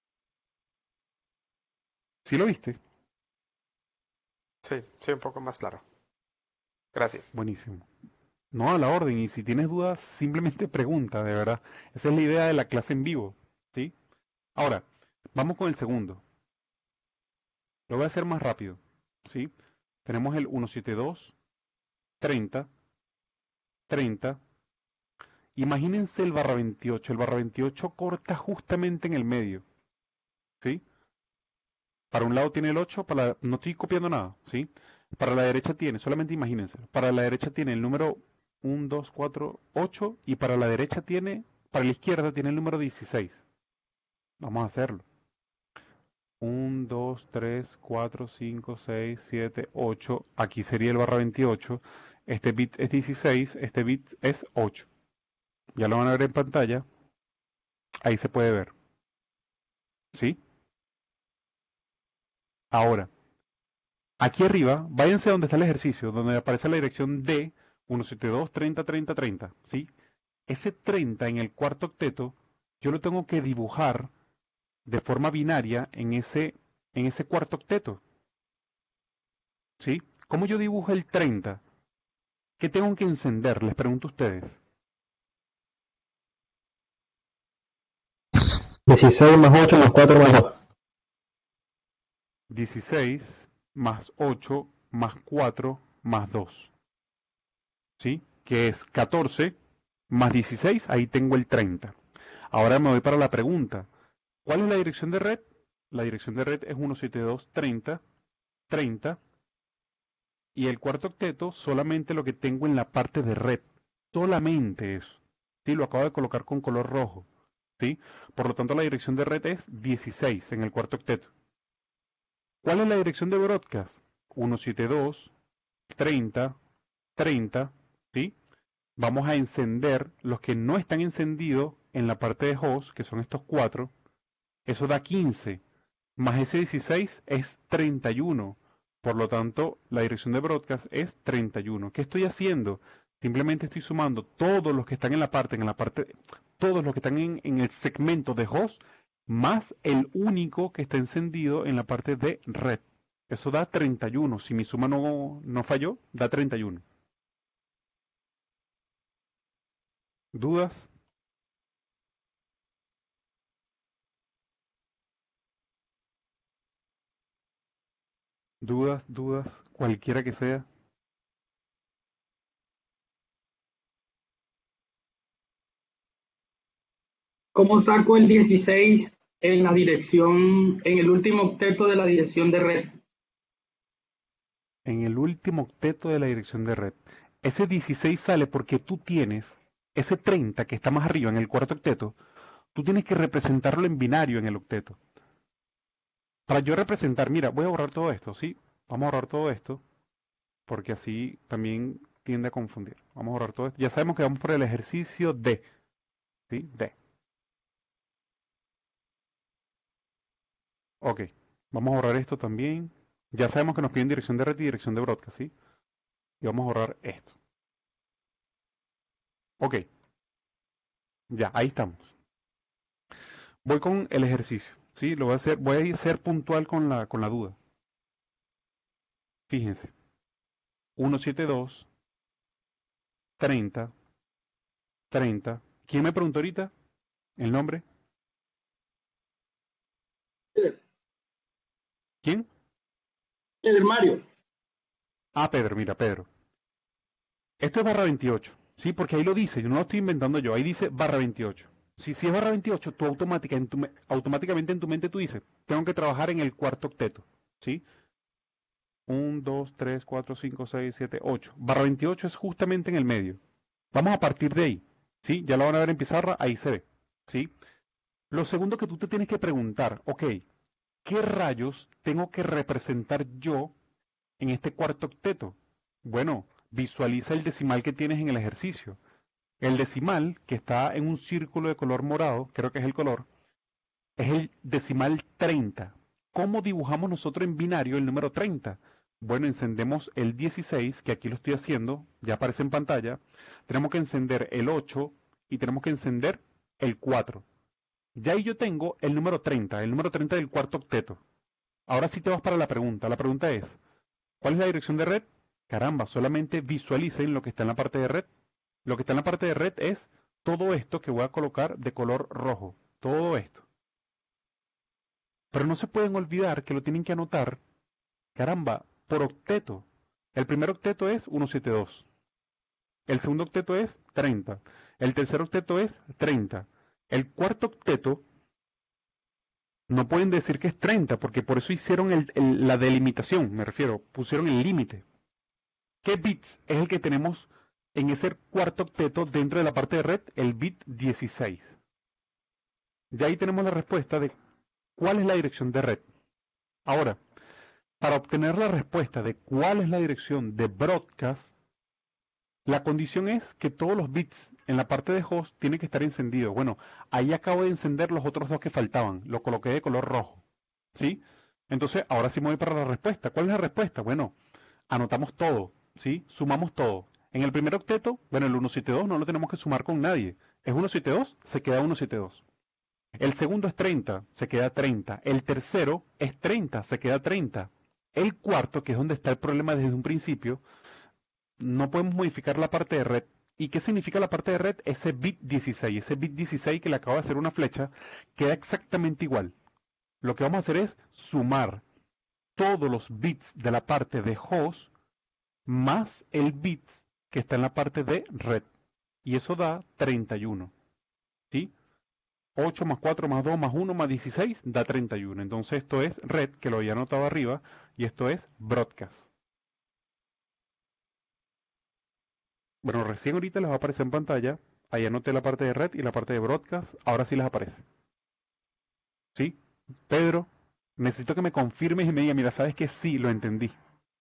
¿Sí lo viste? Sí, sí, un poco más claro. Gracias. Buenísimo. No, a la orden, y si tienes dudas, simplemente pregunta, de verdad. Esa es la idea de la clase en vivo, ¿sí? Ahora, vamos con el segundo. Lo voy a hacer más rápido, ¿sí? Tenemos el ciento setenta y dos, treinta, treinta. Imagínense el barra veintiocho. El barra veintiocho corta justamente en el medio, ¿sí? Para un lado tiene el ocho, para la... no estoy copiando nada, ¿sí? Para la derecha tiene, solamente imagínense, para la derecha tiene el número uno, dos, cuatro, ocho, y para la derecha tiene, para la izquierda tiene el número dieciséis. Vamos a hacerlo. uno, dos, tres, cuatro, cinco, seis, siete, ocho. Aquí sería el barra veintiocho. Este bit es dieciséis, este bit es ocho. Ya lo van a ver en pantalla. Ahí se puede ver. ¿Sí? Ahora, aquí arriba, váyanse a donde está el ejercicio, donde aparece la dirección D ciento setenta y dos, treinta, treinta, treinta. ¿Sí? Ese treinta en el cuarto octeto, yo lo tengo que dibujar de forma binaria en ese, en ese cuarto octeto. ¿Sí? ¿Cómo yo dibujo el treinta? ¿Qué tengo que encender? Les pregunto a ustedes. dieciséis más ocho más cuatro más dos. dieciséis más ocho más cuatro más dos. ¿Sí? Que es catorce más dieciséis, ahí tengo el treinta. Ahora me voy para la pregunta. ¿Cuál es la dirección de red? La dirección de red es ciento setenta y dos, treinta, treinta. Y el cuarto octeto solamente lo que tengo en la parte de red. Solamente eso. ¿Sí? Lo acabo de colocar con color rojo. ¿Sí? Por lo tanto, la dirección de red es dieciséis en el cuarto octeto. ¿Cuál es la dirección de broadcast? ciento setenta y dos, treinta, treinta. ¿Sí? Vamos a encender los que no están encendidos en la parte de host, que son estos cuatro. Eso da quince. Más ese dieciséis es treinta y uno. Por lo tanto, la dirección de broadcast es treinta y uno. ¿Qué estoy haciendo? Simplemente estoy sumando todos los que están en la parte, en la parte, todos los que están en, en el segmento de host, más el único que está encendido en la parte de red. Eso da treinta y uno. Si mi suma no, no falló, da treinta y uno. ¿Dudas? ¿Dudas? ¿Dudas? Cualquiera que sea. ¿Cómo saco el dieciséis en la dirección, en el último octeto de la dirección de red? En el último octeto de la dirección de red. Ese dieciséis sale porque tú tienes ese treinta que está más arriba en el cuarto octeto, tú tienes que representarlo en binario en el octeto. Para yo representar, mira, voy a borrar todo esto, ¿sí? Vamos a borrar todo esto, porque así también tiende a confundir. Vamos a borrar todo esto. Ya sabemos que vamos por el ejercicio D, ¿sí? D. Ok, vamos a borrar esto también. Ya sabemos que nos piden dirección de red y dirección de broadcast, ¿sí? Y vamos a borrar esto. Ok, ya, ahí estamos. Voy con el ejercicio, ¿sí? Lo voy a hacer, voy a ser puntual con la, con la duda. Fíjense, ciento setenta y dos, treinta, treinta. ¿Quién me preguntó ahorita el nombre? ¿Quién? El Mario. Ah, Pedro, mira, Pedro. Esto es barra veintiocho, ¿sí? Porque ahí lo dice, yo no lo estoy inventando yo, ahí dice barra veintiocho. Si, si es barra veintiocho, tú automática, en tu, automáticamente en tu mente tú dices, tengo que trabajar en el cuarto octeto, ¿sí? uno, dos, tres, cuatro, cinco, seis, siete, ocho. Barra veintiocho es justamente en el medio. Vamos a partir de ahí, ¿sí? Ya lo van a ver en pizarra, ahí se ve, ¿sí? Lo segundo que tú te tienes que preguntar, ok, ¿qué rayos tengo que representar yo en este cuarto octeto? Bueno, visualiza el decimal que tienes en el ejercicio. El decimal, que está en un círculo de color morado, creo que es el color, es el decimal treinta. ¿Cómo dibujamos nosotros en binario el número treinta? Bueno, encendemos el dieciséis, que aquí lo estoy haciendo, ya aparece en pantalla. Tenemos que encender el ocho y tenemos que encender el cuatro. Ya ahí yo tengo el número treinta, el número treinta del cuarto octeto. Ahora sí te vas para la pregunta. La pregunta es, ¿cuál es la dirección de red? Caramba, solamente visualicen lo que está en la parte de red. Lo que está en la parte de red es todo esto que voy a colocar de color rojo. Todo esto. Pero no se pueden olvidar que lo tienen que anotar, caramba, por octeto. El primer octeto es ciento setenta y dos. El segundo octeto es treinta. El tercer octeto es treinta. El cuarto octeto no pueden decir que es treinta, porque por eso hicieron el, el, la delimitación, me refiero, pusieron el límite. ¿Qué bits es el que tenemos en ese cuarto octeto dentro de la parte de red? El bit dieciséis. Ya ahí tenemos la respuesta de cuál es la dirección de red. Ahora, para obtener la respuesta de cuál es la dirección de broadcast, La condición es que todos los bits en la parte de host tienen que estar encendidos. Bueno, ahí acabo de encender los otros dos que faltaban. Lo coloqué de color rojo. ¿Sí? Entonces, ahora sí me voy para la respuesta. ¿Cuál es la respuesta? Bueno, anotamos todo. ¿Sí? Sumamos todo. En el primer octeto, bueno, el ciento setenta y dos no lo tenemos que sumar con nadie. Es ciento setenta y dos, se queda ciento setenta y dos. El segundo es treinta, se queda treinta. El tercero es treinta, se queda treinta. El cuarto, que es donde está el problema desde un principio, no podemos modificar la parte de red. ¿Y qué significa la parte de red? Ese bit dieciséis. Ese bit dieciséis que le acabo de hacer una flecha, queda exactamente igual. Lo que vamos a hacer es sumar todos los bits de la parte de host más el bit que está en la parte de red. Y eso da treinta y uno. ¿Sí? ocho más cuatro más dos más uno más dieciséis da treinta y uno. Entonces esto es red, que lo había anotado arriba, y esto es broadcast. Bueno, recién ahorita les va a aparecer en pantalla. Ahí anoté la parte de red y la parte de broadcast. Ahora sí les aparece. ¿Sí? Pedro, necesito que me confirmes y me digas, mira, sabes que sí, lo entendí.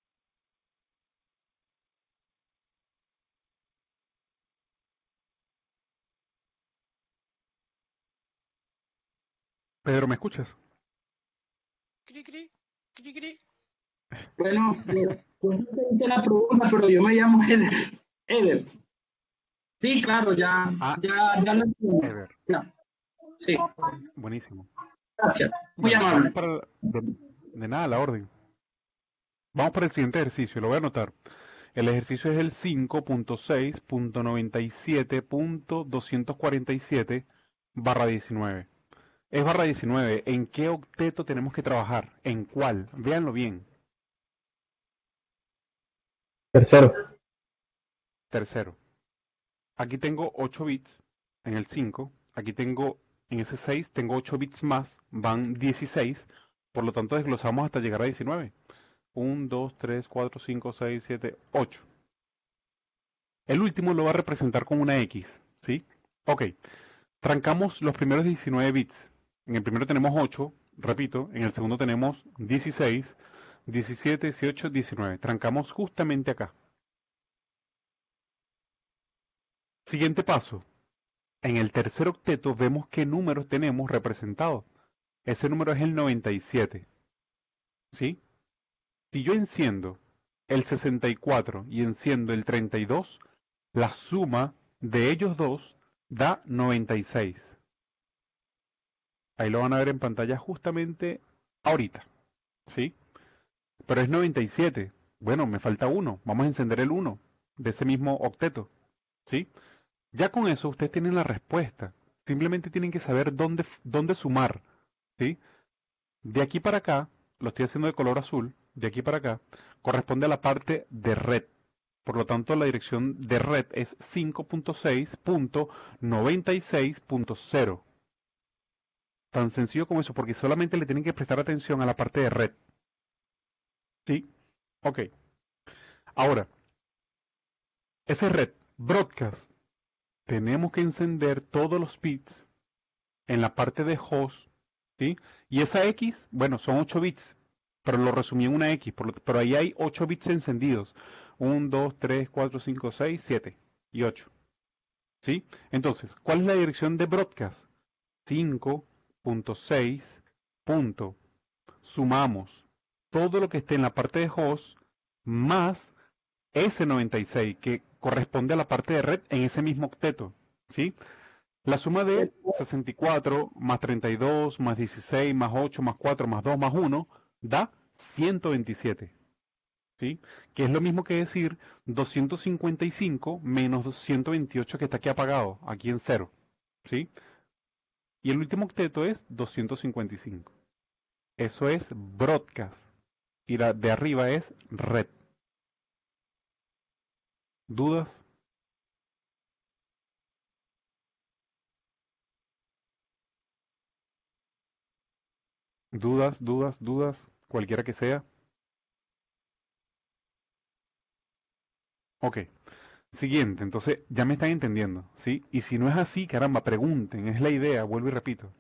Pedro, ¿me escuchas? Cri, cri, cri, cri. Bueno, eh, pues no te hice la pregunta, pero yo me llamo Eder. Eder. Sí, claro, ya, Ah, ya, ya lo entiendo. Eder. Ya. Sí, Buenísimo. gracias. Muy Bueno, vamos amable. para el- de, de nada, la orden. Vamos para el siguiente ejercicio, lo voy a anotar. El ejercicio es el cinco punto seis punto noventa y siete punto doscientos cuarenta y siete barra diecinueve. Es barra diecinueve. ¿En qué octeto tenemos que trabajar? ¿En cuál? Véanlo bien. Tercero. Tercero. Aquí tengo ocho bits en el cinco. Aquí tengo, en ese seis, tengo ocho bits más. Van dieciséis. Por lo tanto, desglosamos hasta llegar a diecinueve. uno, dos, tres, cuatro, cinco, seis, siete, ocho. El último lo va a representar con una X. ¿Sí? Ok. Trancamos los primeros diecinueve bits. En el primero tenemos ocho, repito, en el segundo tenemos dieciséis, diecisiete, dieciocho, diecinueve. Trancamos justamente acá. Siguiente paso. En el tercer octeto vemos qué números tenemos representados. Ese número es el noventa y siete. ¿Sí? Si yo enciendo el sesenta y cuatro y enciendo el treinta y dos, la suma de ellos dos da noventa y seis. Ahí lo van a ver en pantalla justamente ahorita, ¿sí? Pero es noventa y siete. Bueno, me falta uno. Vamos a encender el uno de ese mismo octeto, ¿sí? Ya con eso ustedes tienen la respuesta. Simplemente tienen que saber dónde, dónde sumar, ¿sí? De aquí para acá, lo estoy haciendo de color azul, de aquí para acá, corresponde a la parte de red. Por lo tanto, la dirección de red es cinco punto seis punto noventa y seis punto cero. Tan sencillo como eso, porque solamente le tienen que prestar atención a la parte de red. ¿Sí? Ok. Ahora, ese red broadcast, tenemos que encender todos los bits en la parte de host, ¿sí? Y esa X, bueno, son ocho bits, pero lo resumí en una X, por lo- pero ahí hay ocho bits encendidos. uno, dos, tres, cuatro, cinco, seis, siete y ocho. ¿Sí? Entonces, ¿cuál es la dirección de broadcast? cinco punto seis. Sumamos todo lo que esté en la parte de host más ese noventa y seis que corresponde a la parte de red en ese mismo octeto, ¿sí? La suma de sesenta y cuatro más treinta y dos más dieciséis más ocho más cuatro más dos más uno da ciento veintisiete, ¿sí? Que es lo mismo que decir doscientos cincuenta y cinco menos ciento veintiocho que está aquí apagado, aquí en cero, ¿sí? Y el último octeto es doscientos cincuenta y cinco. Eso es broadcast. Y la de arriba es red. ¿Dudas? ¿Dudas? ¿Dudas? ¿Dudas? Cualquiera que sea. Ok. Siguiente, entonces ya me están entendiendo, ¿sí? Y si no es así, caramba, pregunten, es la idea, vuelvo y repito.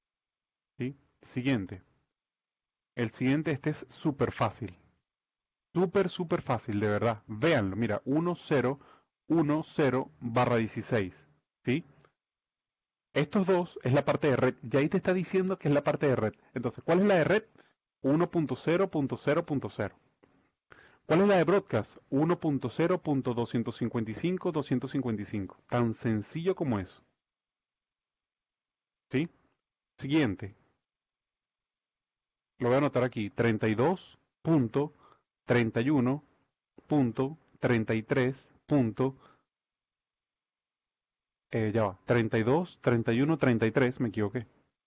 ¿Sí? Siguiente. El siguiente, este es súper fácil. súper, súper fácil, de verdad. Véanlo, mira, uno cero uno cero barra dieciséis, ¿sí? Estos dos es la parte de red. Ya ahí te está diciendo que es la parte de red. Entonces, ¿cuál es la de red? uno punto cero punto cero punto cero. ¿Cuál es la de broadcast? uno punto cero punto doscientos cincuenta y cinco punto doscientos cincuenta y cinco. Tan sencillo como eso. ¿Sí? Siguiente. Lo voy a anotar aquí. treinta y dos punto treinta y uno punto treinta y tres. Eh, ya va. treinta y dos, treinta y uno, treinta y tres. Me equivoqué.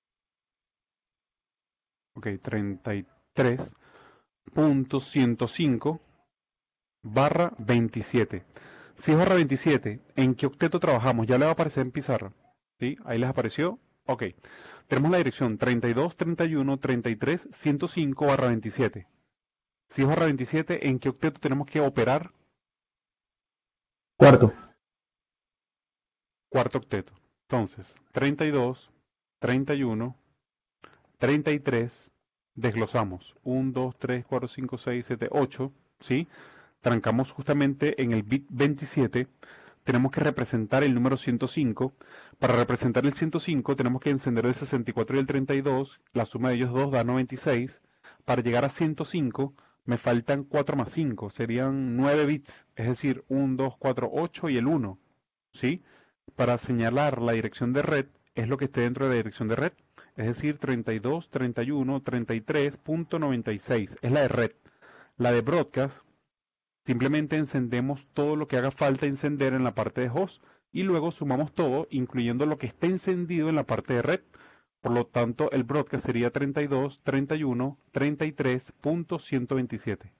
Ok, treinta y tres punto ciento cinco barra veintisiete. Si es barra veintisiete, ¿en qué octeto trabajamos? Ya le va a aparecer en pizarra. ¿Sí? Ahí les apareció. Ok. Tenemos la dirección treinta y dos, treinta y uno, treinta y tres, ciento cinco barra veintisiete. Si es barra veintisiete, ¿en qué octeto tenemos que operar? Cuarto. Cuarto octeto. Entonces, treinta y dos, treinta y uno, treinta y tres, desglosamos. uno, dos, tres, cuatro, cinco, seis, siete, ocho. ¿Sí? Trancamos justamente en el bit veintisiete. Tenemos que representar el número ciento cinco. Para representar el ciento cinco tenemos que encender el sesenta y cuatro y el treinta y dos. La suma de ellos dos da noventa y seis. Para llegar a ciento cinco me faltan cuatro más cinco. Serían nueve bits. Es decir, uno, dos, cuatro, ocho y el uno. ¿Sí? Para señalar la dirección de red es lo que esté dentro de la dirección de red. Es decir, treinta y dos, treinta y uno, treinta y tres punto noventa y seis. Es la de red. La de broadcast, simplemente encendemos todo lo que haga falta encender en la parte de host y luego sumamos todo, incluyendo lo que esté encendido en la parte de red. Por lo tanto, el broadcast sería treinta y dos, treinta y uno, treinta y tres punto ciento veintisiete.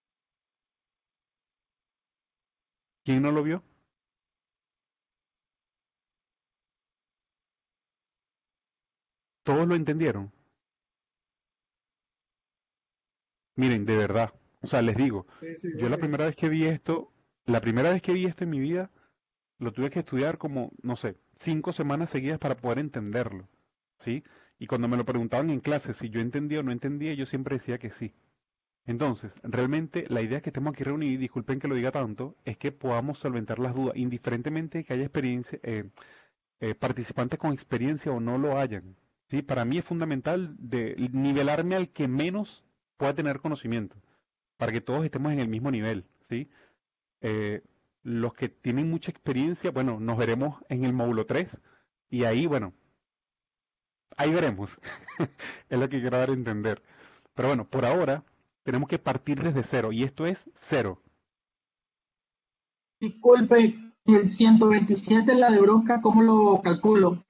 ¿Quién no lo vio? ¿Todos lo entendieron? Miren, de verdad, o sea, les digo, Sí, sí, yo la vale. primera vez que vi esto, la primera vez que vi esto en mi vida, lo tuve que estudiar como, no sé, cinco semanas seguidas para poder entenderlo, ¿sí? Y cuando me lo preguntaban en clase si yo entendía o no entendía, yo siempre decía que sí. Entonces, realmente la idea que estemos aquí reunidos, y disculpen que lo diga tanto, es que podamos solventar las dudas, indiferentemente de que haya experiencia, eh, eh, participantes con experiencia o no lo hayan. ¿Sí? Para mí es fundamental de nivelarme al que menos pueda tener conocimiento, para que todos estemos en el mismo nivel. ¿Sí? Eh, los que tienen mucha experiencia, bueno, nos veremos en el módulo tres y ahí, bueno, ahí veremos. Es lo que quiero dar a entender. Pero bueno, por ahora tenemos que partir desde cero y esto es cero. Disculpe, el ciento veintisiete, la de bronca, ¿cómo lo calculo?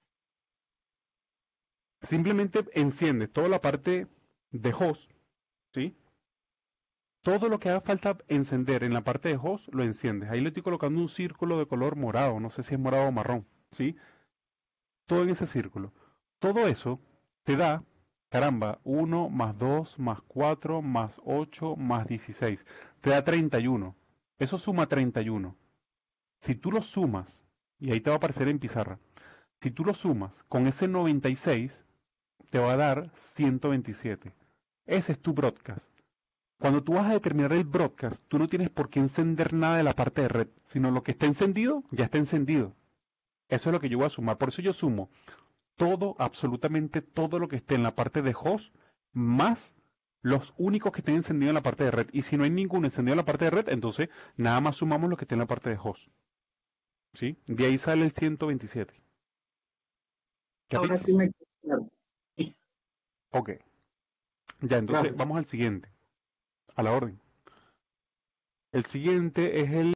Simplemente enciende toda la parte de host, ¿sí? Todo lo que haga falta encender en la parte de host lo enciendes. Ahí le estoy colocando un círculo de color morado, no sé si es morado o marrón, ¿sí? Todo en ese círculo. Todo eso te da, caramba, uno más dos más cuatro más ocho más dieciséis. Te da treinta y uno. Eso suma treinta y uno. Si tú lo sumas, y ahí te va a aparecer en pizarra, si tú lo sumas con ese noventa y seis, te va a dar ciento veintisiete. Ese es tu broadcast. Cuando tú vas a determinar el broadcast, tú no tienes por qué encender nada de la parte de red, sino lo que está encendido, ya está encendido. Eso es lo que yo voy a sumar. Por eso yo sumo todo, absolutamente todo lo que esté en la parte de host, más los únicos que estén encendidos en la parte de red. Y si no hay ninguno encendido en la parte de red, entonces nada más sumamos lo que esté en la parte de host. ¿Sí? De ahí sale el ciento veintisiete. Ahora ¿Capito? sí me queda claro. Sí, Ok. Ya, entonces gracias. vamos al siguiente. A la orden. El siguiente es el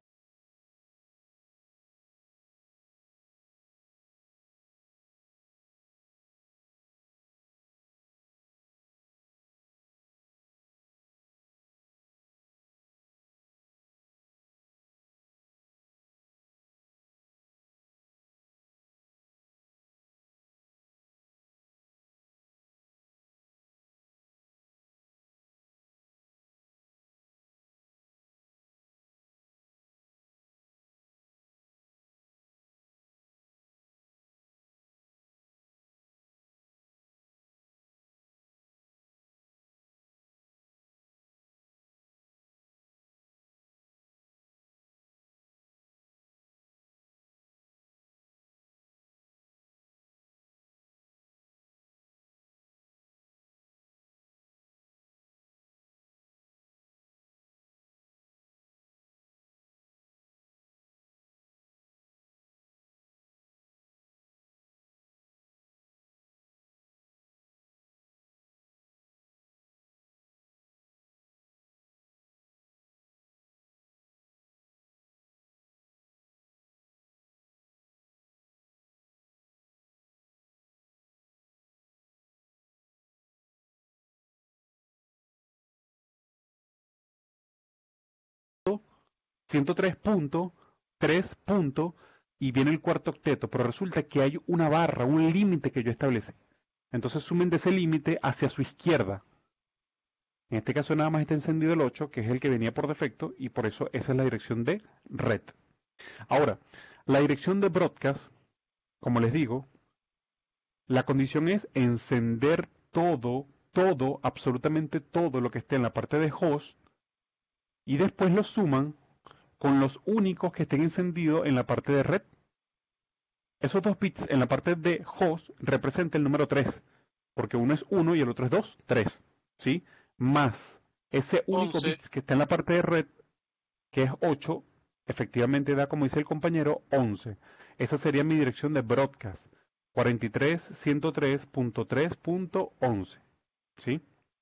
ciento tres punto tres punto y viene el cuarto octeto, pero resulta que hay una barra, un límite que yo establecí. Entonces sumen de ese límite hacia su izquierda. En este caso nada más está encendido el ocho, que es el que venía por defecto, y por eso esa es la dirección de red. Ahora, la dirección de broadcast, como les digo, la condición es encender todo, todo, absolutamente todo lo que esté en la parte de host, y después lo suman con los únicos que estén encendidos en la parte de red. Esos dos bits en la parte de host representan el número tres, porque uno es uno y el otro es dos, tres, ¿sí? Más ese único once. bit que está en la parte de red, que es ocho, efectivamente da, como dice el compañero, once. Esa sería mi dirección de broadcast, cuarenta y tres punto ciento tres punto tres punto once, ¿sí?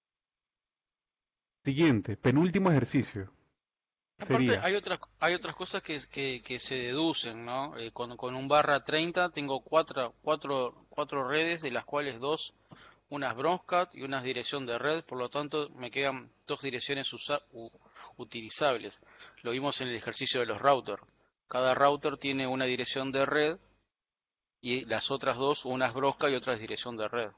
Siguiente, penúltimo ejercicio. Aparte, Sería, hay otras, hay otras cosas que, que, que se deducen, ¿no? Eh, con, con un barra treinta tengo cuatro, cuatro, cuatro redes, de las cuales dos, unas broadcast y una dirección de red, por lo tanto me quedan dos direcciones usa, u, utilizables. Lo vimos en el ejercicio de los routers. Cada router tiene una dirección de red y las otras dos, unas broadcast y otras dirección de red.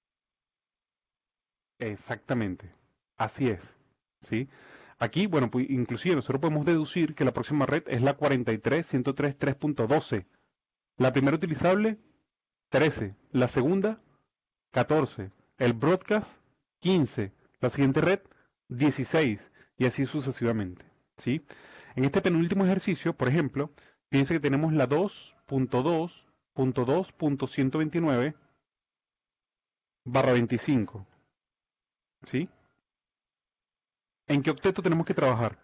exactamente, así es, ¿sí? Aquí, bueno, pues inclusive nosotros podemos deducir que la próxima red es la cuarenta y tres punto ciento tres punto tres punto doce. La primera utilizable, trece. La segunda, catorce. El broadcast, quince. La siguiente red, dieciséis. Y así sucesivamente, ¿sí? En este penúltimo ejercicio, por ejemplo, fíjense que tenemos la dos punto dos punto dos punto ciento veintinueve barra veinticinco, ¿sí? ¿En qué octeto tenemos que trabajar?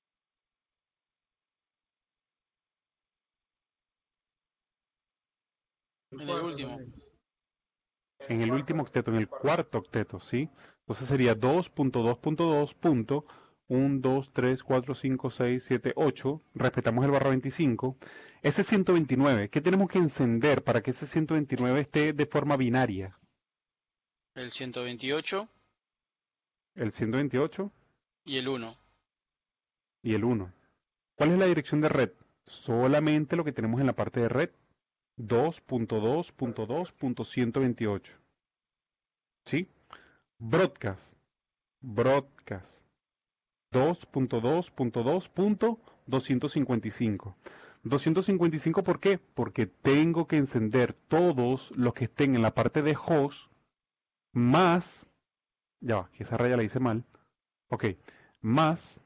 En el último. En el último octeto, en el cuarto octeto, ¿sí? Entonces sería dos punto dos punto dos punto uno, dos, tres, cuatro, cinco, seis, siete, ocho. Respetamos el barra veinticinco. Ese ciento veintinueve, ¿qué tenemos que encender para que ese ciento veintinueve esté de forma binaria? El ciento veintiocho El ciento veintiocho y el uno. y el uno. ¿Cuál es la dirección de red? Solamente lo que tenemos en la parte de red. dos punto dos punto dos punto ciento veintiocho. ¿Sí? Broadcast. Broadcast. dos punto dos punto dos punto doscientos cincuenta y cinco. doscientos cincuenta y cinco, ¿por qué? Porque tengo que encender todos los que estén en la parte de host más, ya va, que esa raya la hice mal, ok, más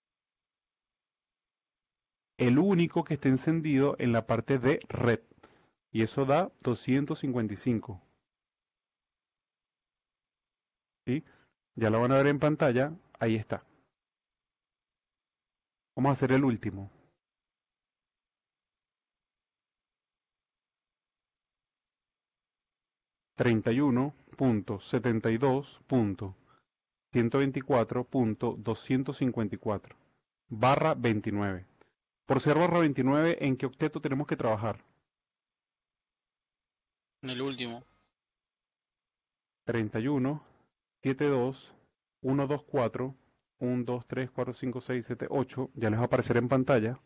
el único que esté encendido en la parte de red, y eso da doscientos cincuenta y cinco. ¿Sí? Ya lo van a ver en pantalla, ahí está. Vamos a hacer el último. treinta y uno punto setenta y dos punto ciento veinticuatro punto doscientos cincuenta y cuatro barra veintinueve. Por ser barra veintinueve, ¿en qué octeto tenemos que trabajar? En el último. treinta y uno, setenta y dos, ciento veinticuatro, uno, dos, tres, cuatro, cinco, seis, siete, ocho. Ya les va a aparecer en pantalla.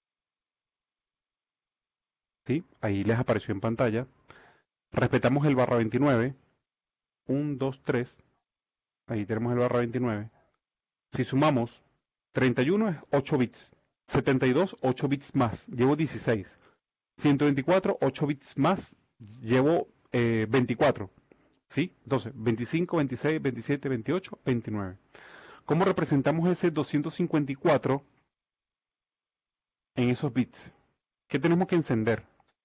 ¿Sí? Ahí les apareció en pantalla. Respetamos el barra veintinueve. uno, dos, tres. Ahí tenemos el barra veintinueve. Si sumamos, treinta y uno es ocho bits. setenta y dos, ocho bits más. Llevo dieciséis. ciento veinticuatro, ocho bits más. Llevo eh, veinticuatro. ¿Sí? Entonces, veinticinco, veintiséis, veintisiete, veintiocho, veintinueve. ¿Cómo representamos ese doscientos cincuenta y cuatro en esos bits? ¿Qué tenemos que encender?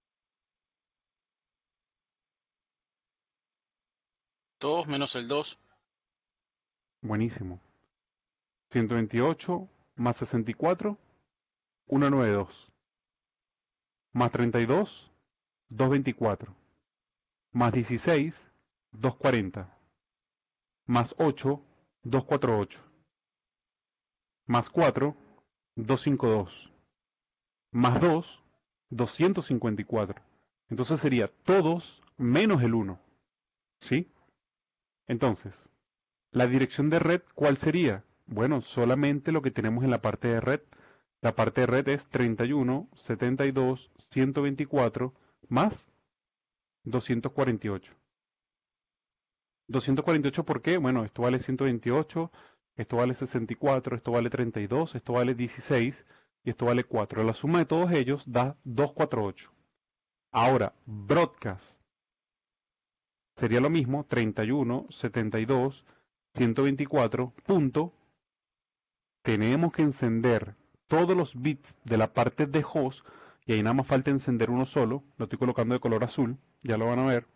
Todos menos el dos. Buenísimo. ciento veintiocho más sesenta y cuatro, ciento noventa y dos. Más treinta y dos, doscientos veinticuatro. Más dieciséis, doscientos cuarenta. Más ocho, doscientos cuarenta y ocho. Más cuatro, doscientos cincuenta y dos. Más dos, doscientos cincuenta y cuatro. Entonces sería todos menos el uno. ¿Sí? Entonces, la dirección de red, ¿cuál sería? Bueno, solamente lo que tenemos en la parte de red. La parte de red es treinta y uno, setenta y dos, ciento veinticuatro más doscientos cuarenta y ocho. doscientos cuarenta y ocho, ¿por qué? Bueno, esto vale ciento veintiocho, esto vale sesenta y cuatro, esto vale treinta y dos, esto vale dieciséis y esto vale cuatro. La suma de todos ellos da doscientos cuarenta y ocho. Ahora, broadcast sería lo mismo, treinta y uno, setenta y dos, ciento veinticuatro, punto. Tenemos que encender todos los bits de la parte de host, y ahí nada más falta encender uno solo. Lo estoy colocando de color azul, ya lo van a ver.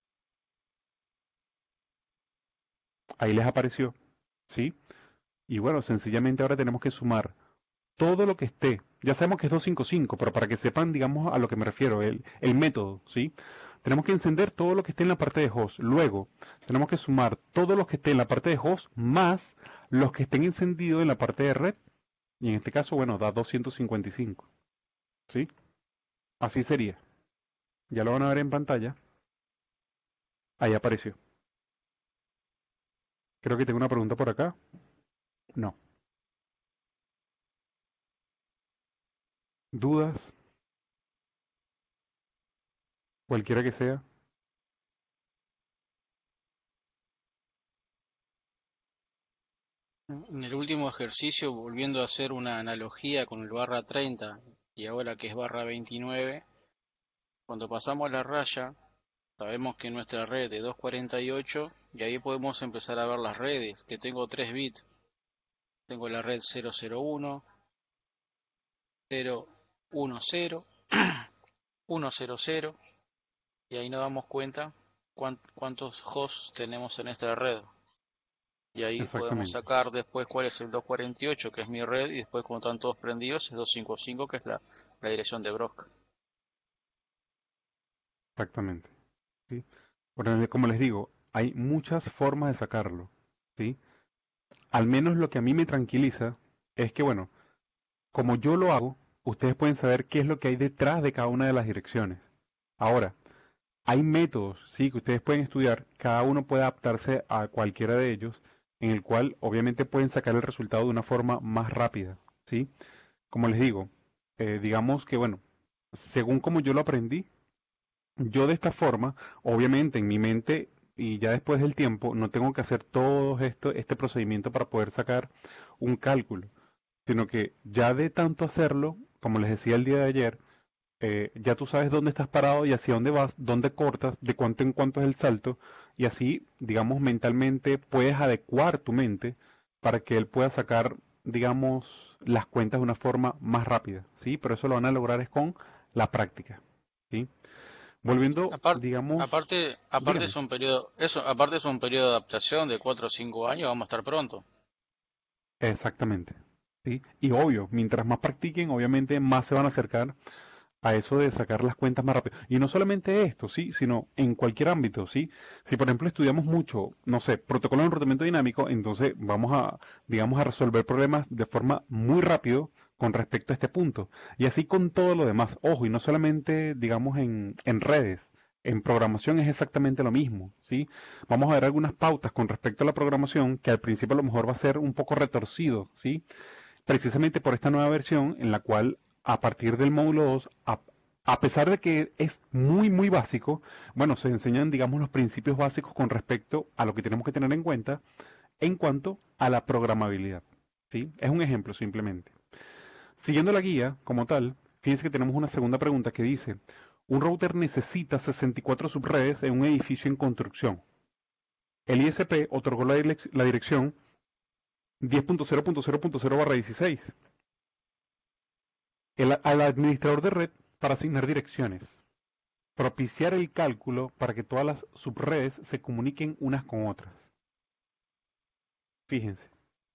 Ahí les apareció, ¿sí? Y bueno, sencillamente ahora tenemos que sumar todo lo que esté. Ya sabemos que es doscientos cincuenta y cinco, pero para que sepan, digamos, a lo que me refiero, el, el método, ¿sí? Tenemos que encender todo lo que esté en la parte de host. Luego, tenemos que sumar todo lo que esté en la parte de host más los que estén encendidos en la parte de red. Y en este caso, bueno, da doscientos cincuenta y cinco, ¿sí? Así sería. Ya lo van a ver en pantalla. Ahí apareció. Creo que tengo una pregunta por acá. No. ¿Dudas? Cualquiera que sea. En el último ejercicio, volviendo a hacer una analogía con el barra treinta y ahora que es barra veintinueve, cuando pasamos la raya, sabemos que nuestra red es doscientos cuarenta y ocho y ahí podemos empezar a ver las redes, que tengo tres bits. Tengo la red cero cero uno, cero uno cero, uno cero cero y ahí nos damos cuenta cuán- cuántos hosts tenemos en esta red. Y ahí podemos Exactamente. sacar después cuál es el doscientos cuarenta y ocho, que es mi red, y después como están todos prendidos es doscientos cincuenta y cinco, que es la, la dirección de Brock. Exactamente. ¿Sí? Bueno, como les digo, hay muchas formas de sacarlo, ¿sí? Al menos lo que a mí me tranquiliza es que, bueno, como yo lo hago, ustedes pueden saber qué es lo que hay detrás de cada una de las direcciones. Ahora, hay métodos, sí, que ustedes pueden estudiar, cada uno puede adaptarse a cualquiera de ellos, en el cual obviamente pueden sacar el resultado de una forma más rápida, ¿sí? Como les digo, eh, digamos que, bueno, según como yo lo aprendí, yo de esta forma, obviamente en mi mente y ya después del tiempo, no tengo que hacer todo esto, este procedimiento para poder sacar un cálculo, sino que ya de tanto hacerlo, como les decía el día de ayer, eh, ya tú sabes dónde estás parado y hacia dónde vas, dónde cortas, de cuánto en cuánto es el salto, y así, digamos, mentalmente puedes adecuar tu mente para que él pueda sacar, digamos, las cuentas de una forma más rápida, ¿sí? Pero eso lo van a lograr es con la práctica, ¿sí? Volviendo, Aparte, digamos, aparte, aparte dígame. es un periodo, eso, aparte es un periodo de adaptación de cuatro o cinco años, vamos a estar pronto. Exactamente, ¿sí? Y obvio, mientras más practiquen, obviamente más se van a acercar a eso de sacar las cuentas más rápido. Y no solamente esto, sí, sino en cualquier ámbito, sí. Si por ejemplo estudiamos mucho, no sé, protocolo de enrutamiento dinámico, entonces vamos a, digamos, a resolver problemas de forma muy rápido con respecto a este punto. Y así con todo lo demás. Ojo, y no solamente, digamos, en, en redes. En programación es exactamente lo mismo, ¿sí? Vamos a ver algunas pautas con respecto a la programación que al principio a lo mejor va a ser un poco retorcido, ¿sí? Precisamente por esta nueva versión en la cual a partir del módulo dos, a, a pesar de que es muy muy básico, bueno, se enseñan digamos los principios básicos con respecto a lo que tenemos que tener en cuenta en cuanto a la programabilidad, ¿sí? Es un ejemplo simplemente. Siguiendo la guía como tal, fíjense que tenemos una segunda pregunta que dice, un router necesita sesenta y cuatro subredes en un edificio en construcción. El I S P otorgó la, direc- la dirección diez punto cero punto cero punto cero barra dieciséis el- al administrador de red para asignar direcciones, propiciar el cálculo para que todas las subredes se comuniquen unas con otras. Fíjense,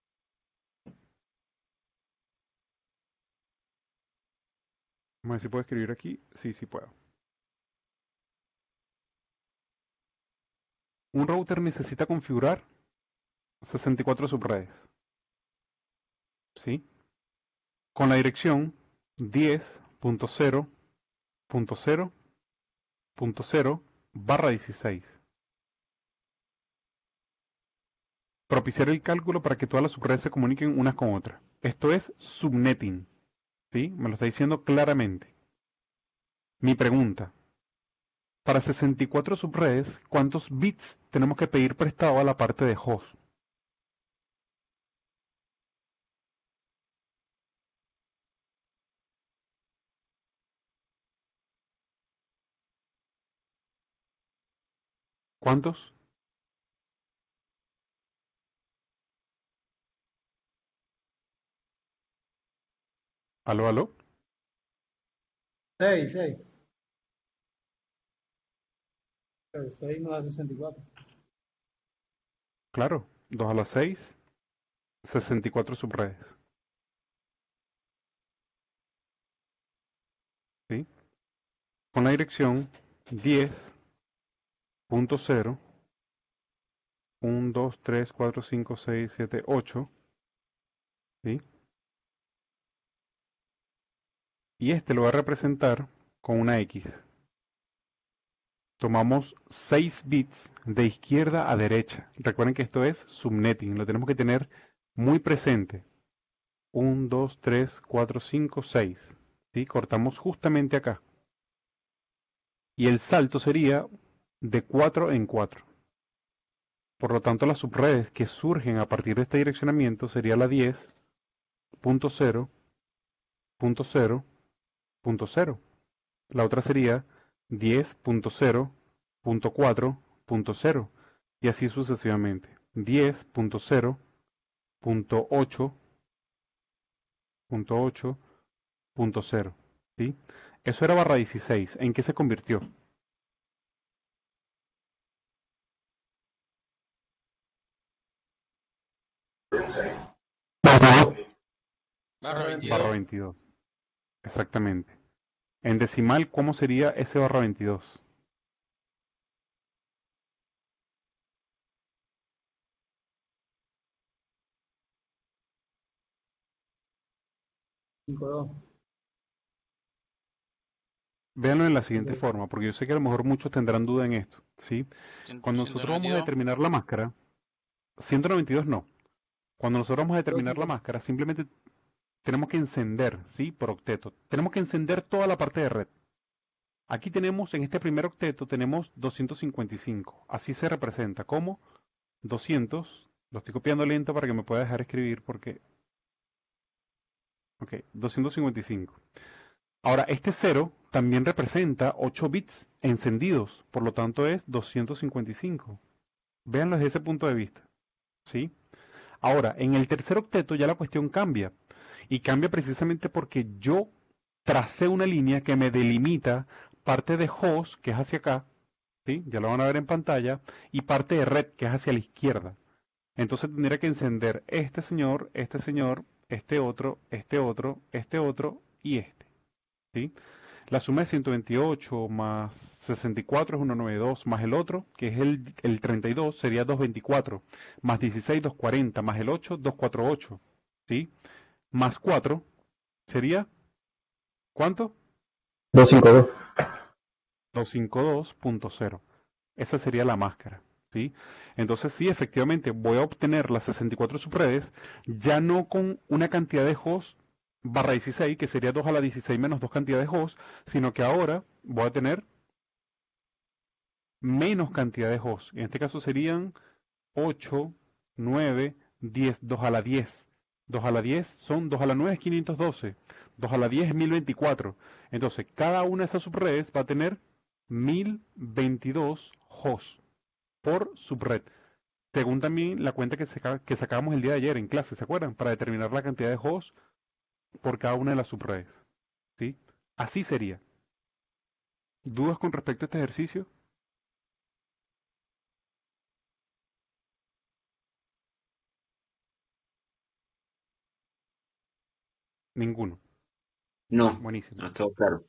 vamos a ver si puedo escribir aquí. Sí, sí puedo. Un router necesita configurar sesenta y cuatro subredes, ¿sí? Con la dirección diez punto cero punto cero punto cero barra dieciséis. Propiciar el cálculo para que todas las subredes se comuniquen unas con otras. Esto es subnetting, ¿Sí? Me lo está diciendo claramente. Mi pregunta. Para sesenta y cuatro subredes, ¿cuántos bits tenemos que pedir prestado a la parte de host? ¿Cuántos? ¿Aló, aló? seis, seis. seis no da sesenta y cuatro. Claro, dos a la seis, sesenta y cuatro subredes. ¿Sí? Con la dirección diez punto cero, uno, dos, tres, cuatro, cinco, seis, siete, ocho. ¿Sí? Y este lo voy a representar con una X. Tomamos seis bits de izquierda a derecha. Recuerden que esto es subnetting, lo tenemos que tener muy presente. uno, dos, tres, cuatro, cinco, seis. ¿Sí? Cortamos justamente acá. Y el salto sería de cuatro en cuatro. Por lo tanto, las subredes que surgen a partir de este direccionamiento sería la diez punto cero punto cero punto cero. La otra sería diez punto cero punto cuatro punto cero y así sucesivamente. diez punto cero punto ocho punto ocho punto cero. ¿Sí? Eso era barra dieciséis. ¿En qué se convirtió? Barra Barra veintidós. veintidós. Exactamente. En decimal, ¿cómo sería ese barra veintidós? cinco dos. Véanlo en la siguiente forma, porque yo sé que a lo mejor muchos tendrán duda en esto, ¿sí? Cuando nosotros vamos a ciento noventa y dos. determinar la máscara, ciento noventa y dos no. Cuando nosotros vamos a determinar la máscara, simplemente tenemos que encender, ¿sí? Por octeto. Tenemos que encender toda la parte de red. Aquí tenemos, en este primer octeto, tenemos doscientos cincuenta y cinco. Así se representa como doscientos. Lo estoy copiando lento para que me pueda dejar escribir porque... Ok, doscientos cincuenta y cinco. Ahora, este cero también representa ocho bits encendidos, por lo tanto es doscientos cincuenta y cinco. Véanlo desde ese punto de vista, ¿sí? Ahora, en el tercer octeto ya la cuestión cambia, y cambia precisamente porque yo tracé una línea que me delimita parte de host, que es hacia acá, ¿sí? Ya lo van a ver en pantalla, y parte de red, que es hacia la izquierda. Entonces tendría que encender este señor, este señor, este otro, este otro, este otro y este. ¿Sí? La suma de ciento veintiocho más sesenta y cuatro es ciento noventa y dos, más el otro, que es el, el treinta y dos, sería doscientos veinticuatro, más dieciséis, doscientos cuarenta, más el ocho, doscientos cuarenta y ocho, ¿sí? Más cuatro sería, ¿cuánto? doscientos cincuenta y dos. doscientos cincuenta y dos punto cero. Esa sería la máscara, ¿sí? Entonces sí, efectivamente, voy a obtener las sesenta y cuatro subredes, ya no con una cantidad de hosts barra dieciséis, que sería dos a la dieciséis menos dos cantidades de hosts, sino que ahora voy a tener menos cantidad de hosts. En este caso serían ocho, nueve, diez, dos a la diez. dos a la diez son dos a la nueve es quinientos doce, dos a la diez es mil veinticuatro. Entonces, cada una de esas subredes va a tener mil veintidós hosts por subred. Según también la cuenta que, saca, que sacábamos el día de ayer en clase, ¿se acuerdan? Para determinar la cantidad de hosts por cada una de las subredes, ¿sí? Así sería. ¿Dudas con respecto a este ejercicio? Ninguno. No, Buenísimo. no todo claro.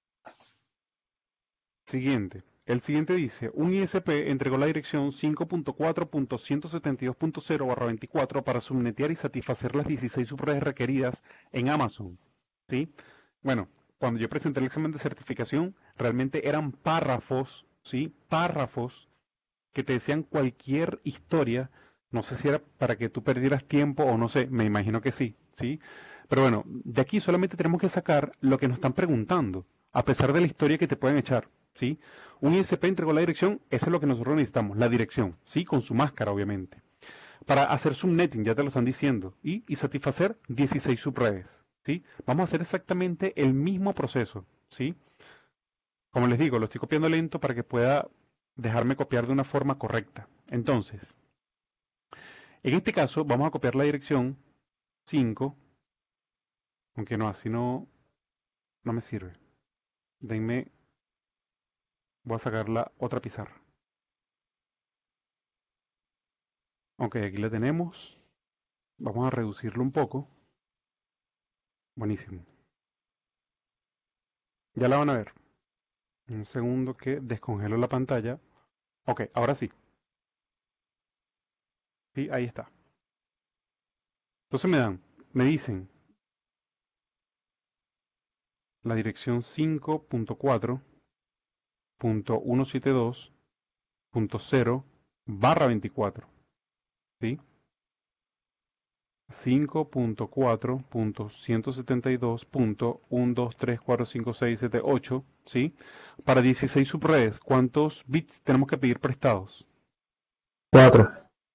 Siguiente. El siguiente dice, un I S P entregó la dirección cinco punto cuatro punto ciento setenta y dos punto cero barra veinticuatro para subnetear y satisfacer las dieciséis subredes requeridas en Amazon, ¿sí? Bueno, cuando yo presenté el examen de certificación, realmente eran párrafos, ¿sí? Párrafos que te decían cualquier historia. No sé si era para que tú perdieras tiempo o no sé, me imagino que sí, ¿sí? Pero bueno, de aquí solamente tenemos que sacar lo que nos están preguntando, a pesar de la historia que te pueden echar, ¿sí? Un I S P entregó la dirección, eso es lo que nosotros necesitamos, la dirección, ¿sí? Con su máscara, obviamente. Para hacer subnetting, ya te lo están diciendo, y, y satisfacer dieciséis subredes, ¿sí? Vamos a hacer exactamente el mismo proceso, ¿sí? Como les digo, lo estoy copiando lento para que pueda dejarme copiar de una forma correcta. Entonces, en este caso vamos a copiar la dirección cinco, aunque no, así no, no me sirve. Denme, voy a sacar la otra pizarra. Ok, aquí la tenemos. Vamos a reducirlo un poco. Buenísimo. Ya la van a ver. Un segundo que descongelo la pantalla. Ok, ahora sí. Sí, ahí está. Entonces me dan, me dicen la dirección cinco punto cuatro punto ciento setenta y dos punto cero barra veinticuatro. ¿Sí? cinco punto cuatro punto ciento setenta y dos punto uno dos tres cuatro cinco seis siete ocho, ¿sí? Para dieciséis subredes, ¿cuántos bits tenemos que pedir prestados? cuatro.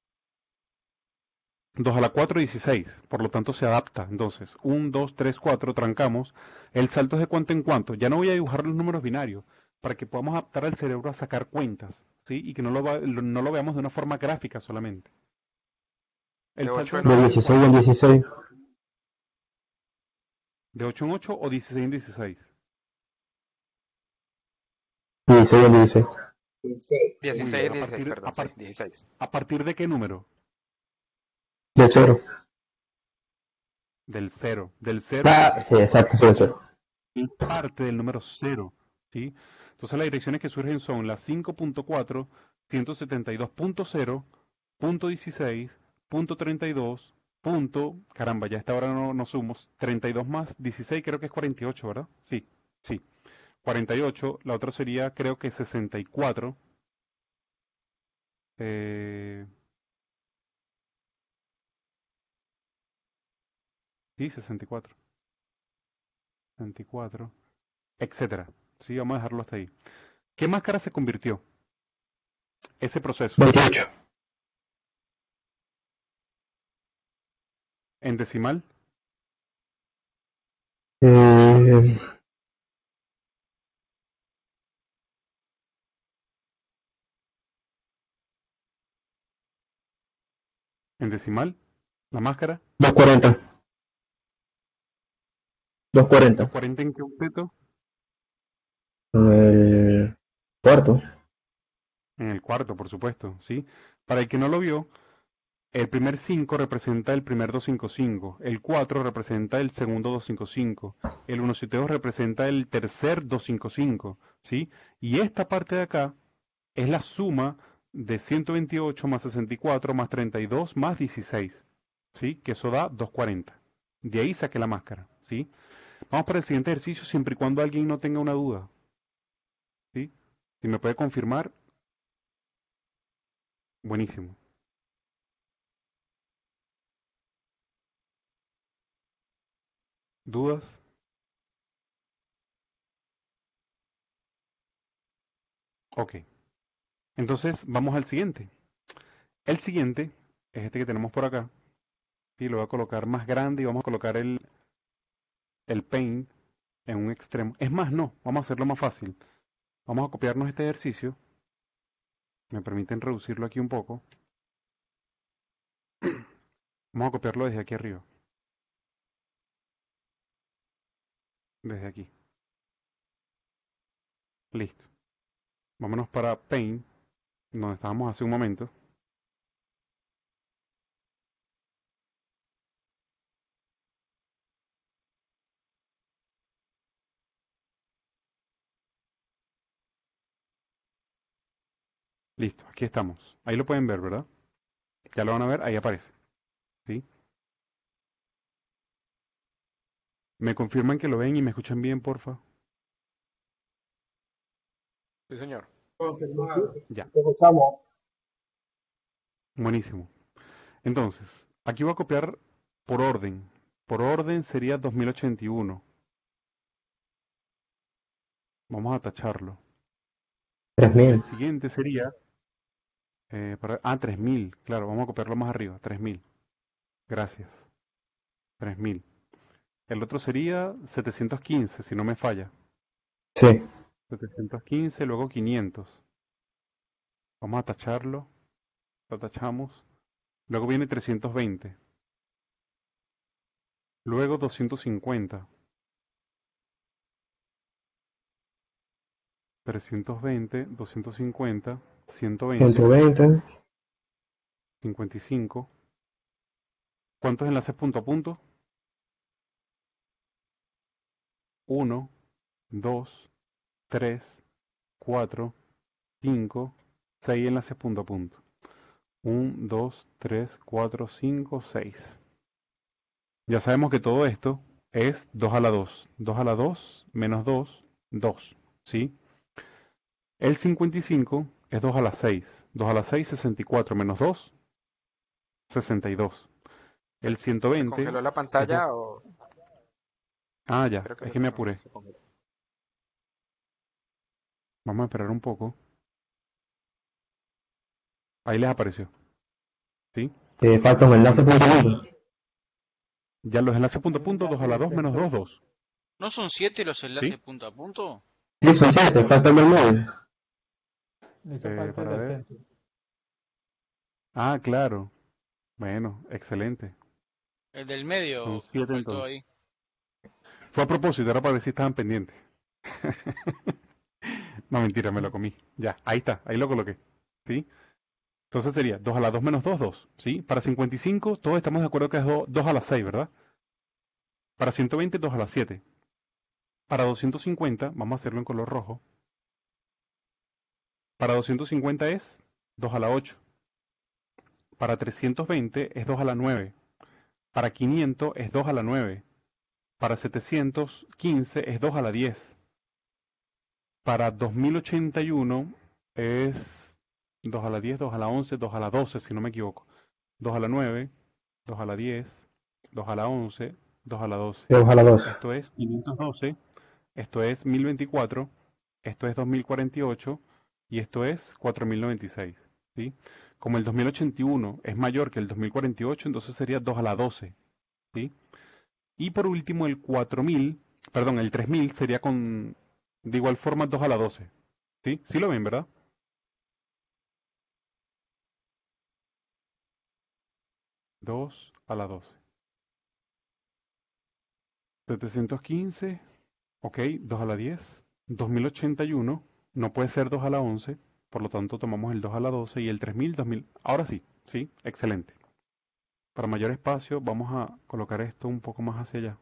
dos a la cuatro, dieciséis, por lo tanto se adapta. Entonces, uno, dos, tres, cuatro, trancamos. El salto es de cuánto en cuánto. Ya no voy a dibujar los números binarios, para que podamos adaptar al cerebro a sacar cuentas, ¿sí? Y que no lo, va- lo- no lo veamos de una forma gráfica solamente. El De salto ocho es en De de ocho. cuánto en dieciséis en cuánto. dieciséis. ¿De ocho en ocho o dieciséis en dieciséis? dieciséis en dieciséis. Muy dieciséis, bien, a dieciséis, partir, perdón, a sí, par- dieciséis. ¿a partir de qué número? De cero. Del cero. Del cero Ah, sí, exacto, sí, de cero. es parte del número cero, ¿sí? Entonces las direcciones que surgen son las cinco punto cuatro, ciento setenta y dos punto cero, punto dieciséis, punto treinta y dos, punto, caramba, ya a esta hora no, no sumos, treinta y dos más dieciséis, creo que es cuarenta y ocho, ¿verdad? Sí, sí, cuarenta y ocho, la otra sería creo que sesenta y cuatro, eh, sí, sesenta y cuatro, sesenta y cuatro, etcétera. Sí, vamos a dejarlo hasta ahí. ¿Qué máscara se convirtió? Ese proceso. veintiocho. En decimal, Eh, en decimal, la máscara, doscientos cuarenta. doscientos cuarenta. cuarenta en qué octeto, El cuarto. en el cuarto, por supuesto, ¿sí? Para el que no lo vio, el primer cinco representa el primer doscientos cincuenta y cinco, el cuatro representa el segundo doscientos cincuenta y cinco, el ciento setenta y dos representa el tercer doscientos cincuenta y cinco, ¿sí? Y esta parte de acá es la suma de ciento veintiocho más sesenta y cuatro más treinta y dos más dieciséis, ¿sí? Que eso da doscientos cuarenta. De ahí saqué la máscara, ¿sí? Vamos para el siguiente ejercicio siempre y cuando alguien no tenga una duda, ¿sí? Si me puede confirmar, buenísimo. ¿Dudas? Ok. Entonces vamos al siguiente. El siguiente es este que tenemos por acá. Sí, lo voy a colocar más grande y vamos a colocar el, el paint en un extremo. Es más, no, vamos a hacerlo más fácil. Vamos a copiarnos este ejercicio. Me permiten reducirlo aquí un poco. Vamos a copiarlo desde aquí arriba. Desde aquí. Listo. Vámonos para paint, donde estábamos hace un momento. Listo, aquí estamos. Ahí lo pueden ver, ¿verdad? Ya lo van a ver, ahí aparece. ¿Sí? ¿Me confirman que lo ven y me escuchan bien, porfa? Sí, señor. Confirmado. Ya, Te escuchamos. buenísimo. Entonces, aquí voy a copiar por orden, por orden sería dos mil ochenta y uno. Vamos a tacharlo. tres mil. El siguiente sería, eh, para- ah, tres mil, claro, vamos a copiarlo más arriba, tres mil. Gracias, tres mil. El otro sería setecientos quince, si no me falla. Sí. setecientos quince, luego quinientos. Vamos a tacharlo, lo tachamos. Luego viene trescientos veinte. Luego doscientos cincuenta. trescientos veinte, doscientos cincuenta, ciento veinte, ciento veinte. cincuenta y cinco. ¿Cuántos enlaces punto a punto? uno, dos, tres, cuatro, cinco, seis enlaces punto a punto. uno, dos, tres, cuatro, cinco, seis. Ya sabemos que todo esto es dos a la dos. dos a la dos menos dos, dos. ¿Sí? El cincuenta y cinco es dos a la seis. dos a la seis, sesenta y cuatro menos dos, sesenta y dos. El ciento ¿Se veinte congeló la es pantalla dos. o Ah, ya, creo que es se, que me no, apuré. se congeló? Vamos a esperar un poco. Ahí les apareció. ¿Sí? Eh, falta un enlace Bueno, punto a punto. ya los enlaces punto a Un punto, dos a la enlace dos menos dos, centro. dos. ¿No son siete los enlaces ¿Sí? punto a punto? Sí, son siete, falta el del medio. Me hizo Eh, falta el para del ver. centro. Ah, claro. Bueno, excelente. El del Son medio siete faltó entonces. ahí. Fue a propósito, era para ver si estaban pendientes. No, mentira, me lo comí. Ya, ahí está, ahí lo coloqué. ¿Sí? Entonces sería dos a la dos menos dos, dos. ¿Sí? Para cincuenta y cinco, todos estamos de acuerdo que es dos a la seis, ¿verdad? Para ciento veinte, dos a la siete. Para doscientos cincuenta, vamos a hacerlo en color rojo. Para doscientos cincuenta es dos a la ocho. Para trescientos veinte es dos a la nueve. Para quinientos es dos a la nueve. Para setecientos quince es dos a la diez. Para dos mil ochenta y uno es dos a la diez, dos a la once, dos a la doce, si no me equivoco. dos a la nueve, dos a la diez, dos a la once, dos a la doce. dos a la doce. Esto es quinientos doce, esto es mil veinticuatro, esto es dos mil cuarenta y ocho y esto es cuatro mil noventa y seis. ¿Sí? Como el dos mil ochenta y uno es mayor que el dos mil cuarenta y ocho, entonces sería dos a la doce. ¿Sí? Y por último el cuatro mil, perdón, el tres mil sería con, de igual forma, dos a la doce. ¿Sí? ¿Sí lo ven, verdad? dos a la doce. setecientos quince, ok, dos a la diez. dos mil ochenta y uno, no puede ser dos a la once, por lo tanto tomamos el dos a la doce y el tres mil, dos mil. Ahora sí, sí, excelente. Para mayor espacio vamos a colocar esto un poco más hacia allá.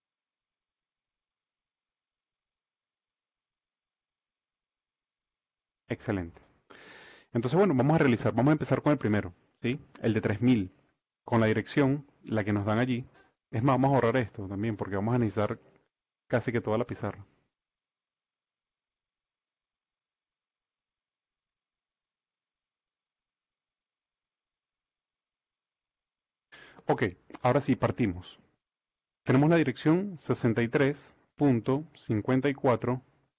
Excelente. Entonces, bueno, vamos a realizar, vamos a empezar con el primero, ¿sí? El de tres mil, con la dirección, la que nos dan allí. Es más, vamos a ahorrar esto también, porque vamos a necesitar casi que toda la pizarra. Ok, ahora sí, partimos. Tenemos la dirección sesenta y tres punto cincuenta y cuatro.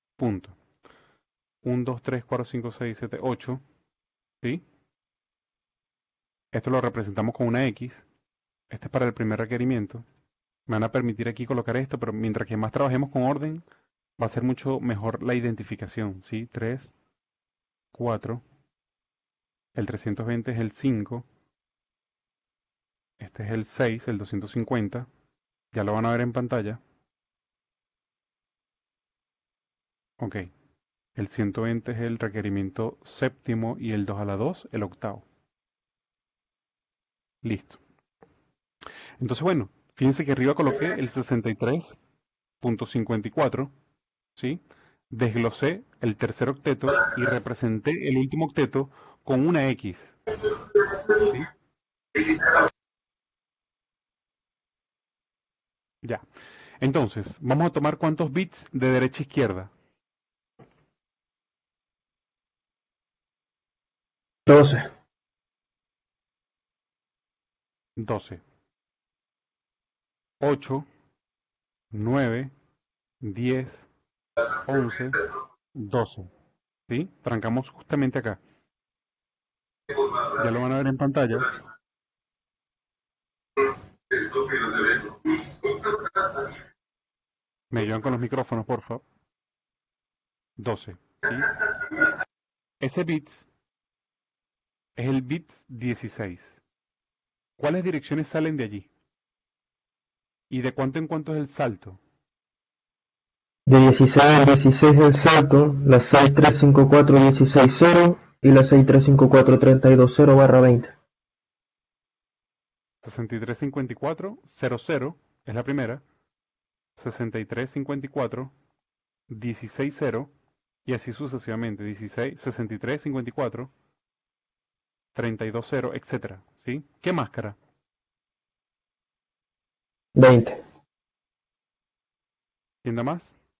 uno, dos, tres, cuatro, cinco, seis, siete, ocho. ¿Sí? Esto lo representamos con una X. Este es para el primer requerimiento. Me van a permitir aquí colocar esto, pero mientras que más trabajemos con orden, va a ser mucho mejor la identificación. ¿Sí? tres, cuatro. El trescientos veinte es el cinco. Este es el seis, el doscientos cincuenta. Ya lo van a ver en pantalla. Ok. El ciento veinte es el requerimiento séptimo y el dos a la dos, el octavo. Listo. Entonces, bueno, fíjense que arriba coloqué el sesenta y tres punto cincuenta y cuatro, ¿sí? Desglosé el tercer octeto y representé el último octeto con una X. ¿Sí? Ya. Entonces, vamos a tomar cuántos bits de derecha a izquierda. doce. doce. ocho, nueve, diez, once, doce. ¿Sí? Trancamos justamente acá. Ya lo van a ver en pantalla. Me ayudan con los micrófonos, por favor. doce. ¿Sí? Ese bits es el bits dieciséis. ¿Cuáles direcciones salen de allí? ¿Y de cuánto en cuánto es el salto? De dieciséis al dieciséis el salto, la seis tres cinco cuatro uno seis cero y la seis tres cinco cuatro tres dos cero barra veinte. sesenta y tres cincuenta y cuatro cero cero es la primera. sesenta y tres cincuenta y cuatro dieciséis cero y así sucesivamente. dieciséis, sesenta y tres cincuenta y cuatro treinta y dos cero, etcétera. ¿Sí? ¿Qué máscara? veinte. ¿Quién da más?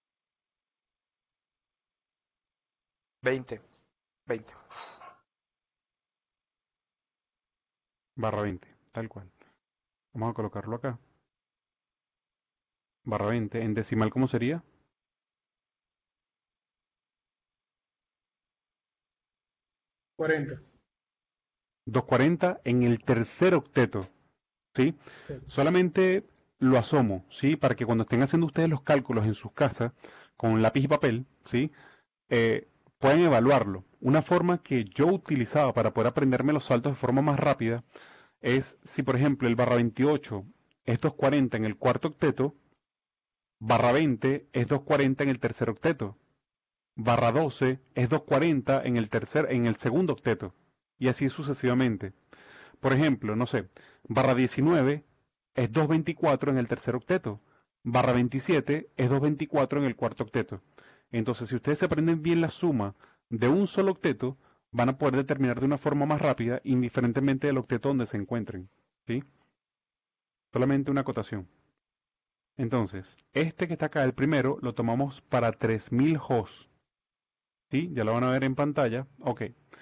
veinte. veinte. Barra veinte, tal cual. Vamos a colocarlo acá. Barra veinte. ¿En decimal cómo sería? cuarenta. doscientos cuarenta en el tercer octeto. ¿Sí? Solamente lo asomo, ¿sí? Para que cuando estén haciendo ustedes los cálculos en sus casas, con lápiz y papel, ¿sí? Eh, pueden evaluarlo. Una forma que yo utilizaba para poder aprenderme los saltos de forma más rápida es, si por ejemplo el barra veintiocho es doscientos cuarenta en el cuarto octeto, barra veinte es doscientos cuarenta en el tercer octeto, barra doce es doscientos cuarenta en el tercer, en el segundo octeto, y así sucesivamente. Por ejemplo, no sé, barra diecinueve es doscientos veinticuatro en el tercer octeto, barra veintisiete es doscientos veinticuatro en el cuarto octeto. Entonces, si ustedes se aprenden bien la suma de un solo octeto, van a poder determinar de una forma más rápida, indiferentemente del octeto donde se encuentren. ¿Sí? Solamente una acotación. Entonces, este que está acá, el primero, lo tomamos para tres mil hosts. ¿Sí? Ya lo van a ver en pantalla. Ok.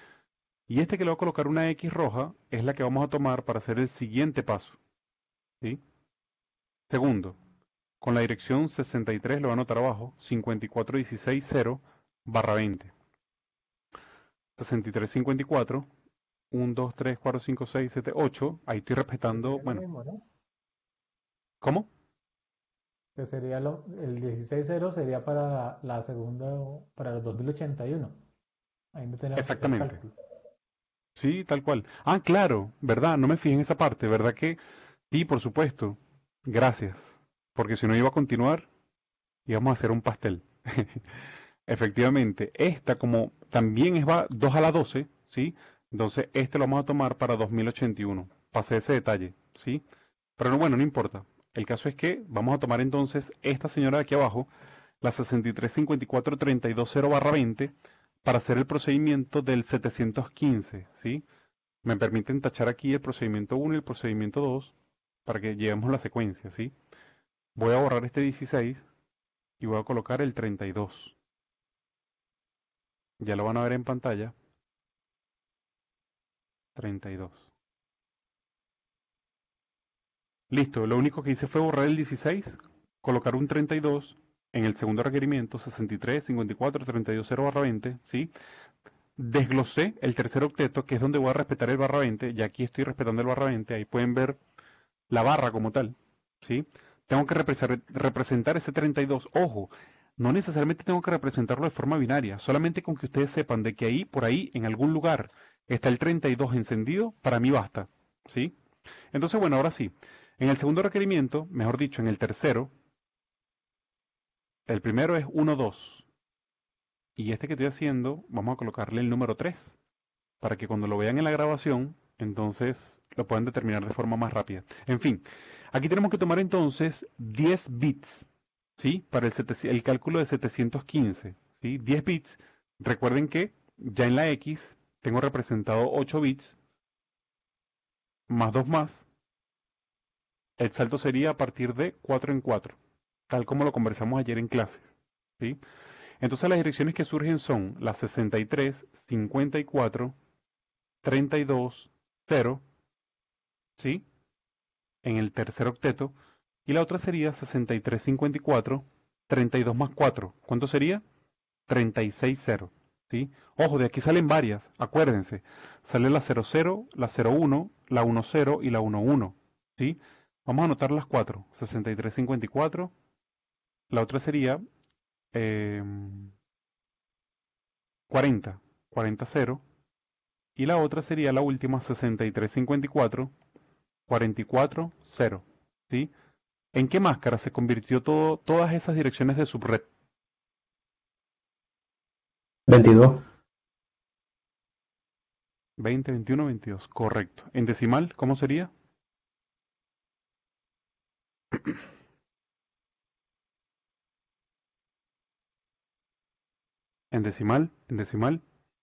Y este que le voy a colocar una X roja es la que vamos a tomar para hacer el siguiente paso. ¿Sí? Segundo, con la dirección sesenta y tres, lo voy a anotar abajo, cincuenta y cuatro dieciséis cero barra veinte. sesenta y tres cincuenta y cuatro, uno, dos, tres, cuatro, cinco, seis, siete, ocho. Ahí estoy respetando, Sería lo bueno, mismo, ¿no? ¿cómo? Que sería lo, el dieciséis cero sería para la, la segunda, para el dos mil ochenta y uno. Ahí no tenemos que hacer Exactamente. cálculo. Sí, tal cual. Ah, claro, ¿verdad? No me fijé en esa parte, ¿verdad que? Sí, por supuesto. Gracias. Porque si no iba a continuar, íbamos a hacer un pastel. Efectivamente, esta como también es va dos a la doce, ¿sí? Entonces este lo vamos a tomar para dos mil ochenta y uno. Pasé ese detalle, ¿sí? Pero no, bueno, no importa. El caso es que vamos a tomar entonces esta señora de aquí abajo, la sesenta y tres cincuenta y cuatro treinta y dos cero barra veinte, para hacer el procedimiento del setecientos quince, ¿sí? Me permiten tachar aquí el procedimiento uno y el procedimiento dos para que llevemos la secuencia, ¿sí? Voy a borrar este dieciséis y voy a colocar el treinta y dos. Ya lo van a ver en pantalla. treinta y dos. Listo, lo único que hice fue borrar el dieciséis, colocar un treinta y dos en el segundo requerimiento, sesenta y tres cincuenta y cuatro treinta y dos cero barra veinte, ¿sí? Desglosé el tercer octeto, que es donde voy a respetar el barra veinte, y aquí estoy respetando el barra veinte, ahí pueden ver la barra como tal, ¿sí? Tengo que representar ese treinta y dos, ojo, no necesariamente tengo que representarlo de forma binaria, solamente con que ustedes sepan de que ahí, por ahí, en algún lugar, está el treinta y dos encendido, para mí basta, ¿sí? Entonces, bueno, ahora sí, en el segundo requerimiento, mejor dicho, en el tercero, el primero es uno dos, y este que estoy haciendo, vamos a colocarle el número tres, para que cuando lo vean en la grabación, entonces lo puedan determinar de forma más rápida. En fin, aquí tenemos que tomar entonces diez bits, ¿sí? Para el, el cálculo de setecientos quince, ¿sí? diez bits. Recuerden que ya en la X tengo representado ocho bits, más dos más. El salto sería a partir de cuatro en cuatro, tal como lo conversamos ayer en clases, ¿sí? Entonces las direcciones que surgen son las sesenta y tres, cincuenta y cuatro, treinta y dos, cero, ¿sí? En el tercer octeto, Y la otra sería sesenta y tres cincuenta y cuatro, treinta y dos más cuatro. ¿Cuánto sería? treinta y seis cero. ¿Sí? Ojo, de aquí salen varias, acuérdense. Sale la cero cero, la cero uno, la uno cero y la uno uno. ¿Sí? Vamos a anotar las cuatro. sesenta y tres cincuenta y cuatro. La otra sería eh, cuarenta, cuarenta cero. Y la otra sería la última, sesenta y tres cincuenta y cuatro, cuarenta y cuatro cero. ¿Sí? ¿En qué máscara se convirtió todo, todas esas direcciones de subred? veintidós. veinte, veintiuno, veintidós. Correcto. ¿En decimal cómo sería? En decimal, en decimal.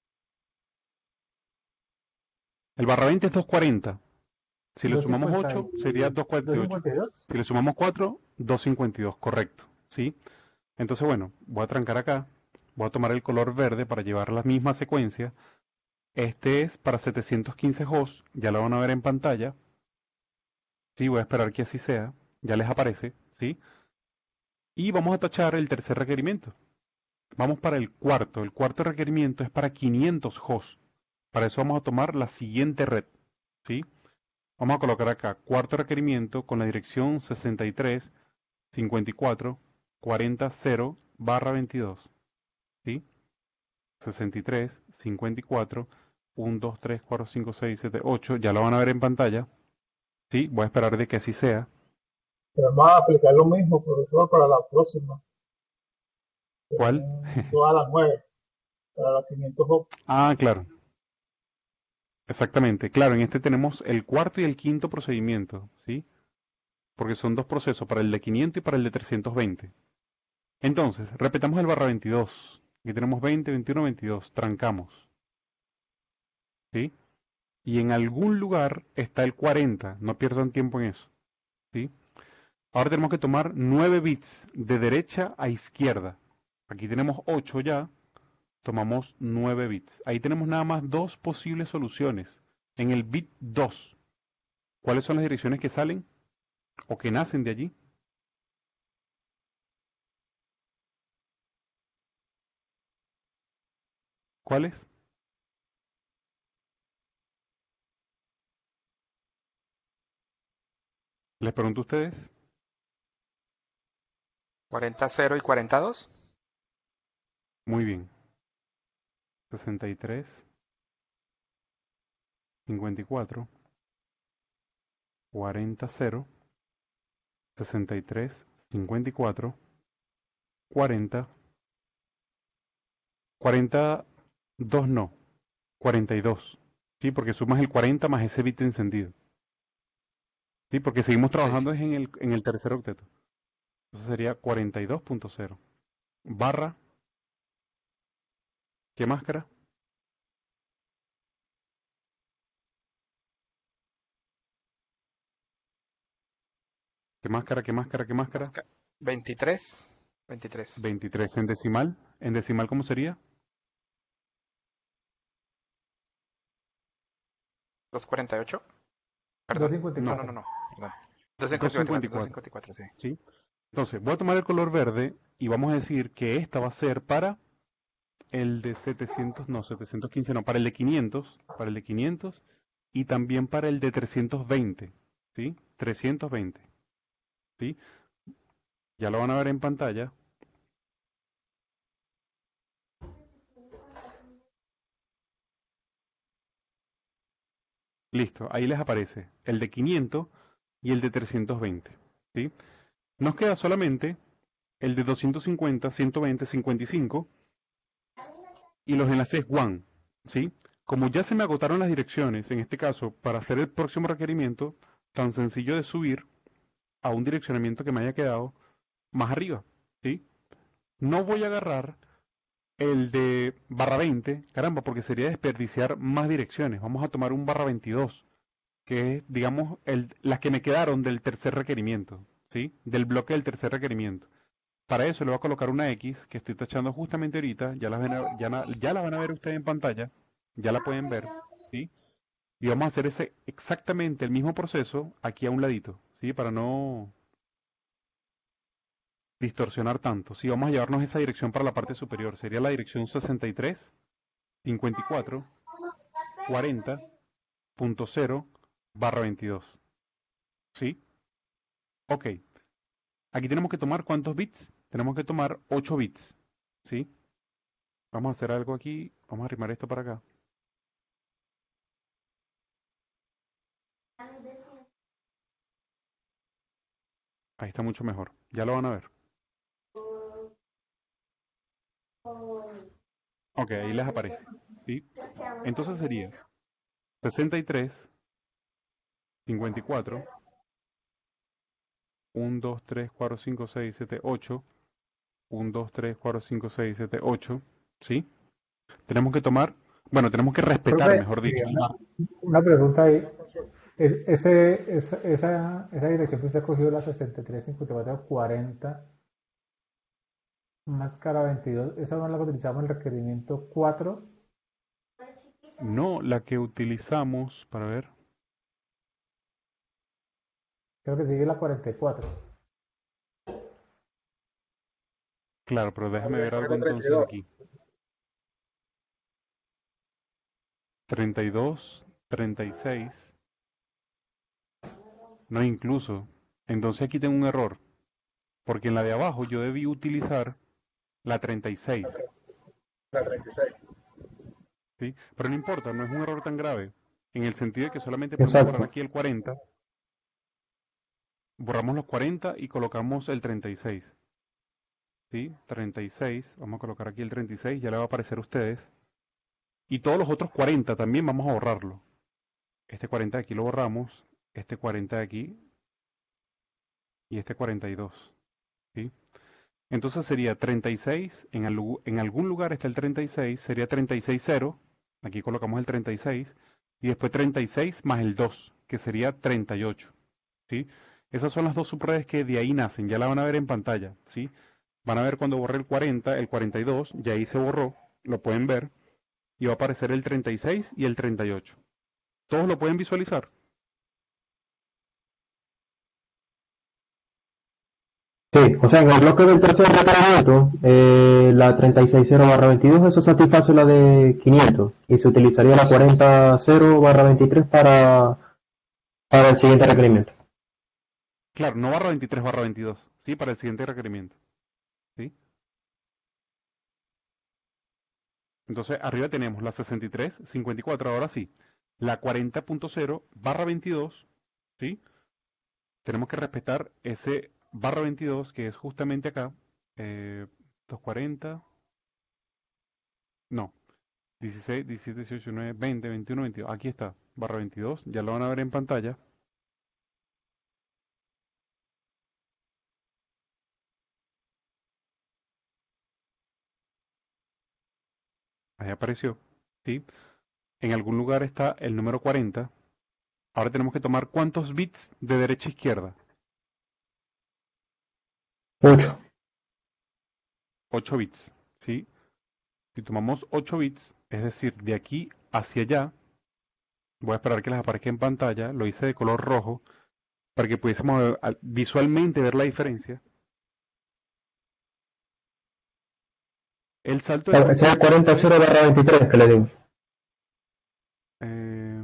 El barra veinte es doscientos cuarenta. Si le sumamos ocho, sería doscientos cuarenta y ocho. ¿doscientos cincuenta y dos? Si le sumamos cuatro, doscientos cincuenta y dos. Correcto. ¿Sí? Entonces, bueno, voy a trancar acá. Voy a tomar el color verde para llevar la misma secuencia. Este es para setecientos quince hosts. Ya lo van a ver en pantalla. Sí, voy a esperar que así sea. Ya les aparece. ¿Sí? Y vamos a tachar el tercer requerimiento. Vamos para el cuarto. El cuarto requerimiento es para quinientos hosts. Para eso vamos a tomar la siguiente red. ¿Sí? Vamos a colocar acá cuarto requerimiento con la dirección sesenta y tres cincuenta y cuatro cuarenta cero barra veintidós. ¿Sí? sesenta y tres cincuenta y cuatro uno, dos, tres, cuatro, cinco, seis, siete, ocho. Ya lo van a ver en pantalla. ¿Sí? Voy a esperar de que así sea. Pero vamos a aplicar lo mismo, profesor, para la próxima. ¿Cuál? Todas las nueve, para las quinientos hops. Ah, claro. Exactamente. Claro, en este tenemos el cuarto y el quinto procedimiento. ¿Sí? Porque son dos procesos, para el de quinientos y para el de trescientos veinte. Entonces, repetamos el barra veintidós. Aquí tenemos veinte, veintiuno, veintidós. Trancamos. ¿Sí? Y en algún lugar está el cuarenta. No pierdan tiempo en eso. ¿Sí? Ahora tenemos que tomar nueve bits de derecha a izquierda. Aquí tenemos ocho ya. Tomamos nueve bits. Ahí tenemos nada más dos posibles soluciones. En el bit dos, ¿cuáles son las direcciones que salen o que nacen de allí? ¿Cuáles? Les pregunto a ustedes. cuarenta cero y cuarenta dos. Muy bien. sesenta y tres, cincuenta y cuatro, cuarenta cero, sesenta y tres, cincuenta y cuatro, cuarenta, cuarenta dos no, cuarenta y dos. ¿Sí? Porque sumas el cuarenta más ese bit encendido. ¿Sí? Porque seguimos trabajando Sí, sí. en el, en el tercer octeto. Entonces sería cuarenta y dos punto cero. Barra. ¿Qué máscara? ¿Qué máscara? ¿Qué máscara? ¿Qué máscara? veintitrés. veintitrés. veintitrés en decimal. ¿En decimal cómo sería? doscientos cuarenta y ocho. Perdón. doscientos cincuenta y No, cuatro. no, no, no. Perdón. doscientos cincuenta y cuatro. doscientos cincuenta y cuatro. doscientos cincuenta y cuatro, sí. ¿Sí? Entonces, voy a tomar el color verde y vamos a decir que esta va a ser para el de setecientos, no, setecientos quince no, para el de quinientos, para el de quinientos y también para el de trescientos veinte, ¿sí? trescientos veinte, ¿sí? Ya lo van a ver en pantalla. Listo, ahí les aparece el de quinientos y el de trescientos veinte, ¿sí? Nos queda solamente el de doscientos cincuenta, ciento veinte, cincuenta y cinco y los enlaces WAN, ¿sí? Como ya se me agotaron las direcciones, en este caso, para hacer el próximo requerimiento, tan sencillo de subir a un direccionamiento que me haya quedado más arriba, ¿sí? No voy a agarrar el de barra veinte, caramba, porque sería desperdiciar más direcciones. Vamos a tomar un barra veintidós, que es, digamos, el, las que me quedaron del tercer requerimiento, ¿sí? Del bloque del tercer requerimiento. Para eso le voy a colocar una X, que estoy tachando justamente ahorita, ya la, van a, ya, la, ya la van a ver ustedes en pantalla, ya la pueden ver, ¿sí? Y vamos a hacer ese exactamente el mismo proceso aquí a un ladito, ¿sí? Para no, distorsionar tanto. Si vamos a llevarnos esa dirección para la parte superior, sería la dirección sesenta y tres, cincuenta y cuatro, cuarenta punto cero barra veintidós. ¿Sí? Ok. Aquí tenemos que tomar ¿cuántos bits? Tenemos que tomar ocho bits. ¿Sí? Vamos a hacer algo aquí. Vamos a arrimar esto para acá. Ahí está mucho mejor. Ya lo van a ver. Ok, ahí les aparece. ¿Sí? Entonces sería sesenta y tres, cincuenta y cuatro, uno, dos, tres, cuatro, cinco, seis, siete, ocho. uno, dos, tres, cuatro, cinco, seis, siete, ocho. ¿Sí? Tenemos que tomar, bueno, tenemos que respetar, Profe, mejor dicho. una, una pregunta ahí. Es, ese, esa, esa, esa dirección que usted cogió, la sesenta y tres, cincuenta y cuatro, cuarenta, máscara veintidós, ¿esa no es la que utilizamos en el requerimiento cuatro? No, la que utilizamos, para ver. Creo que sigue la cuarenta y cuatro. Claro, pero déjame ver algo entonces aquí. treinta y dos, treinta y seis. No, incluso. Entonces aquí tengo un error. Porque en la de abajo yo debí utilizar la treinta y seis. La treinta y seis. ¿Sí? Pero no importa, no es un error tan grave. En el sentido de que solamente podemos borrar Exacto. aquí el cuarenta. Borramos los cuarenta y colocamos el treinta y seis. ¿Sí? treinta y seis. Vamos a colocar aquí el treinta y seis. Ya le va a aparecer a ustedes. Y todos los otros cuarenta también vamos a borrarlo. Este cuarenta de aquí lo borramos. Este cuarenta de aquí. Y este cuarenta y dos. ¿Sí? Entonces sería treinta y seis. En, al- en algún lugar está el treinta y seis. Sería treinta y seis cero. Aquí colocamos el treinta y seis. Y después treinta y seis más el dos. Que sería treinta y ocho. ¿Sí? Esas son las dos subredes que de ahí nacen. Ya la van a ver en pantalla. ¿Sí? Van a ver cuando borré el cuarenta, el cuarenta y dos. Y ahí se borró. Lo pueden ver. Y va a aparecer el treinta y seis y el treinta y ocho. ¿Todos lo pueden visualizar? Sí, o sea, en el bloque del tercer requerimiento, eh, la treinta y seis cero barra veintidós, eso satisface la de quinientos y se utilizaría la cuarenta cero barra veintitrés para, para el siguiente requerimiento. Claro, no barra veintitrés barra veintidós. ¿Sí? Para el siguiente requerimiento. ¿Sí? Entonces, arriba tenemos la sesenta y tres, cincuenta y cuatro, ahora sí. La cuarenta punto cero barra veintidós, ¿sí? Tenemos que respetar ese barra veintidós que es justamente acá. Eh, doscientos cuarenta. No. dieciséis, diecisiete, dieciocho, diecinueve, veinte, veintiuno, veintidós. Aquí está. Barra veintidós. Ya lo van a ver en pantalla. Ahí apareció. ¿Sí? En algún lugar está el número cuarenta. Ahora tenemos que tomar ¿cuántos bits de derecha a izquierda? ocho. ocho bits. ¿Sí? Si tomamos ocho bits, es decir, de aquí hacia allá, voy a esperar que les aparezca en pantalla, lo hice de color rojo, para que pudiésemos eh, al- visualmente ver la diferencia. El salto de Ese es el tiempo cuarenta cero barra veintitrés que le digo. eh,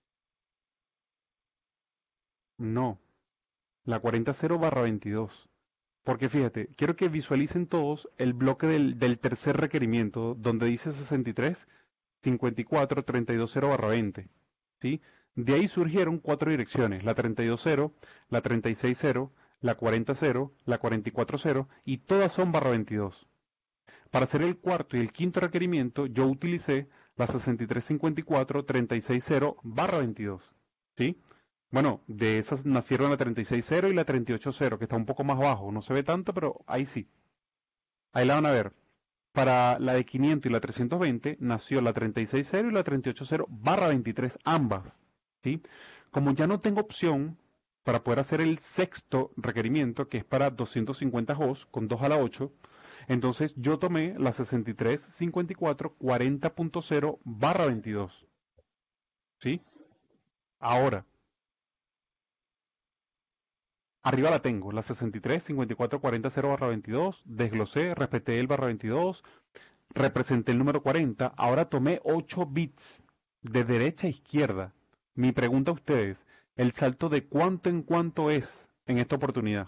no, la cuarenta cero barra veintidós. Porque fíjate, quiero que visualicen todos el bloque del, del tercer requerimiento, donde dice sesenta y tres, cincuenta y cuatro, treinta y dos cero barra veinte. ¿Sí? De ahí surgieron cuatro direcciones, la treinta y dos cero, la treinta y seis cero, la cuarenta cero, la cuarenta y cuatro cero, y todas son barra veintidós. Para hacer el cuarto y el quinto requerimiento, yo utilicé la sesenta y tres cincuenta y cuatro, treinta y seis cero barra veintidós. ¿Sí? Bueno, de esas nacieron la treinta y seis cero y la treinta y ocho cero, que está un poco más bajo. No se ve tanto, pero ahí sí. Ahí la van a ver. Para la de quinientos y la trescientos veinte nació la treinta y seis cero y la treinta y ocho cero barra veintitrés, ambas. ¿Sí? Como ya no tengo opción para poder hacer el sexto requerimiento, que es para doscientos cincuenta hosts con dos a la ocho, entonces yo tomé la sesenta y tres cincuenta y cuatro cuarenta punto cero barra veintidós. ¿Sí? Ahora, Arriba la tengo, la sesenta y tres, cincuenta y cuatro, cuarenta, cero barra veintidós, desglosé, respeté el barra veintidós, representé el número cuarenta, ahora tomé ocho bits de derecha a izquierda. Mi pregunta a ustedes, ¿el salto de cuánto en cuánto es en esta oportunidad?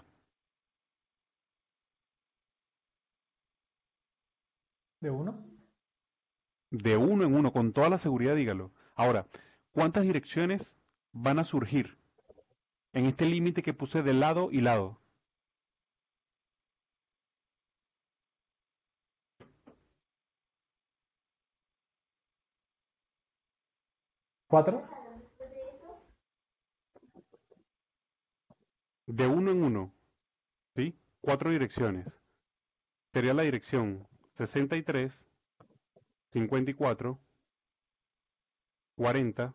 ¿De uno? De uno en uno, con toda la seguridad, dígalo. Ahora, ¿cuántas direcciones van a surgir en este límite que puse de lado y lado? ¿Cuatro? De uno en uno, ¿sí? Cuatro direcciones. Sería la dirección sesenta y tres, cincuenta y cuatro, cuarenta,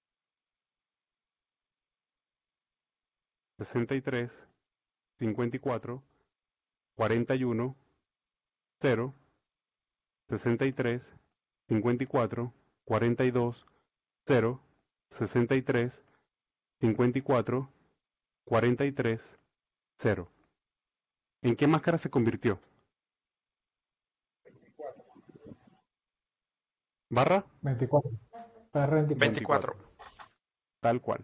sesenta y tres, cincuenta y cuatro, cuarenta y uno, cero, sesenta y tres, cincuenta y cuatro, cuarenta y dos, cero, sesenta y tres, cincuenta y cuatro, cuarenta y tres, cero. ¿En qué máscara se convirtió? ¿Barra? veinticuatro. R veinticuatro. veinticuatro. Tal cual.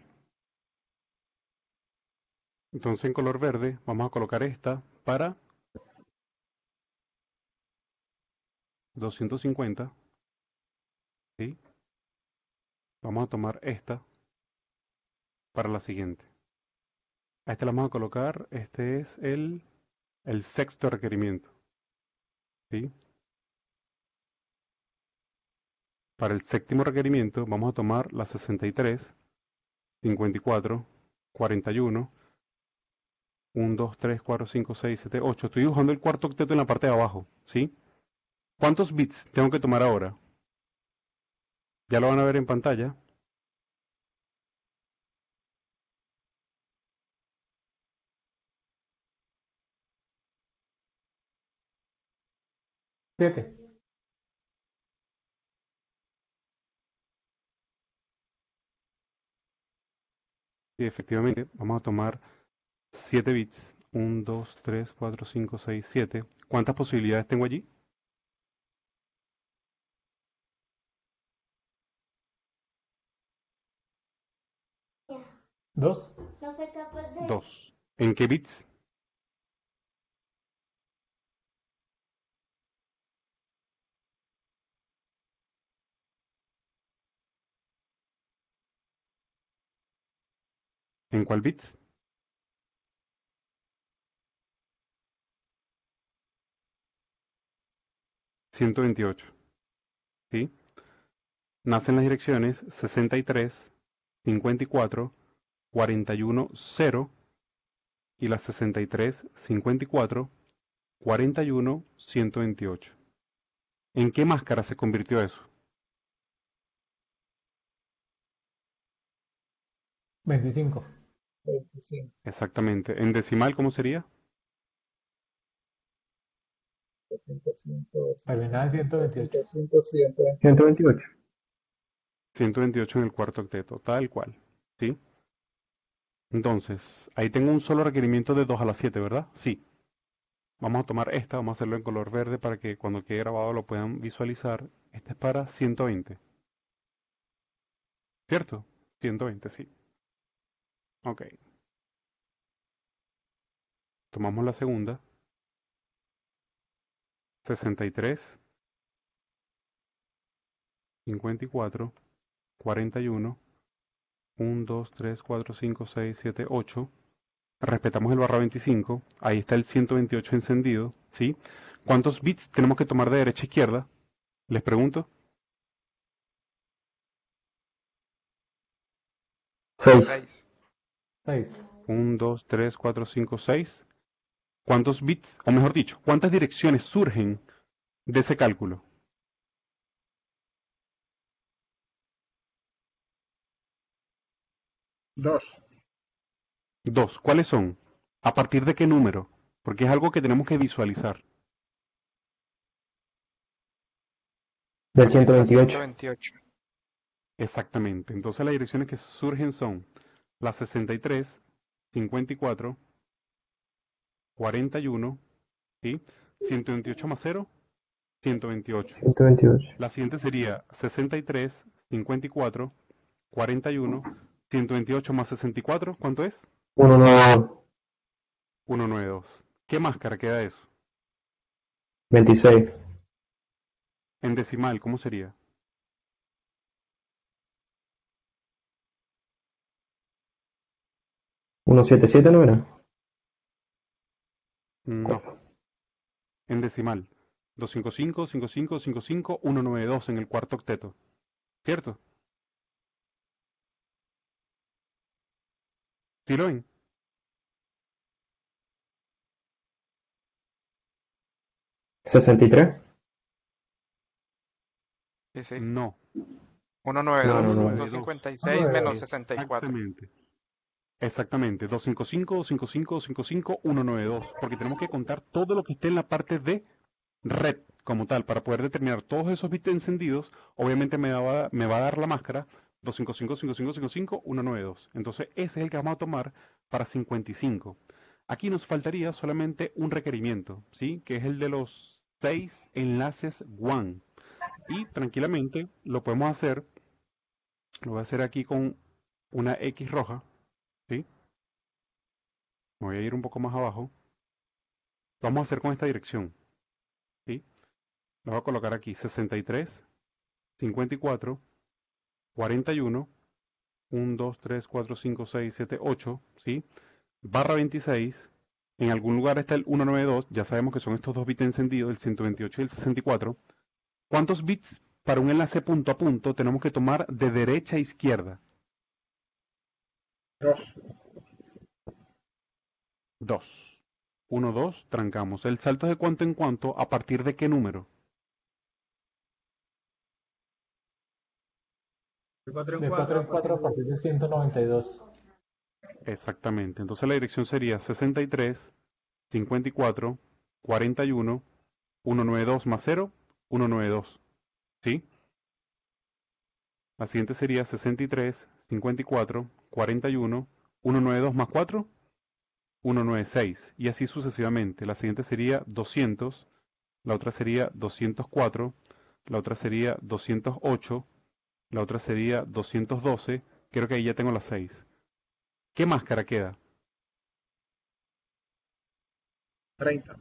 Entonces en color verde vamos a colocar esta para doscientos cincuenta. ¿Sí? Vamos a tomar esta para la siguiente. A esta le vamos a colocar, este es el, el sexto requerimiento. ¿Sí? Para el séptimo requerimiento vamos a tomar la sesenta y tres, cincuenta y cuatro, cuarenta y uno, uno, dos, tres, cuatro, cinco, seis, siete, ocho. Estoy dibujando el cuarto octeto en la parte de abajo. ¿Sí? ¿Cuántos bits tengo que tomar ahora? Ya lo van a ver en pantalla. Siete. Y efectivamente vamos a tomar siete bits. uno, dos, tres, cuatro, cinco, seis, siete. ¿Cuántas posibilidades tengo allí? Dos. Dos. ¿En qué bits? ¿En cuál bits? ciento veintiocho. ¿Sí? Nacen las direcciones sesenta y tres, cincuenta y cuatro, cuarenta y uno, cero y las sesenta y tres, cincuenta y cuatro, cuarenta y uno, ciento veintiocho. ¿En qué máscara se convirtió eso? veinticinco. veinticinco. Exactamente. ¿En decimal cómo sería? Terminaba en ciento veintiocho. ciento veintiocho. ciento veintiocho en el cuarto octeto, tal cual. ¿Sí? Entonces, ahí tengo un solo requerimiento de dos a la siete, ¿verdad? Sí. Vamos a tomar esta, vamos a hacerlo en color verde para que cuando quede grabado lo puedan visualizar. Este es para ciento veinte. ¿Cierto? ciento veinte, sí. Ok. Tomamos la segunda. sesenta y tres, cincuenta y cuatro, cuarenta y uno, uno, dos, tres, cuatro, cinco, seis, siete, ocho. Respetamos el barra veinticinco. Ahí está el ciento veintiocho encendido, ¿sí? ¿Cuántos bits tenemos que tomar de derecha a izquierda? Les pregunto. seis. seis. seis. uno, dos, tres, cuatro, cinco, seis. ¿Cuántos bits, o mejor dicho, cuántas direcciones surgen de ese cálculo? Dos. Dos. ¿Cuáles son? ¿A partir de qué número? Porque es algo que tenemos que visualizar. Del ciento veintiocho. ciento veintiocho. Exactamente. Entonces las direcciones que surgen son la sesenta y tres, cincuenta y cuatro, cuarenta y uno, ¿sí? ciento veintiocho más cero, ciento veintiocho. ciento veintiocho. La siguiente sería sesenta y tres, cincuenta y cuatro, cuarenta y uno, ciento veintiocho más sesenta y cuatro, ¿cuánto es? ciento noventa y dos. ciento noventa y dos. ¿Qué máscara queda eso? veintiséis. En decimal, ¿cómo sería? ciento setenta y siete, ¿no era? No. En decimal. doscientos cincuenta y cinco, cincuenta y cinco, cincuenta y cinco, ciento noventa y dos en el cuarto octeto. ¿Cierto? ¿Sí lo ven? sesenta y tres. Sí, sí. No. ciento noventa y No, dos, no, no. doscientos cincuenta y seis menos sesenta y cuatro. Exactamente. Exactamente. doscientos cincuenta y cinco, cincuenta y cinco, cincuenta y cinco, ciento noventa y dos. Porque tenemos que contar todo lo que esté en la parte de red como tal. Para poder determinar todos esos bits encendidos, obviamente me va, me va a dar la máscara doscientos cincuenta y cinco, cincuenta y cinco, cincuenta y cinco, ciento noventa y dos. Entonces ese es el que vamos a tomar para cincuenta y cinco. Aquí nos faltaría solamente un requerimiento, ¿sí? Que es el de los seis enlaces W A N. Y tranquilamente lo podemos hacer. Lo voy a hacer aquí con una X roja, ¿sí? Me voy a ir un poco más abajo. Lo vamos a hacer con esta dirección, ¿sí? Lo voy a colocar aquí, sesenta y tres, cincuenta y cuatro, cuarenta y uno, uno, dos, tres, cuatro, cinco, seis, siete, ocho, ¿sí? Barra veintiséis, en algún lugar está el ciento noventa y dos, ya sabemos que son estos dos bits encendidos, el ciento veintiocho y el sesenta y cuatro. ¿Cuántos bits para un enlace punto a punto tenemos que tomar de derecha a izquierda? Dos. dos. uno, dos, trancamos. ¿El salto es de cuánto en cuánto? ¿A partir de qué número? De cuatro en De cuatro. cuatro en cuatro a partir del ciento noventa y dos. Exactamente. Entonces la dirección sería sesenta y tres, cincuenta y cuatro, cuarenta y uno, ciento noventa y dos más cero, ciento noventa y dos. ¿Sí? La siguiente sería sesenta y tres, cincuenta y cuatro, cuarenta y uno, ciento noventa y dos más cuatro, ciento noventa y seis. Y así sucesivamente. La siguiente sería doscientos, la otra sería doscientos cuatro, la otra sería doscientos ocho, la otra sería doscientos doce. Creo que ahí ya tengo las seis. ¿Qué máscara queda? treinta.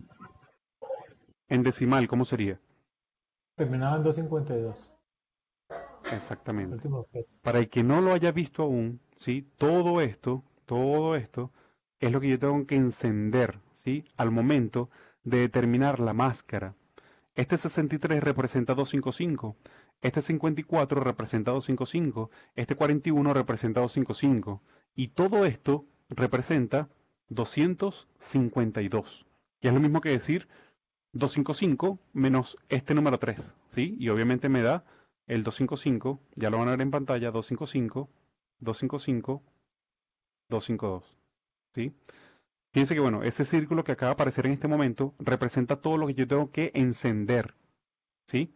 En decimal, ¿cómo sería? Terminaba en doscientos cincuenta y dos. Exactamente. Último peso. Para el que no lo haya visto aún, ¿sí? Todo esto, todo esto es lo que yo tengo que encender, ¿sí? Al momento de determinar la máscara. Este sesenta y tres representa doscientos cincuenta y cinco, este cincuenta y cuatro representa doscientos cincuenta y cinco, este cuarenta y uno representa doscientos cincuenta y cinco, y todo esto representa doscientos cincuenta y dos, que es lo mismo que decir doscientos cincuenta y cinco menos este número tres, ¿sí? Y obviamente me da el doscientos cincuenta y cinco, ya lo van a ver en pantalla, doscientos cincuenta y cinco, doscientos cincuenta y cinco, doscientos cincuenta y dos, ¿sí? Fíjense que, bueno, ese círculo que acaba de aparecer en este momento representa todo lo que yo tengo que encender, ¿sí?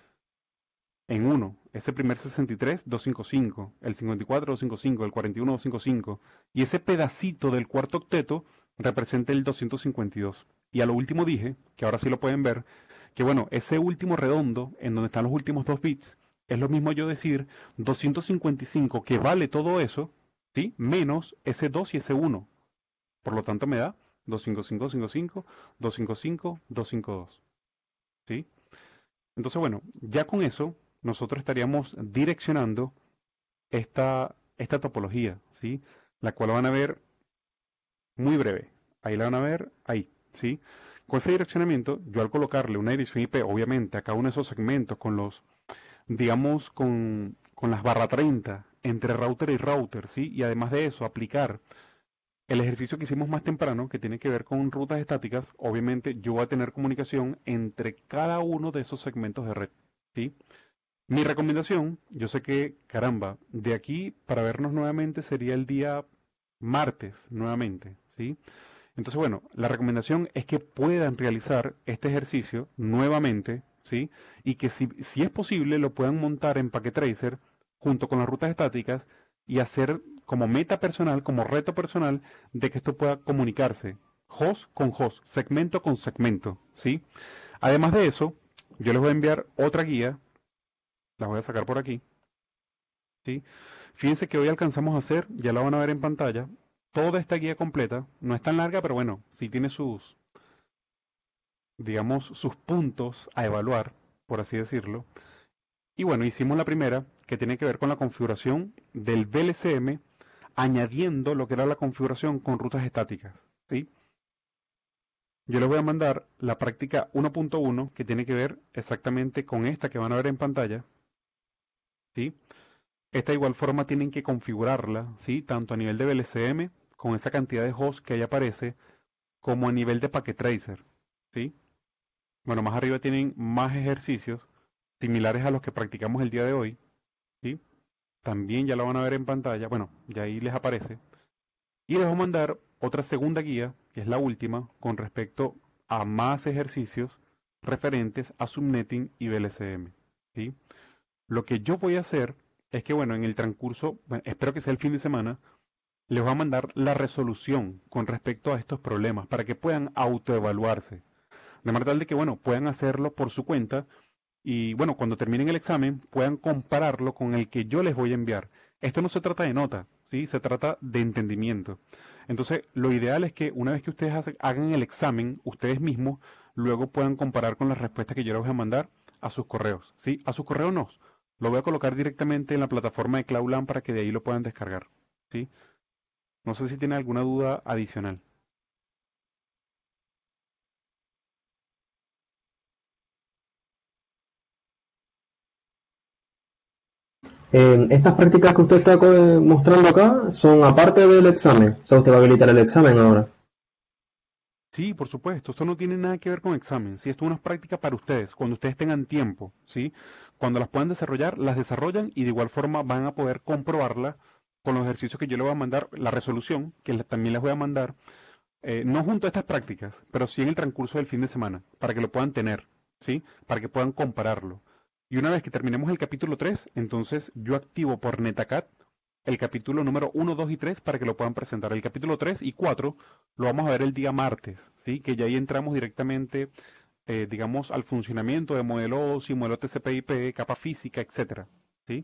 En uno, ese primer sesenta y tres, doscientos cincuenta y cinco, el cincuenta y cuatro, doscientos cincuenta y cinco, el cuarenta y uno, doscientos cincuenta y cinco, y ese pedacito del cuarto octeto representa el doscientos cincuenta y dos. Y a lo último dije, que ahora sí lo pueden ver, que bueno, ese último redondo, en donde están los últimos dos bits, es lo mismo yo decir doscientos cincuenta y cinco, que vale todo eso, ¿sí? Menos ese dos y ese uno. Por lo tanto me da doscientos cincuenta y cinco, doscientos cincuenta y cinco, doscientos cincuenta y dos. ¿Sí? Entonces, bueno, ya con eso nosotros estaríamos direccionando esta, esta topología, ¿sí? La cual van a ver muy breve. Ahí la van a ver, ahí, ¿sí? Con ese direccionamiento, yo al colocarle una dirección I P, obviamente, a cada uno de esos segmentos con los, digamos, con, con las barra treinta entre router y router, ¿sí? Y además de eso, aplicar el ejercicio que hicimos más temprano, que tiene que ver con rutas estáticas, obviamente yo voy a tener comunicación entre cada uno de esos segmentos de red, ¿sí? Mi recomendación, yo sé que, caramba, de aquí para vernos nuevamente sería el día martes, nuevamente, ¿sí? Entonces, bueno, la recomendación es que puedan realizar este ejercicio nuevamente, ¿sí? Y que si, si es posible lo puedan montar en Packet Tracer junto con las rutas estáticas y hacer como meta personal, como reto personal, de que esto pueda comunicarse host con host, segmento con segmento, ¿sí? Además de eso, yo les voy a enviar otra guía, la voy a sacar por aquí, ¿sí? Fíjense que hoy alcanzamos a hacer, ya la van a ver en pantalla, toda esta guía completa, no es tan larga, pero bueno, sí tiene sus, digamos, sus puntos a evaluar, por así decirlo. Y bueno, hicimos la primera, que tiene que ver con la configuración del V L C M, añadiendo lo que era la configuración con rutas estáticas, ¿sí? Yo les voy a mandar la práctica uno punto uno, que tiene que ver exactamente con esta que van a ver en pantalla, ¿sí? Esta igual forma tienen que configurarla, ¿sí? Tanto a nivel de V L C M, con esa cantidad de hosts que ahí aparece, como a nivel de Packet Tracer, ¿sí? Bueno, más arriba tienen más ejercicios similares a los que practicamos el día de hoy, ¿sí? También ya lo van a ver en pantalla, bueno, ya ahí les aparece. Y les voy a mandar otra segunda guía, que es la última, con respecto a más ejercicios referentes a Subnetting y V L C M, ¿sí? Lo que yo voy a hacer es que, bueno, en el transcurso, bueno, espero que sea el fin de semana, les voy a mandar la resolución con respecto a estos problemas para que puedan autoevaluarse. De manera tal de que, bueno, puedan hacerlo por su cuenta y, bueno, cuando terminen el examen puedan compararlo con el que yo les voy a enviar. Esto no se trata de nota, ¿sí? Se trata de entendimiento. Entonces, lo ideal es que una vez que ustedes hace- hagan el examen, ustedes mismos, luego puedan comparar con las respuestas que yo les voy a mandar a sus correos, ¿sí? A sus correos no. Lo voy a colocar directamente en la plataforma de Cloudland para que de ahí lo puedan descargar, ¿sí? No sé si tienen alguna duda adicional. Eh, estas prácticas que usted está co- mostrando acá son aparte del examen. O sea, usted va a habilitar el examen ahora. Sí, por supuesto, esto no tiene nada que ver con examen, sí, esto es una práctica para ustedes, cuando ustedes tengan tiempo, ¿sí? Cuando las puedan desarrollar, las desarrollan y de igual forma van a poder comprobarla con los ejercicios que yo les voy a mandar, la resolución, que le- también les voy a mandar, eh, no junto a estas prácticas, pero sí en el transcurso del fin de semana, para que lo puedan tener, ¿sí? Para que puedan compararlo. Y una vez que terminemos el capítulo tres, entonces yo activo por Netacat el capítulo número uno, dos y tres para que lo puedan presentar. El capítulo tres y cuatro lo vamos a ver el día martes, ¿sí? Que ya ahí entramos directamente, eh, digamos, al funcionamiento de modelo O S I, modelo T C P I P, capa física, etcétera, ¿sí?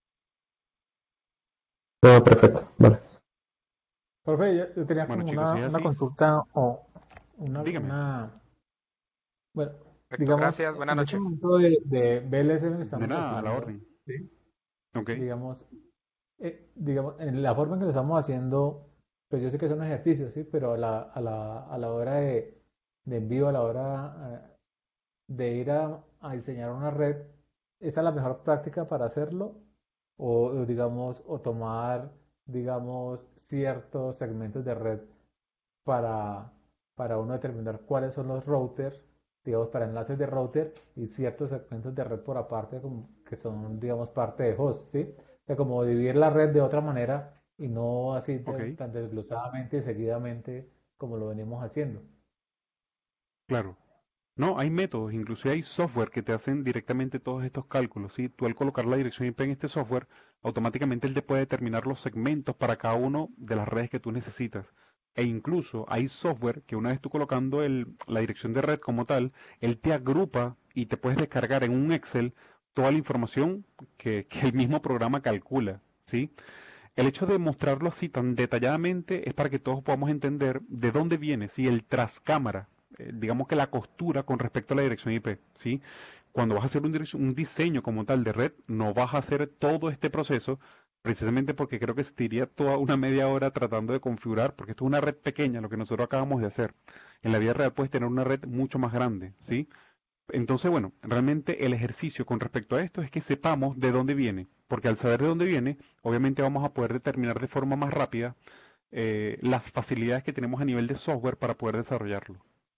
Ah, perfecto. Vale. Profe, yo, yo tenía Bueno, como chicos, si una, es una así, consulta o una, dígame. una, bueno, Perfecto, digamos, gracias, buenas en este noches. momento de, de V L S M que De estamos nada, a la haciendo, orden. ¿sí? Ok, Digamos, eh, digamos, en la forma en que lo estamos haciendo, pues yo sé que son ejercicios, ¿sí? Pero a la, a la, a la hora de, de envío, a la hora eh, de ir a, a diseñar una red, ¿esa es la mejor práctica para hacerlo? O, o digamos, o tomar, digamos, ciertos segmentos de red para, para uno determinar cuáles son los routers, digamos, para enlaces de router y ciertos segmentos de red por aparte como que son, digamos, parte de host, ¿sí? O sea, como dividir la red de otra manera y no así de- ok, tan desglosadamente y seguidamente como lo venimos haciendo. claro. No, hay métodos, inclusive hay software que te hacen directamente todos estos cálculos, ¿sí? Tú al colocar la dirección I P en este software, automáticamente él te puede determinar los segmentos para cada uno de las redes que tú necesitas. E incluso hay software que una vez tú colocando el, la dirección de red como tal, él te agrupa y te puedes descargar en un Excel toda la información que, que el mismo programa calcula, ¿sí? El hecho de mostrarlo así tan detalladamente es para que todos podamos entender de dónde viene, ¿sí? El trascámara, eh, digamos que la costura con respecto a la dirección I P, ¿sí? Cuando vas a hacer un, direc- un diseño como tal de red, no vas a hacer todo este proceso, precisamente porque creo que se te iría toda una media hora tratando de configurar, porque esto es una red pequeña, lo que nosotros acabamos de hacer. En la vida real puedes tener una red mucho más grande, ¿sí? Entonces, bueno, realmente el ejercicio con respecto a esto es que sepamos de dónde viene, porque al saber de dónde viene, obviamente vamos a poder determinar de forma más rápida eh, las facilidades que tenemos a nivel de software para poder desarrollarlo.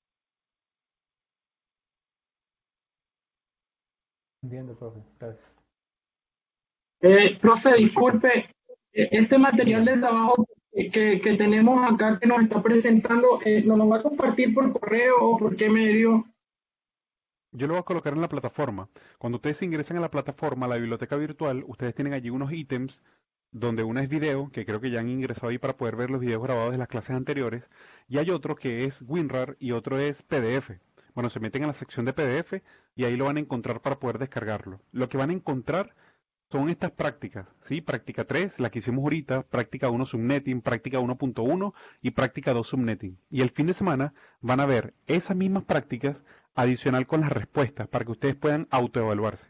Entiendo, profe. Gracias. Eh, profe, Bueno, chicos, disculpe, eh, este material dígame. de trabajo que, que- que tenemos acá que nos está presentando, eh, ¿nos lo va a compartir por correo o por qué medio? Yo lo voy a colocar en la plataforma. Cuando ustedes ingresan a la plataforma, a la biblioteca virtual, ustedes tienen allí unos ítems donde una es video, que creo que ya han ingresado ahí para poder ver los videos grabados de las clases anteriores, y hay otro que es WinRAR y otro es P D F. Bueno, se meten en la sección de P D F y ahí lo van a encontrar para poder descargarlo. Lo que van a encontrar son estas prácticas, ¿sí? Práctica tres, la que hicimos ahorita, práctica uno subnetting, práctica uno punto uno y práctica dos subnetting. Y el fin de semana van a ver esas mismas prácticas adicional con las respuestas para que ustedes puedan autoevaluarse.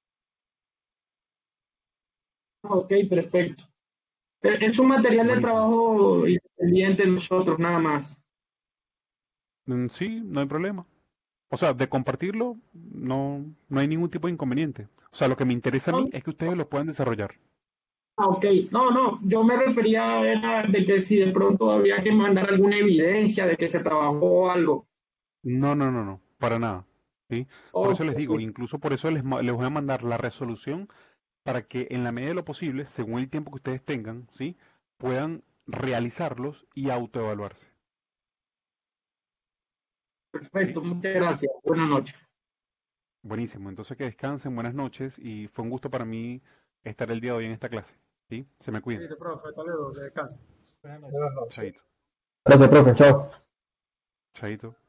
Ok, perfecto. Eh, Es un material de Buenísimo. trabajo independiente de nosotros, nada más. Mm, Sí, no hay problema. O sea, de compartirlo no, no hay ningún tipo de inconveniente. O sea, lo que me interesa a No, mí es que ustedes lo puedan desarrollar. ah, ok, no, no, yo me refería era de que si de pronto había que mandar alguna evidencia de que se trabajó algo. No, no, no, no, para nada. ¿Sí? Por eso Ok, les digo, incluso por eso les, ma- les voy a mandar la resolución para que en la medida de lo posible, según el tiempo que ustedes tengan, ¿sí? Puedan realizarlos y autoevaluarse. ¿Sí? perfecto, muchas gracias. Buenas noches. Buenísimo. Entonces que descansen, buenas noches y fue un gusto para mí estar el día de hoy en esta clase. ¿Sí? Se me cuidan. Listo, profe, hasta luego, que descanse. Buenas noches. Buenas noches. Chaito. Gracias, profe. Chao. Chaito.